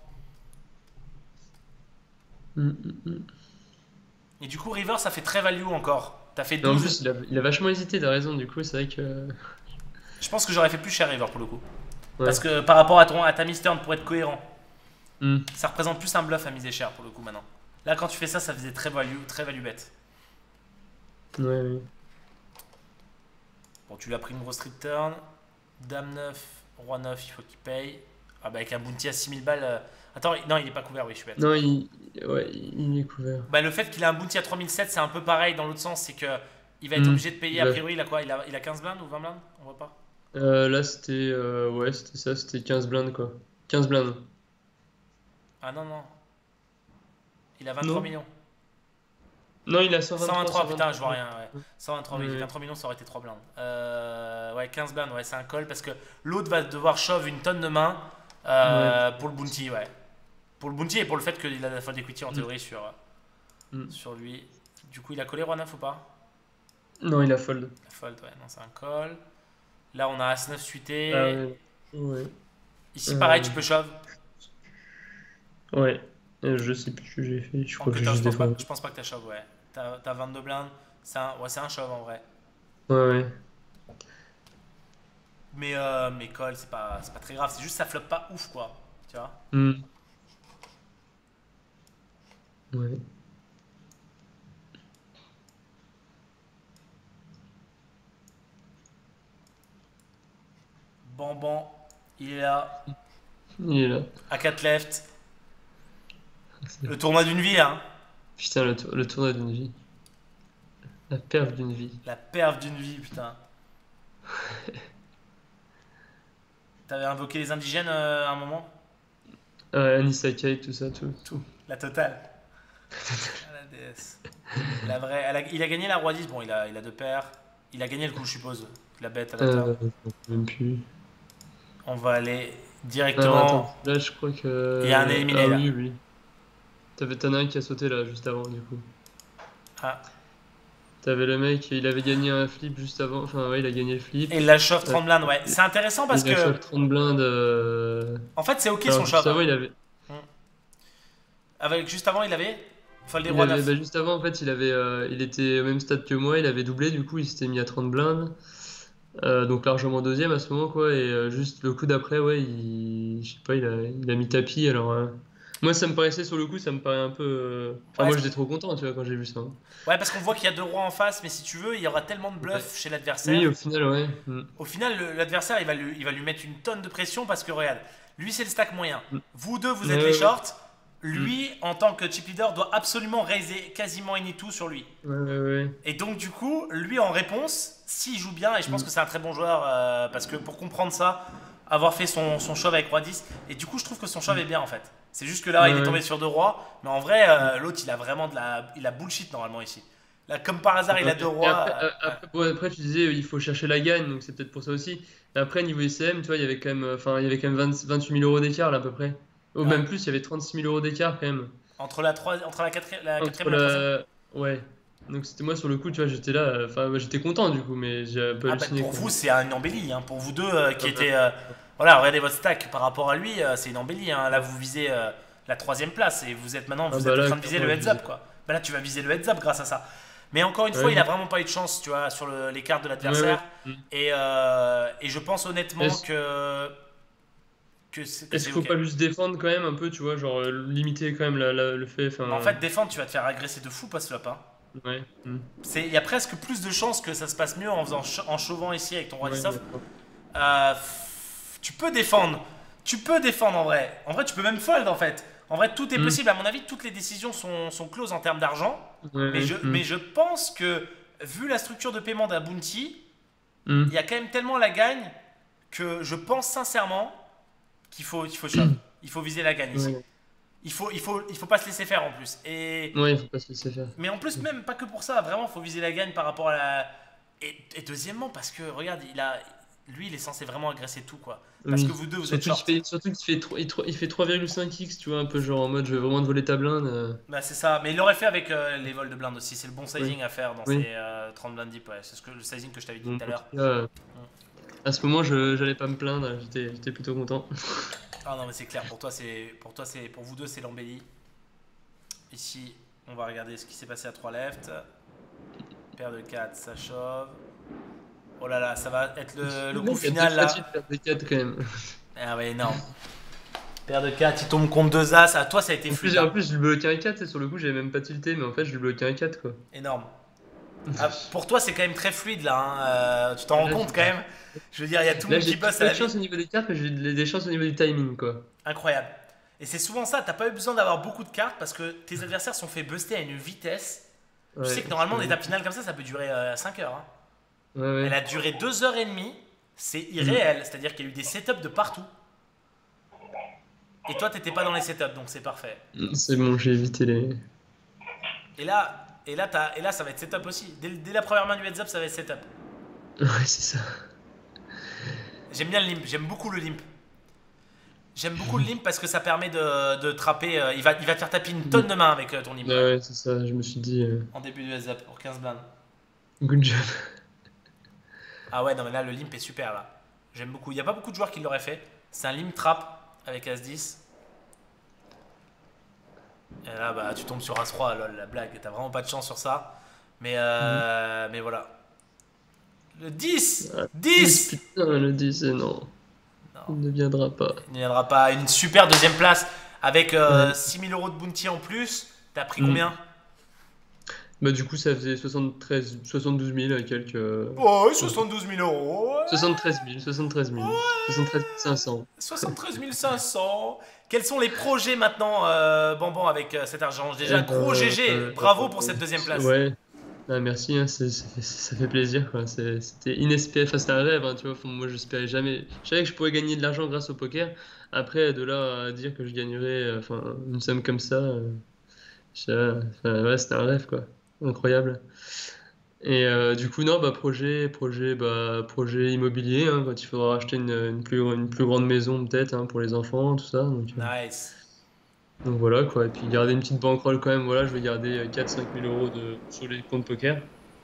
Mm, mm, mm. Et du coup, river, ça fait très value encore. T'as fait Mais en douze. plus, il a, il a vachement hésité, t'as raison, du coup, c'est vrai que. Je pense que j'aurais fait plus cher river pour le coup. Parce Ouais. que par rapport à, ton, à ta miss turn, pour être cohérent, Mm. ça représente plus un bluff à miser cher pour le coup maintenant. Là, quand tu fais ça, ça faisait très value, très value bet. Ouais, ouais. Bon, tu lui as pris une grosse street turn. Dame neuf, roi neuf, il faut qu'il paye. Ah bah avec un bounty à six mille balles. euh, Attends, il- non, il est pas couvert, oui, je suis bête. Non, il, ouais, il est couvert. Bah le fait qu'il a un bounty à trois mille sept, c'est un peu pareil dans l'autre sens, c'est que il va être Mm. obligé de payer. A Là, priori, il a quoi il a, il a quinze blindes ou vingt blindes? On voit pas. euh, là, c'était euh, ouais, c'était ça, c'était quinze blindes, quoi. quinze blindes. Ah non, non. Il a vingt-trois Non? millions. Non, il a cent vingt-trois, cent vingt-trois, putain, je vois cent vingt-trois. rien, ouais. cent vingt-trois, oui, Ouais, vingt-trois millions, ça aurait été trois blindes. Euh, ouais, quinze blindes, ouais, c'est un call parce que l'autre va devoir shove une tonne de mains ouais. euh, pour le bounty, ouais. Pour le bounty et pour le fait qu'il a la fold equity en Mm. théorie sur, Mm. sur lui. Du coup, il a collé roi neuf ou pas? Non, il a fold. La fold, ouais, non, c'est un call. Là, on a as neuf Ah suité. ouais. Ouais. Ici, pareil, Euh, tu peux shove. ouais. Euh, je sais plus ce que j'ai fait, je En crois que j'ai cutter, je juste pense pas, défendu. je pense pas que t'as shove, ouais. T'as t'as vingt-deux blindes. C'est un, ouais, c'est un shove en vrai. Ouais, ouais. Mais, euh, mais call, c'est pas, c'est pas très grave. C'est juste ça flop pas ouf, quoi. Tu vois? Mm. Ouais. Banban, il est là. Il est là. À quatre left. Le tournoi d'une vie, hein. Putain, le, tour- le tournoi d'une vie. La perf d'une vie. La perf d'une vie, putain. T'avais invoqué les indigènes euh, à un moment? Ouais, Anisakay, tout ça, tout. Tout. La totale. Ah, la déesse. La vraie. elle a- il a gagné la roi dix. Bon, il a, il a deux paires. Il a gagné le coup, je suppose. La bête à la turn. Euh, même plus. On va aller Alors directement. attends, là je crois Il y a un que. éliminé Ah là. oui, oui. T'avais t'en as un qui a sauté là, juste avant, du coup. Ah. T'avais le mec, il avait gagné un flip juste avant. Enfin, ouais, il a gagné le flip. Et la shove Euh, trente blindes, ouais. C'est intéressant parce il a que. shove trente blindes. euh, En fait, c'est ok Alors son juste shove, avant, hein. il avait. Hmm. Avec, juste avant, il avait foldé Il roi avait neuf. bah, juste avant, en fait, il avait, euh, il était au même stade que moi, il avait doublé, du coup, il s'était mis à trente blindes. Euh, donc largement deuxième à ce moment, quoi. Et euh, juste le coup d'après, ouais, il, je sais pas, il a, il a mis tapis. Alors, euh, moi, ça me paraissait sur le coup, ça me paraît un peu. euh, Enfin, Ouais, moi, c'est- j'étais trop content, tu vois, quand j'ai vu ça. ouais, parce qu'on voit qu'il y a deux rois en face, mais si tu veux, il y aura tellement de Ouais. bluffs chez Oui, l'adversaire. au final, ouais. Mm. Au final, le- l'adversaire, il, va lui- il va lui mettre une tonne de pression parce que, regarde, lui, c'est le stack moyen. Mm. Vous deux, vous Ouais, êtes ouais, les ouais. shorts. Lui, en tant que chip leader, doit absolument raiser quasiment any tout sur lui. Ouais, ouais, ouais. Et donc, du coup, lui, en réponse, s'il joue bien, et je pense Mm. que c'est un très bon joueur, euh, parce que pour comprendre ça, avoir fait son, son shove avec roi dix, et du coup, je trouve que son shove Mm. est bien en fait. C'est juste que là, Ouais, il est ouais. tombé sur deux rois, mais en vrai, euh, l'autre, il a vraiment de la. Il a bullshit normalement ici. Là, comme par hasard, il a Ouais. deux Et rois. après, euh, euh, ouais. après, bon, après, tu disais, euh, il faut chercher la gagne, donc c'est peut-être pour ça aussi. Mais après, niveau I C M, tu vois, il y avait quand même, euh, enfin, il y avait quand même vingt vingt-huit mille euros d'écart, là, à peu près. Ou Ouais. même plus, il y avait trente-six mille euros d'écart, quand même. Entre la, trois, entre la quatrième, la Entre quatrième et la troisième. la. Ouais. Donc c'était moi sur le coup, tu vois, j'étais là, euh, enfin, moi, j'étais content du coup, mais j'ai un peu Ah bah, halluciné pour quoi. vous, c'est une embellie. Hein. Pour vous deux euh, qui Ah bah, étaient. euh, voilà, regardez votre stack par rapport à lui, euh, c'est une embellie. Hein. Là, vous visez euh, la troisième place et vous êtes maintenant, ah vous bah êtes en là, train de viser le clairement, je heads visais. up quoi. Bah là, tu vas viser le heads up grâce à ça. Mais encore une fois, il a Ouais, vraiment pas eu de chance, tu vois, sur le- les cartes de ouais, ouais. l'adversaire. Mm. Et, euh, et je pense honnêtement Est-ce que que c'est que est-ce c'est qu'il faut ok. pas juste défendre quand même un peu, tu vois, genre euh, limiter quand même la- la- le fait, Mais en enfin. fait, défendre, tu vas te faire agresser de fou post-flop. Hein. Ouais. Mm. C'est- Il y a presque plus de chances que ça se passe mieux en faisant ch- en chauvant ici avec ton roi Ouais, dix off. d'accord. Euh, f- tu peux défendre. Tu peux défendre en vrai. En vrai, tu peux même fold en fait. En vrai, tout est Mm. possible. À mon avis, toutes les décisions sont, sont closes en termes d'argent. Ouais, Mais je, mm. mais je pense que, vu la structure de paiement d'un bounty, Mm. il y a quand même tellement la gagne que je pense sincèrement qu'il faut, il faut shove. Il faut viser la gagne ici. Ouais. Il faut, il faut, il faut pas se laisser faire en plus. Et, Ouais, il faut pas se laisser faire. mais en plus, même pas que pour ça. Vraiment, il faut viser la gagne par rapport à la. Et, et deuxièmement, parce que regarde, il a. lui, il est censé vraiment agresser tout, quoi. Parce que Oui. vous deux, vous êtes Surtout qu'il short. fait, surtout qu'il fait, trois- il, tro- il fait trois virgule cinq x, tu vois, un peu genre en mode je vais vraiment te voler ta blinde. euh. Bah, c'est ça. Mais il l'aurait fait avec euh, les vols de blindes aussi. C'est le bon Oui, sizing à faire dans oui. ces euh, trente blindes deep. Ouais. C'est ce que, le sizing que je t'avais dit Donc, tout à en l'heure. tout cas, euh, Mm. à ce moment, je j'allais pas me plaindre, j'étais j'étais plutôt content. Ah non, mais c'est clair. Pour toi, c'est pour toi, c'est pour vous deux, c'est l'embellie. Ici, on va regarder ce qui s'est passé à trois left. Paire de quatre, ça chauffe. Oh là là, ça va être le, le coup Il y a deux final fois tu là. perds des quatre quand même. Ah ouais, énorme. Paire de quatre, il tombe contre deux as. À toi, ça a été En fluide, plus, en hein. plus je lui bloquais un quatre, et sur le coup, j'avais même pas tilté, mais en fait, je lui bloquais un quatre quoi. Énorme. Ah, pour toi, c'est quand même très fluide là, hein. Euh, tu t'en rends Là, compte quand j'ai même. Je veux dire, il y a tout le là, monde j'ai qui bosse à pas la de vie. chance au niveau des cartes, mais j'ai des des chances au niveau du timing quoi. Incroyable. Et c'est souvent ça, t'as pas eu besoin d'avoir beaucoup de cartes parce que tes adversaires sont fait buster à une vitesse. Tu sais Ouais, que je normalement, des connais. étapes finales comme ça, ça peut durer euh, cinq heures, hein. Ouais, Elle ouais. a duré deux heures trente. C'est Mm. irréel. C'est-à-dire qu'il y a eu des setups de partout. Et toi, t'étais pas dans les setups, donc c'est parfait. C'est bon, j'ai évité les. Et là, et là, t'as- et là, ça va être setup aussi. Dès, dès la première main du heads up, ça va être setup. Ouais, c'est ça. J'aime bien le limp, j'aime beaucoup le limp. J'aime beaucoup le limp parce que ça permet de, de trapper. euh, il, va, il va te faire taper une tonne de mains avec euh, ton limp, Ouais, ouais. ouais, c'est ça, je me suis dit, euh, En début de heads up pour quinze blindes. good job. Ah ouais, non, mais là, le limp est super là. J'aime beaucoup. Il n'y a pas beaucoup de joueurs qui l'auraient fait. C'est un limp trap avec as dix. Et là, bah, tu tombes sur as trois, lol, la blague. T'as vraiment pas de chance sur ça. Mais, Mm. euh, mais voilà. Le dix Ah, dix, dix. putain, le dix, euh, non, Non, il ne viendra pas. il n'y viendra pas. Une super deuxième place avec euh, Ouais. six mille euros de bounty en plus. T'as pris Mm. combien? Bah, du coup, ça faisait soixante-treize, soixante-douze mille et quelques. euh, Oh, Ouais. soixante-douze mille euros. Ouais. soixante-treize mille, soixante-treize mille, soixante-treize mille cinq cents. soixante-treize mille cinq cents. Quels sont les projets maintenant, euh, Bamban, avec euh, cet argent? Déjà, Eh gros ben, G G. euh, Bravo pour cette deuxième euh, place. ouais. Ah, merci, hein, c'est- ça fait, ça fait plaisir, quoi. C'est- C'était inespéré, enfin, c'était un rêve, hein, tu vois. Enfin, moi, j'espérais jamais. Je savais que je pouvais gagner de l'argent grâce au poker. Après, de là à dire que je gagnerais, euh, enfin, une somme comme ça, euh, je sais pas, enfin, ouais, c'était un rêve, quoi. Incroyable. Et euh, du coup, non, bah, projet, projet, bah, projet immobilier, hein, quand il faudra acheter une, une plus, une plus grande maison, peut-être, hein, pour les enfants, tout ça. Donc, euh, Nice. donc voilà, quoi. Et puis garder une petite bankroll quand même, voilà, je vais garder quatre cinq mille euros de, sur les comptes poker.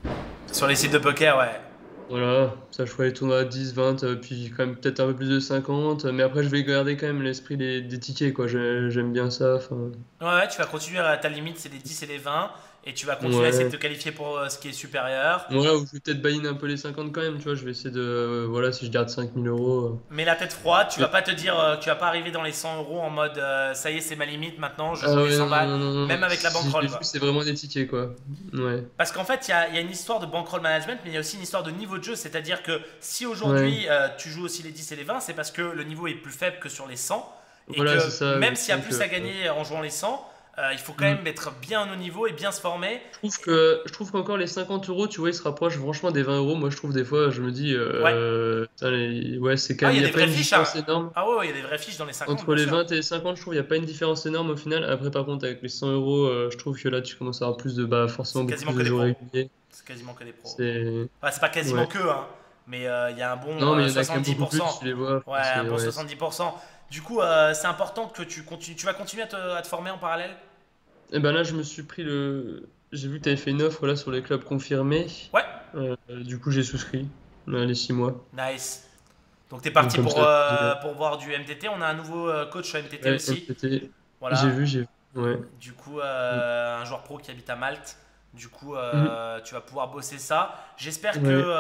Sur les sites de poker, ouais. Voilà, ça je ferai les tournois à dix, vingt, euh, puis quand même peut-être un peu plus de cinquante, euh, mais après je vais garder quand même l'esprit des, des tickets, quoi. J'ai- J'aime bien ça, enfin. Ouais, ouais, tu vas continuer à ta limite, c'est les dix et les vingt. Et tu vas continuer à essayer de Ouais. te qualifier pour euh, ce qui est supérieur. Voilà, ou je vais peut-être buy-in un peu les cinquante quand même, tu vois. Je vais essayer de. euh, voilà, si je garde cinq mille euros. Mais la tête froide, tu euh. vas pas te dire, euh, tu vas pas arriver dans les cent euros en mode euh, ça y est, c'est ma limite maintenant, je Ah joue les ouais, cent non, balles, non, non, non, même non. avec la Si je bankroll, les joue, quoi. c'est vraiment des tickets, quoi. Ouais. Parce qu'en fait, il y a, il y a une histoire de bankroll management, mais il y a aussi une histoire de niveau de jeu. C'est-à-dire que si Ouais. aujourd'hui euh, tu joues aussi les dix et les vingt, c'est parce que le niveau est plus faible que sur les cent. Et Voilà, c'est que ça. même Je s'il y a trouve plus à que. gagner en jouant les cent, euh, il faut quand Hmm. même être bien au niveau et bien se former. Je trouve que je trouve qu'encore les cinquante euros, tu vois, ils se rapprochent franchement des vingt euros. Moi, je trouve des fois, je me dis, Ouais. euh, putain, les- ouais, c'est quand Ah, même, il il y a n'y a des pas vraies une fiches, hein. différence énorme. Ah ouais, ouais, il y a des vraies fiches dans les cinquante, Entre bien les sûr. vingt et les cinquante, je trouve qu'il n'y a pas une différence énorme au final. Après, par contre, avec les cent euros, euh, je trouve que là, tu commences à avoir plus de, bah, forcément C'est beaucoup quasiment plus que de des joueurs pros. réguliers. C'est quasiment que des pros. C'est, Enfin, c'est pas quasiment ouais. que, hein. Mais euh, il y a un bon Non, mais euh, il y en a quand même beaucoup plus, soixante-dix pour cent. tu les vois. Ouais, Enfin, un c'est, bon ouais. soixante-dix pour cent. Du coup, euh, c'est important que tu continues. Tu vas continuer à te, à te former en parallèle? Et ben là, je me suis pris le. J'ai vu que tu avais fait une offre là sur les clubs confirmés. Ouais, Euh, du coup, j'ai souscrit là, les six mois. nice. Donc t'es Donc parti comme pour, ça, euh, j'ai- pour voir du M T T. On a un nouveau euh, coach sur M T T ouais, aussi. M T T. J'ai Voilà. vu, j'ai vu. Ouais. Du coup, euh, un joueur pro qui habite à Malte. Du coup, Mhm. euh, tu vas pouvoir bosser ça. J'espère que, Ouais.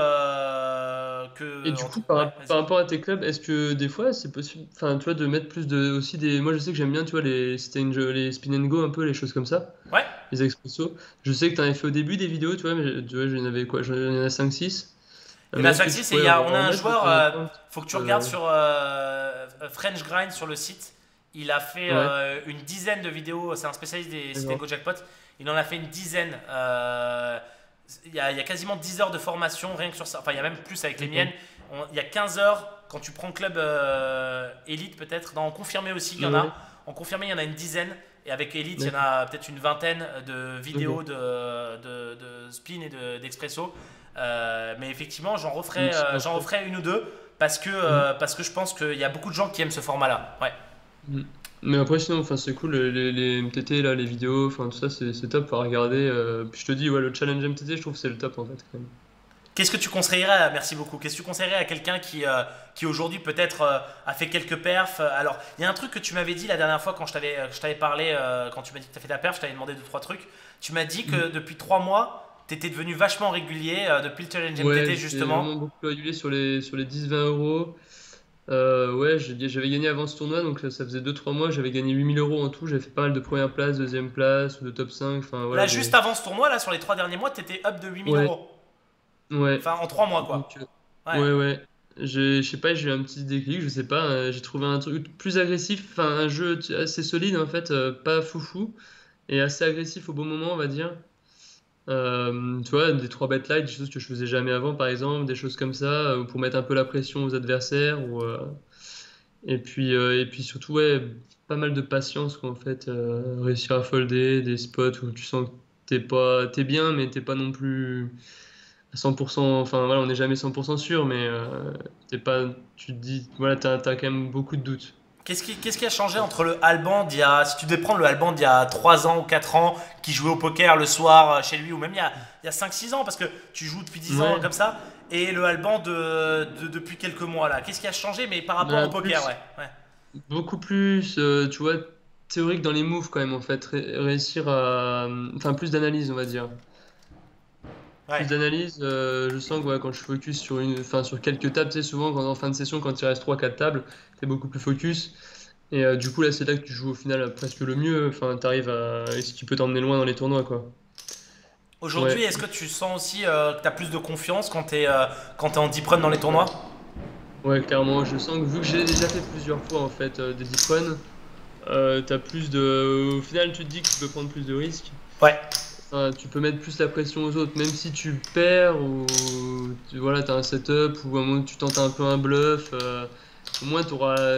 euh, Et que du coup, entre- par, ouais, rap- par vas-y. rapport à tes clubs, est-ce que des fois c'est possible, enfin, tu vois, de mettre plus de aussi des. Moi, je sais que j'aime bien, tu vois, les c'était une jeu- les spin and go un peu, les choses comme ça, Ouais. les expressos. Je sais que tu en avais fait au début des vidéos, tu vois, mais tu vois, j'en avais quoi, j'en ai a cinq six. Il y en Mais a est-ce que tu cinq six et il pourrais y a, en, on a en un mettre de joueur, temps en euh, temps? faut que tu regardes Euh, sur euh, French Grind sur le site. Il a fait ouais, euh, une dizaine de vidéos, c'est un spécialiste des sites d'accord. Go Jackpot. Il en a fait une dizaine. euh, il, y a, il y a quasiment dix heures de formation rien que sur ça. Enfin, il y a même plus avec les miennes. D'accord. On- il y a quinze heures quand tu prends club euh, élite peut-être. Non, en confirmé aussi, il y en Ouais. a. En confirmé, il y en a une dizaine. Et avec Elite, il y en D'accord. a peut-être une vingtaine de vidéos Ok. de, de, de spin et de- d'expresso. Euh, mais effectivement, j'en Donc, referai, c'est euh, j'en parfait. referai une ou deux parce que, Mhm. euh, parce que je pense qu'il y a beaucoup de gens qui aiment ce format-là. Ouais. Mhm. Mais après, sinon, enfin, c'est cool, les, les M T T, là, les vidéos, enfin, tout ça, c'est c'est top à regarder. euh. Puis je te dis, ouais, le challenge M T T, je trouve que c'est le top, en fait, quand même. Qu'est-ce que tu conseillerais, merci beaucoup, qu'est-ce que tu conseillerais à quelqu'un qui, euh, qui aujourd'hui peut-être euh, a fait quelques perfs. Alors, il y a un truc que tu m'avais dit la dernière fois quand je t'avais euh, je t'avais parlé, euh, quand tu m'as dit que tu as fait ta perf, je t'avais demandé deux, trois trucs. Tu m'as dit que Mhm. depuis trois mois, tu étais devenu vachement régulier euh, depuis le challenge Ouais, M T T j'étais justement. vraiment beaucoup plus régulier sur les, sur les dix vingt euros. Euh, ouais, j'ai- j'avais gagné avant ce tournoi, donc ça, ça faisait deux trois mois, j'avais gagné huit mille euros en tout. J'avais fait pas mal de première place, deuxième place, ou de top cinq, enfin Là, voilà. juste Des... avant ce tournoi, là, sur les trois derniers mois, tu étais up de huit mille Ouais, euros. ouais. Enfin, en trois mois, Donc, quoi. euh, Ouais. ouais, ouais. J'ai- Je sais pas, j'ai eu un petit déclic, je sais pas. euh, J'ai trouvé un truc plus agressif, enfin un jeu t- assez solide en fait, euh, pas foufou, et assez agressif au bon moment, on va dire. Euh, tu vois, des trois bet light, des choses que je faisais jamais avant, par exemple, des choses comme ça, euh, pour mettre un peu la pression aux adversaires. Ou, euh, et puis, euh, et puis surtout, ouais, pas mal de patience, quoi, en fait. euh, réussir à folder des spots où tu sens que t'es pas, t'es bien, mais t'es pas non plus à cent pour cent. Enfin, voilà, on n'est jamais cent pour cent sûr, mais euh, t'es pas, tu te dis, voilà, t'as, t'as quand même beaucoup de doutes. Qu'est-ce qui, qu'est-ce qui a changé entre le Alban d'il y a, si tu devais prendre le Alban d'il y a trois ans ou quatre ans, qui jouait au poker le soir euh, chez lui, ou même il y a, il y a cinq six ans, parce que tu joues depuis dix ans Ouais, comme ça, et le Alban de, de- depuis quelques mois là, qu'est-ce qui a changé, mais par rapport bah, au poker, plus, ouais. Ouais. beaucoup plus, euh, tu vois, théorique dans les moves quand même, en fait. Ré- réussir à, enfin, plus d'analyse, on va dire. Ouais. Plus d'analyse, euh, je sens que ouais, quand je focus sur une, enfin, sur quelques tables, tu sais, souvent quand, en fin de session, quand il reste trois quatre tables, t'es beaucoup plus focus. Et euh, du coup, là, c'est là que tu joues au final euh, presque le mieux. Enfin, t'arrives à. Et si tu peux t'emmener loin dans les tournois, quoi. Aujourd'hui, Ouais, est-ce que tu sens aussi euh, que tu as plus de confiance quand tu es, quand t'es en deep run dans les tournois? ouais, clairement. Je sens que vu que j'ai déjà fait plusieurs fois, en fait, euh, des deep runs, euh, t'as plus de. Au final, tu te dis que tu peux prendre plus de risques. Ouais. Enfin, tu peux mettre plus la pression aux autres, même si tu perds ou tu, voilà, t'as un setup ou à un moment tu tentes un peu un bluff. Euh, au moins, tu auras,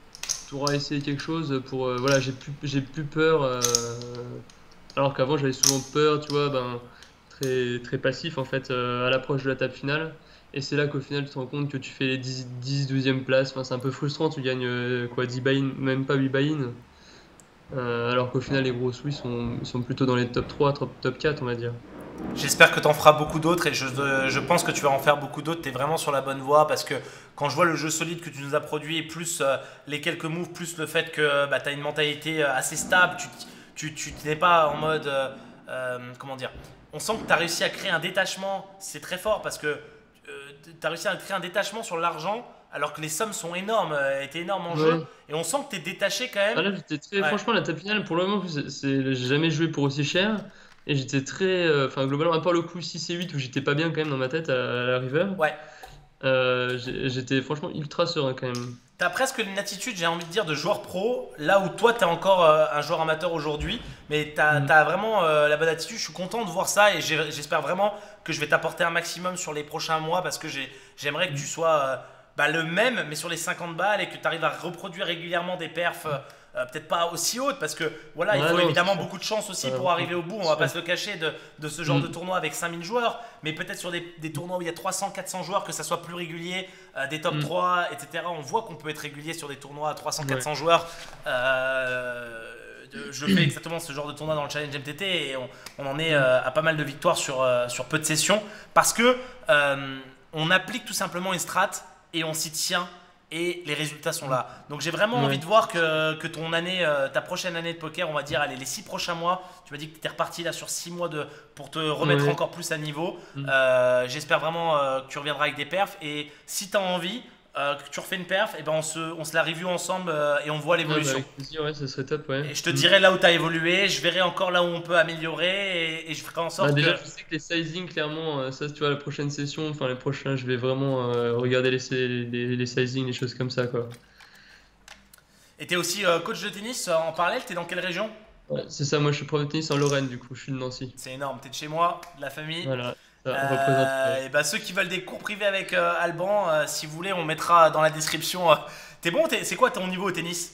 essayé quelque chose pour. Euh, voilà, j'ai plus, j'ai plus peur. euh, alors qu'avant, j'avais souvent peur, tu vois, ben, très, très passif en fait, euh, à l'approche de la table finale. Et c'est là qu'au final, tu te rends compte que tu fais les dix, dix douzième place. Enfin, c'est un peu frustrant, tu gagnes euh, quoi, dix buy-in, même pas huit buy-in. Euh, alors qu'au final, les grosses, oui, sont, ils sont plutôt dans les top trois top, top quatre on va dire. J'espère que tu en feras beaucoup d'autres et je, je pense que tu vas en faire beaucoup d'autres. Tu es vraiment sur la bonne voie parce que quand je vois le jeu solide que tu nous as produit, plus euh, les quelques moves, plus le fait que bah, tu as une mentalité euh, assez stable, tu, tu, tu n'es pas en mode. Euh, euh, comment dire? On sent que tu as réussi à créer un détachement. C'est très fort parce que euh, tu as réussi à créer un détachement sur l'argent alors que les sommes sont énormes, euh, étaient énormes en jeu. Ouais. Et on sent que tu es détaché quand même. Ah là, j'étais très. Ouais, Franchement, la table finale, pour le moment, c'est, c'est- j'ai jamais joué pour aussi cher. Et j'étais très. euh, Enfin, globalement, à part le coup six et huit où j'étais pas bien quand même dans ma tête à, à la river, ouais. euh, j'ai- j'étais franchement ultra serein quand même. T'as presque une attitude, j'ai envie de dire, de joueur pro, là où toi, t'es encore euh, un joueur amateur aujourd'hui, mais t'as Mm. as vraiment euh, la bonne attitude. Je suis content de voir ça et j'ai- j'espère vraiment que je vais t'apporter un maximum sur les prochains mois parce que j'ai- j'aimerais que tu sois euh, bah, le même, mais sur les cinquante balles et que tu arrives à reproduire régulièrement des perfs, euh, euh, peut-être pas aussi hautes, parce que voilà, il Ouais, faut non, c'est évidemment sûr. beaucoup de chance aussi Euh, pour arriver au bout, on c'est va pas sûr. se le cacher, de, de ce genre de Mm. tournoi avec cinq mille joueurs, mais peut-être sur des, des tournois où il y a trois cents, quatre cents joueurs, que ça soit plus régulier, euh, des top Mm. trois, et cetera. On voit qu'on peut être régulier sur des tournois à trois cents, quatre Ouais. cents joueurs. Euh, de- je fais exactement ce genre de tournoi dans le Challenge M T T et on, on en est Mm. euh, à pas mal de victoires sur, euh, sur peu de sessions parce que euh, on applique tout simplement une strat et on s'y tient et les résultats sont là. Donc j'ai vraiment envie Ouais. de voir que, que ton année, euh, ta prochaine année de poker, on va dire, allez, les six prochains mois, tu m'as dit que tu étais reparti là sur six mois de, pour te remettre Ouais. encore plus à niveau. Mm. Euh, J'espère vraiment euh, que tu reviendras avec des perfs et si tu as envie, euh, que tu refais une perf, et ben on, se, on se la review ensemble euh, et on voit Ouais, bah, l'évolution. avec plaisir, ouais, ça serait top, ouais. Et je te Mm. dirai là où tu as évolué, je verrai encore là où on peut améliorer et, et je ferai en Bah, sorte déjà, que. je sais que les sizing, clairement, euh, ça, tu vois, la prochaine session, enfin, les prochains, je vais vraiment euh, regarder les, les, les sizing, les choses comme ça, quoi. Et tu es aussi euh, coach de tennis euh, en parallèle, tu es dans quelle région? Ouais, c'est ça, moi, je suis prof de tennis en Lorraine, du coup, je suis de Nancy. C'est énorme, tu es de chez moi, de la famille. Voilà, ça représente. Ouais. Euh, et bah ceux qui veulent des cours privés avec euh, Alban, euh, si vous voulez, on mettra dans la description. euh, T'es bon, t'es- c'est quoi ton niveau au tennis?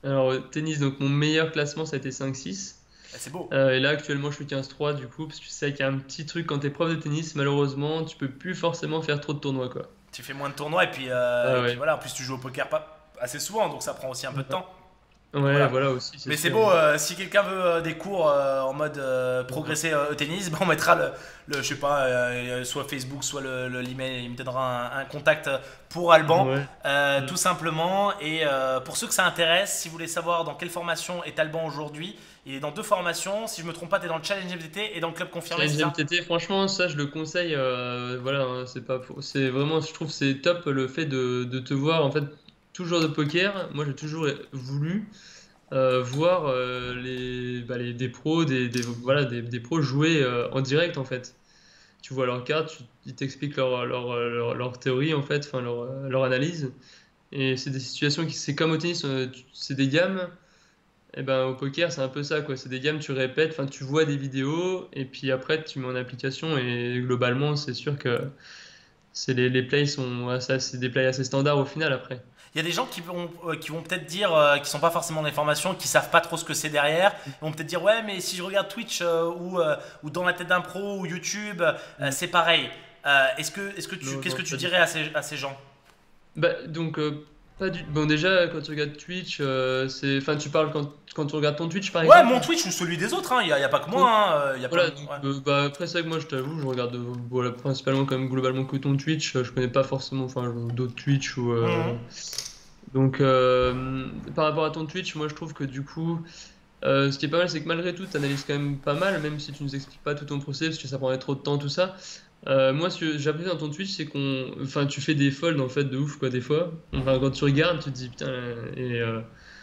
Alors, euh, tennis, donc mon meilleur classement, ça a été cinq six. Ah, c'est beau. Euh, et là, actuellement, je suis quinze trois, du coup, parce que tu sais qu'il y a un petit truc quand t'es prof de tennis, malheureusement, tu peux plus forcément faire trop de tournois, quoi. Tu fais moins de tournois et puis, euh, Ah et puis ouais. voilà, en plus tu joues au poker pas assez souvent, donc ça prend aussi un peu de temps. Donc Ouais, voilà. voilà aussi, c'est Mais c'est sûr. beau, euh, si quelqu'un veut euh, des cours euh, en mode euh, progresser euh, au tennis, bah, on mettra le, le- je sais pas, euh, soit Facebook, soit le, le- l'email, il me donnera un, un contact pour Alban, Ouais. euh, Mm. tout simplement. Et euh, pour ceux que ça intéresse, si vous voulez savoir dans quelle formation est Alban aujourd'hui, il est dans deux formations. Si je me trompe pas, tu es dans le Challenge M T T et dans le club confirmé, c'est Challenge ça? M T T, franchement, ça, je le conseille. Euh, voilà, hein, c'est pas, pour- c'est vraiment, je trouve, que c'est top le fait de, de te voir, en fait, tout joueur de poker. Moi, j'ai toujours voulu euh, voir euh, les, bah, les, des pros, des, des- voilà, des, des pros jouer euh, en direct, en fait. Tu vois leurs cartes, tu- ils t'expliquent leur, leur, leur, leur théorie, en fait, enfin, leur, euh, leur analyse. Et c'est des situations qui, c'est comme au tennis, euh, tu- c'est des gammes. Et ben, au poker, c'est un peu ça, quoi. C'est des gammes, tu répètes, enfin, tu vois des vidéos, et puis après, tu mets en application, et globalement, c'est sûr que c'est les, les plays sont assez, c'est des plays assez standards au final, après. Il y a des gens qui vont, euh, qui vont peut-être dire, euh, qui sont pas forcément dans les formations, qui savent pas trop ce que c'est derrière, ils vont peut-être dire ouais mais si je regarde Twitch euh, ou, euh, ou dans la tête d'un pro ou YouTube, euh, Mm. c'est pareil. Euh, est-ce que, est-ce que tu, Non, qu'est-ce non, que tu pas du dirais tout. à ces, à ces gens? Bah, donc, euh, pas du Bon, déjà, quand tu regardes Twitch, euh, c'est. Enfin, tu parles quand, quand tu regardes ton Twitch, par Ouais, exemple? mon Twitch ou celui des autres, il n'y a, y a pas que moi, Oui. hein, euh, y a plein Voilà, de... donc, ouais. euh, bah, après, c'est vrai que moi, je t'avoue, je regarde euh, voilà, principalement, comme globalement, que ton Twitch. euh, Je connais pas forcément enfin, d'autres Twitch ou. Mhm. euh, Donc, euh, par rapport à ton Twitch, moi, je trouve que du coup. Euh, ce qui est pas mal, c'est que malgré tout, tu analyses quand même pas mal, même si tu nous expliques pas tout ton procès, parce que ça prendrait trop de temps, tout ça. Euh, moi, ce que j'apprécie dans ton Twitch, c'est qu'on, enfin, tu fais des folds en fait de ouf, quoi, des fois. Enfin, quand tu regardes, tu te dis putain. Et euh,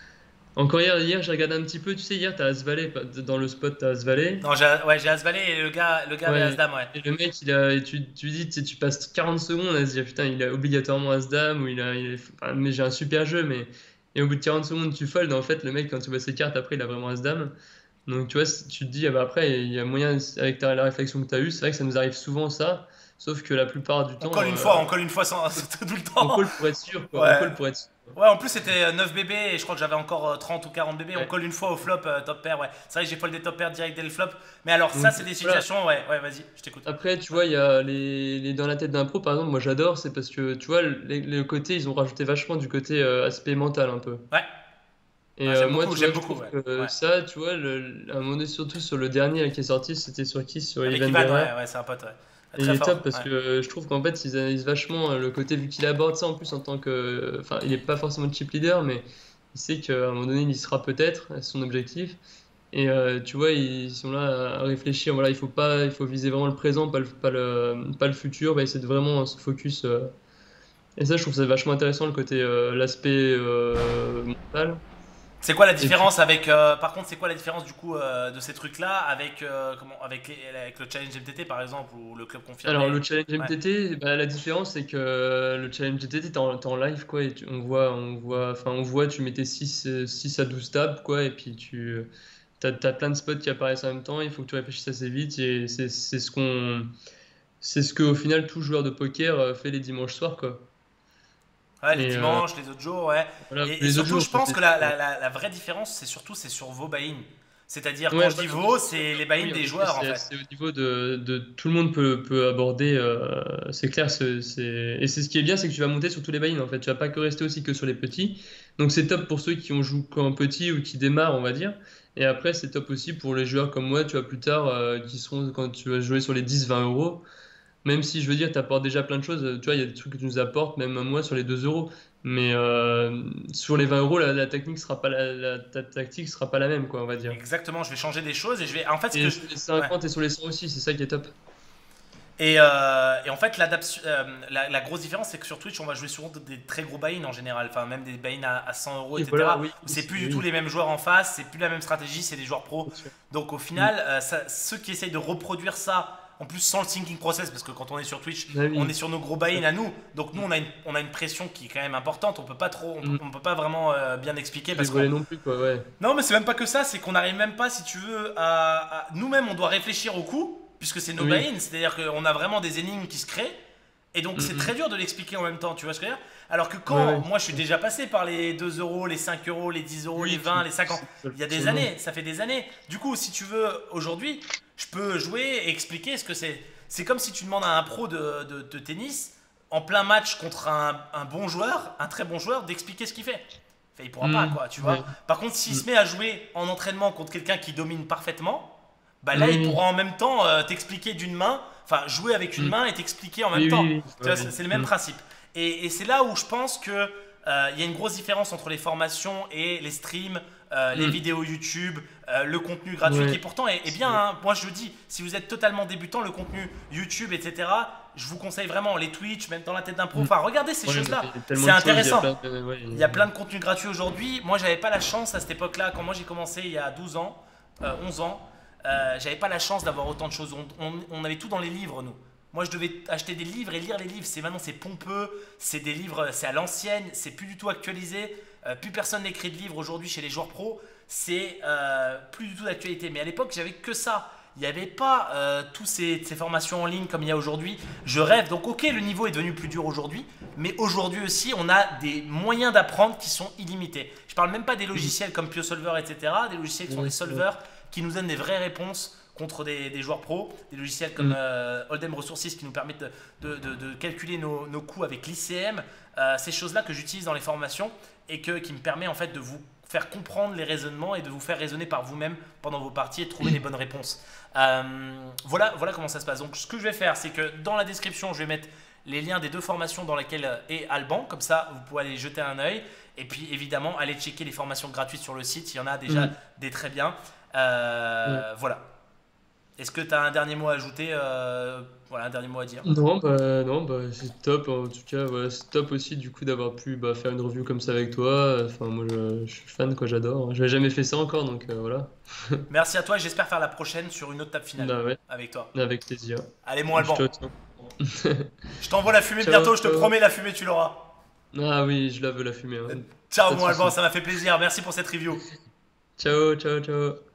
encore hier, hier, j'ai regardé un petit peu. Tu sais, hier, t'as As-Valet pas- dans le spot, t'as As-Valet. Non, j'ai, ouais, j'ai As-Valet et le gars, le gars avait Ouais. As-Dame, ouais. Et le mec, il a, et tu, tu dis, tu sais, tu passes quarante secondes à se dire putain, il a obligatoirement As-Dame ou il a, il a- enfin, mais j'ai un super jeu, mais et au bout de quarante secondes, tu fold. En fait, le mec, quand tu vois ses cartes, après, il a vraiment As-Dame. Donc, tu vois, si tu te dis, ah bah après, il y a moyen, avec ta- la réflexion que tu as eue, c'est vrai que ça nous arrive souvent, ça. Sauf que la plupart du On colle temps, une fois, euh, on colle une fois sans, tout le on temps. call pour être sûr, quoi. On Ouais. call pour être sûr. Ouais, en plus c'était neuf bébés et je crois que j'avais encore euh, trente ou quarante bébés. On Ouais. colle une fois au flop euh, top pair, ouais. C'est vrai que j'ai foldé top pair direct dès le flop. Mais alors, ça, Donc, c'est des voilà. situations, ouais, ouais, vas-y, je t'écoute. Après, tu vois, il y a les, les dans la tête d'un pro, par exemple, moi j'adore, c'est parce que, tu vois, les- le côté, ils ont rajouté vachement du côté euh, aspect mental un peu. Ouais, Et ah, euh, j'aime moi, beaucoup, tu vois, j'aime je beaucoup, trouve ouais. que Ouais. ça, tu vois, le, à un moment donné, surtout sur le dernier là, qui est sorti, c'était sur qui? Sur Avec Ivan Ivan, Derrer. ouais, ouais, c'est un pote, ouais. Ouais, Et il très est top fort, parce ouais. que euh, je trouve qu'en fait, ils analysent vachement euh, le côté, vu qu'il aborde ça en plus en tant que. Enfin, il n'est pas forcément chip leader, mais il sait qu'à un moment donné, il y sera peut-être, c'est son objectif. Et euh, tu vois, ils sont là à réfléchir. Voilà, il faut pas, il faut viser vraiment le présent, pas le, pas le, pas le futur. Va essayer de vraiment se focus. euh. Et ça, je trouve ça vachement intéressant, le côté, euh, l'aspect euh, mental. C'est quoi la Et puis, différence avec. Euh, par contre, c'est quoi la différence du coup euh, de ces trucs-là avec, euh, comment, avec, les- avec le Challenge M T T par exemple ou le club alors, confirmé? le challenge Ouais. M T T, bah, la différence, c'est que euh, le challenge M T T, t'es en, t'es en live, quoi, et tu- on voit, on voit, enfin, on voit, tu mettais six euh, six à douze tables, quoi, et puis tu t'as, t'as plein de spots qui apparaissent en même temps, il faut que tu réfléchisses assez vite, et c'est c'est ce qu'on, c'est ce que, au final, tout joueur de poker euh, fait les dimanches soirs, quoi. Ouais, les Et euh, dimanches, les autres jours, ouais. voilà, Et, et les autres surtout, jours, je quoi, pense c'est que la, sûr. la, la, la vraie différence, c'est surtout c'est sur vos buy-in. C'est-à-dire, quand Ouais, je dis voilà, oui, vos, c'est sûr. c'est les Ah buy-in oui, en des effet, joueurs en c'est fait. c'est au niveau de, de tout le monde peut, peut aborder. Euh, c'est clair, c'est, c'est- et c'est ce qui est bien, c'est que tu vas monter sur tous les buy en fait. Tu vas pas que rester aussi que sur les petits. Donc c'est top pour ceux qui ont joué qu'en petit ou qui démarrent, on va dire. Et après, c'est top aussi pour les joueurs comme moi, tu vois, plus tard, euh, qui seront quand tu vas jouer sur les dix vingt euros. Même si je veux dire, tu apportes déjà plein de choses, tu vois, il y a des trucs que tu nous apportes, même moi sur les deux euros. Mais euh, sur les vingt euros, la, la technique sera pas la, la- ta tactique sera pas la même, quoi, on va dire. Exactement, je vais changer des choses et je vais. En fait, ce que Et je. sur les Ouais. cinquante et sur les cent aussi, c'est ça qui est top. Et, euh, et en fait, l'adaptation- euh, la, la grosse différence, c'est que sur Twitch, on va jouer souvent des très gros buy-in en général. Enfin, même des buy-in à, à cent euros, Et voilà, et cetera. oui, Où oui, c'est c'est- plus du tout oui, les mêmes joueurs en face, c'est plus la même stratégie, c'est des joueurs pros. bien sûr. Donc au Mm. final, euh, ça- ceux qui essayent de reproduire ça, en plus sans le thinking process, parce que quand on est sur Twitch, Ah on oui. est sur nos gros buy-in à nous. Donc nous, on a une, on a une pression qui est quand même importante. On peut pas trop, on peut, Mm. on peut pas vraiment euh, bien expliquer Tout parce qu'on. dévoiler non plus, quoi, ouais. Non, mais c'est même pas que ça, c'est qu'on n'arrive même pas, si tu veux, à, à- nous-mêmes, on doit réfléchir au coup, puisque c'est nos Oui. buy-in, c'est-à-dire qu'on a vraiment des énigmes qui se créent. Et donc c'est Mhm. très dur de l'expliquer en même temps, tu vois ce que je veux dire? Alors que Ouais, quand ouais. moi je suis déjà passé par les deux euros, les cinq euros, les dix euros, les Oui, vingt, tu, les tu cinquante, sais pas le il y a des fonctionnement. années, ça fait des années. Du coup, si tu veux, aujourd'hui, je peux jouer et expliquer ce que c'est. C'est comme si tu demandes à un pro de, de- de tennis, en plein match contre un, un bon joueur, un très bon joueur, d'expliquer ce qu'il fait. Enfin, il pourra pas, Mhm. quoi, tu vois. Ouais. Par contre, s'il Mhm. se met à jouer en entraînement contre quelqu'un qui domine parfaitement, bah là, Oui, il oui. pourra en même temps euh, t'expliquer d'une main, enfin jouer avec une Mhm. main et t'expliquer en même Oui, temps. oui, oui. Tu Ouais, vois, c'est oui. c'est le même Mhm. principe. Et, et c'est là où je pense que euh, il y a une grosse différence entre les formations et les streams, euh, les Mhm. vidéos YouTube, euh, le contenu gratuit qui Ouais. pourtant est, est C'est bien. vrai. Hein. Moi je le dis, si vous êtes totalement débutant, le contenu YouTube, et cetera. Je vous conseille vraiment les Twitch, même dans la tête d'un pro. Mhm. Enfin, regardez ces Ouais, bah, choses-là. il y a tellement C'est de choses, il y a intéressant. plein de. Ouais. Il y a plein de contenus gratuits aujourd'hui. Moi, j'avais pas la chance à cette époque-là, quand moi j'ai commencé il y a douze ans, euh, onze ans, euh, j'avais pas la chance d'avoir autant de choses. On, on- on avait tout dans les livres, nous. Moi, je devais acheter des livres et lire les livres. C'est maintenant, c'est pompeux, c'est des livres, c'est à l'ancienne, c'est plus du tout actualisé. Euh, plus personne n'écrit de livres aujourd'hui chez les joueurs pros. C'est euh, plus du tout d'actualité. Mais à l'époque, j'avais que ça. Il n'y avait pas euh, toutes ces, ces formations en ligne comme il y a aujourd'hui. Je rêve. Donc, ok, le niveau est devenu plus dur aujourd'hui. Mais aujourd'hui aussi, on a des moyens d'apprendre qui sont illimités. Je parle même pas des Mhm. logiciels comme PioSolver, et cetera. Des logiciels qui sont des Ouais, c'est vrai. solvers qui nous donnent des vraies réponses contre des, des joueurs pros. Des logiciels comme Mhm. euh, Hold'em Resources qui nous permettent de, de- de- de calculer nos, nos coûts avec l'I C M. Euh, ces choses-là que j'utilise dans les formations et que, qui me permet en fait de vous faire comprendre les raisonnements et de vous faire raisonner par vous-même pendant vos parties et de trouver les bonnes réponses. Euh, voilà, voilà comment ça se passe. Donc ce que je vais faire, c'est que dans la description, je vais mettre les liens des deux formations dans lesquelles est Alban. Comme ça, vous pouvez aller jeter un œil. Et puis évidemment, aller checker les formations gratuites sur le site. Il y en a déjà Mhm. des très bien. Ouais. Euh, voilà. Est-ce que tu as un dernier mot à ajouter euh, Voilà, un dernier mot à dire. Non, bah, non, bah, c'est top. En tout cas, voilà, c'est top aussi du coup d'avoir pu bah, faire une review comme ça avec toi. Enfin, moi, je, je suis fan, quoi, j'adore. J'avais jamais fait ça encore, donc euh, voilà. Merci à toi et j'espère faire la prochaine sur une autre table finale Bah ouais, avec toi. avec plaisir. Allez, mon Je Alban. te tiens. Je t'envoie la fumée Ciao, bientôt, je te ciao. promets, la fumée, tu l'auras. Ah oui, je la veux la fumée, hein. Ciao, Pas de mon Alban, soucis. ça m'a fait plaisir. Merci pour cette review. Ciao, ciao, ciao.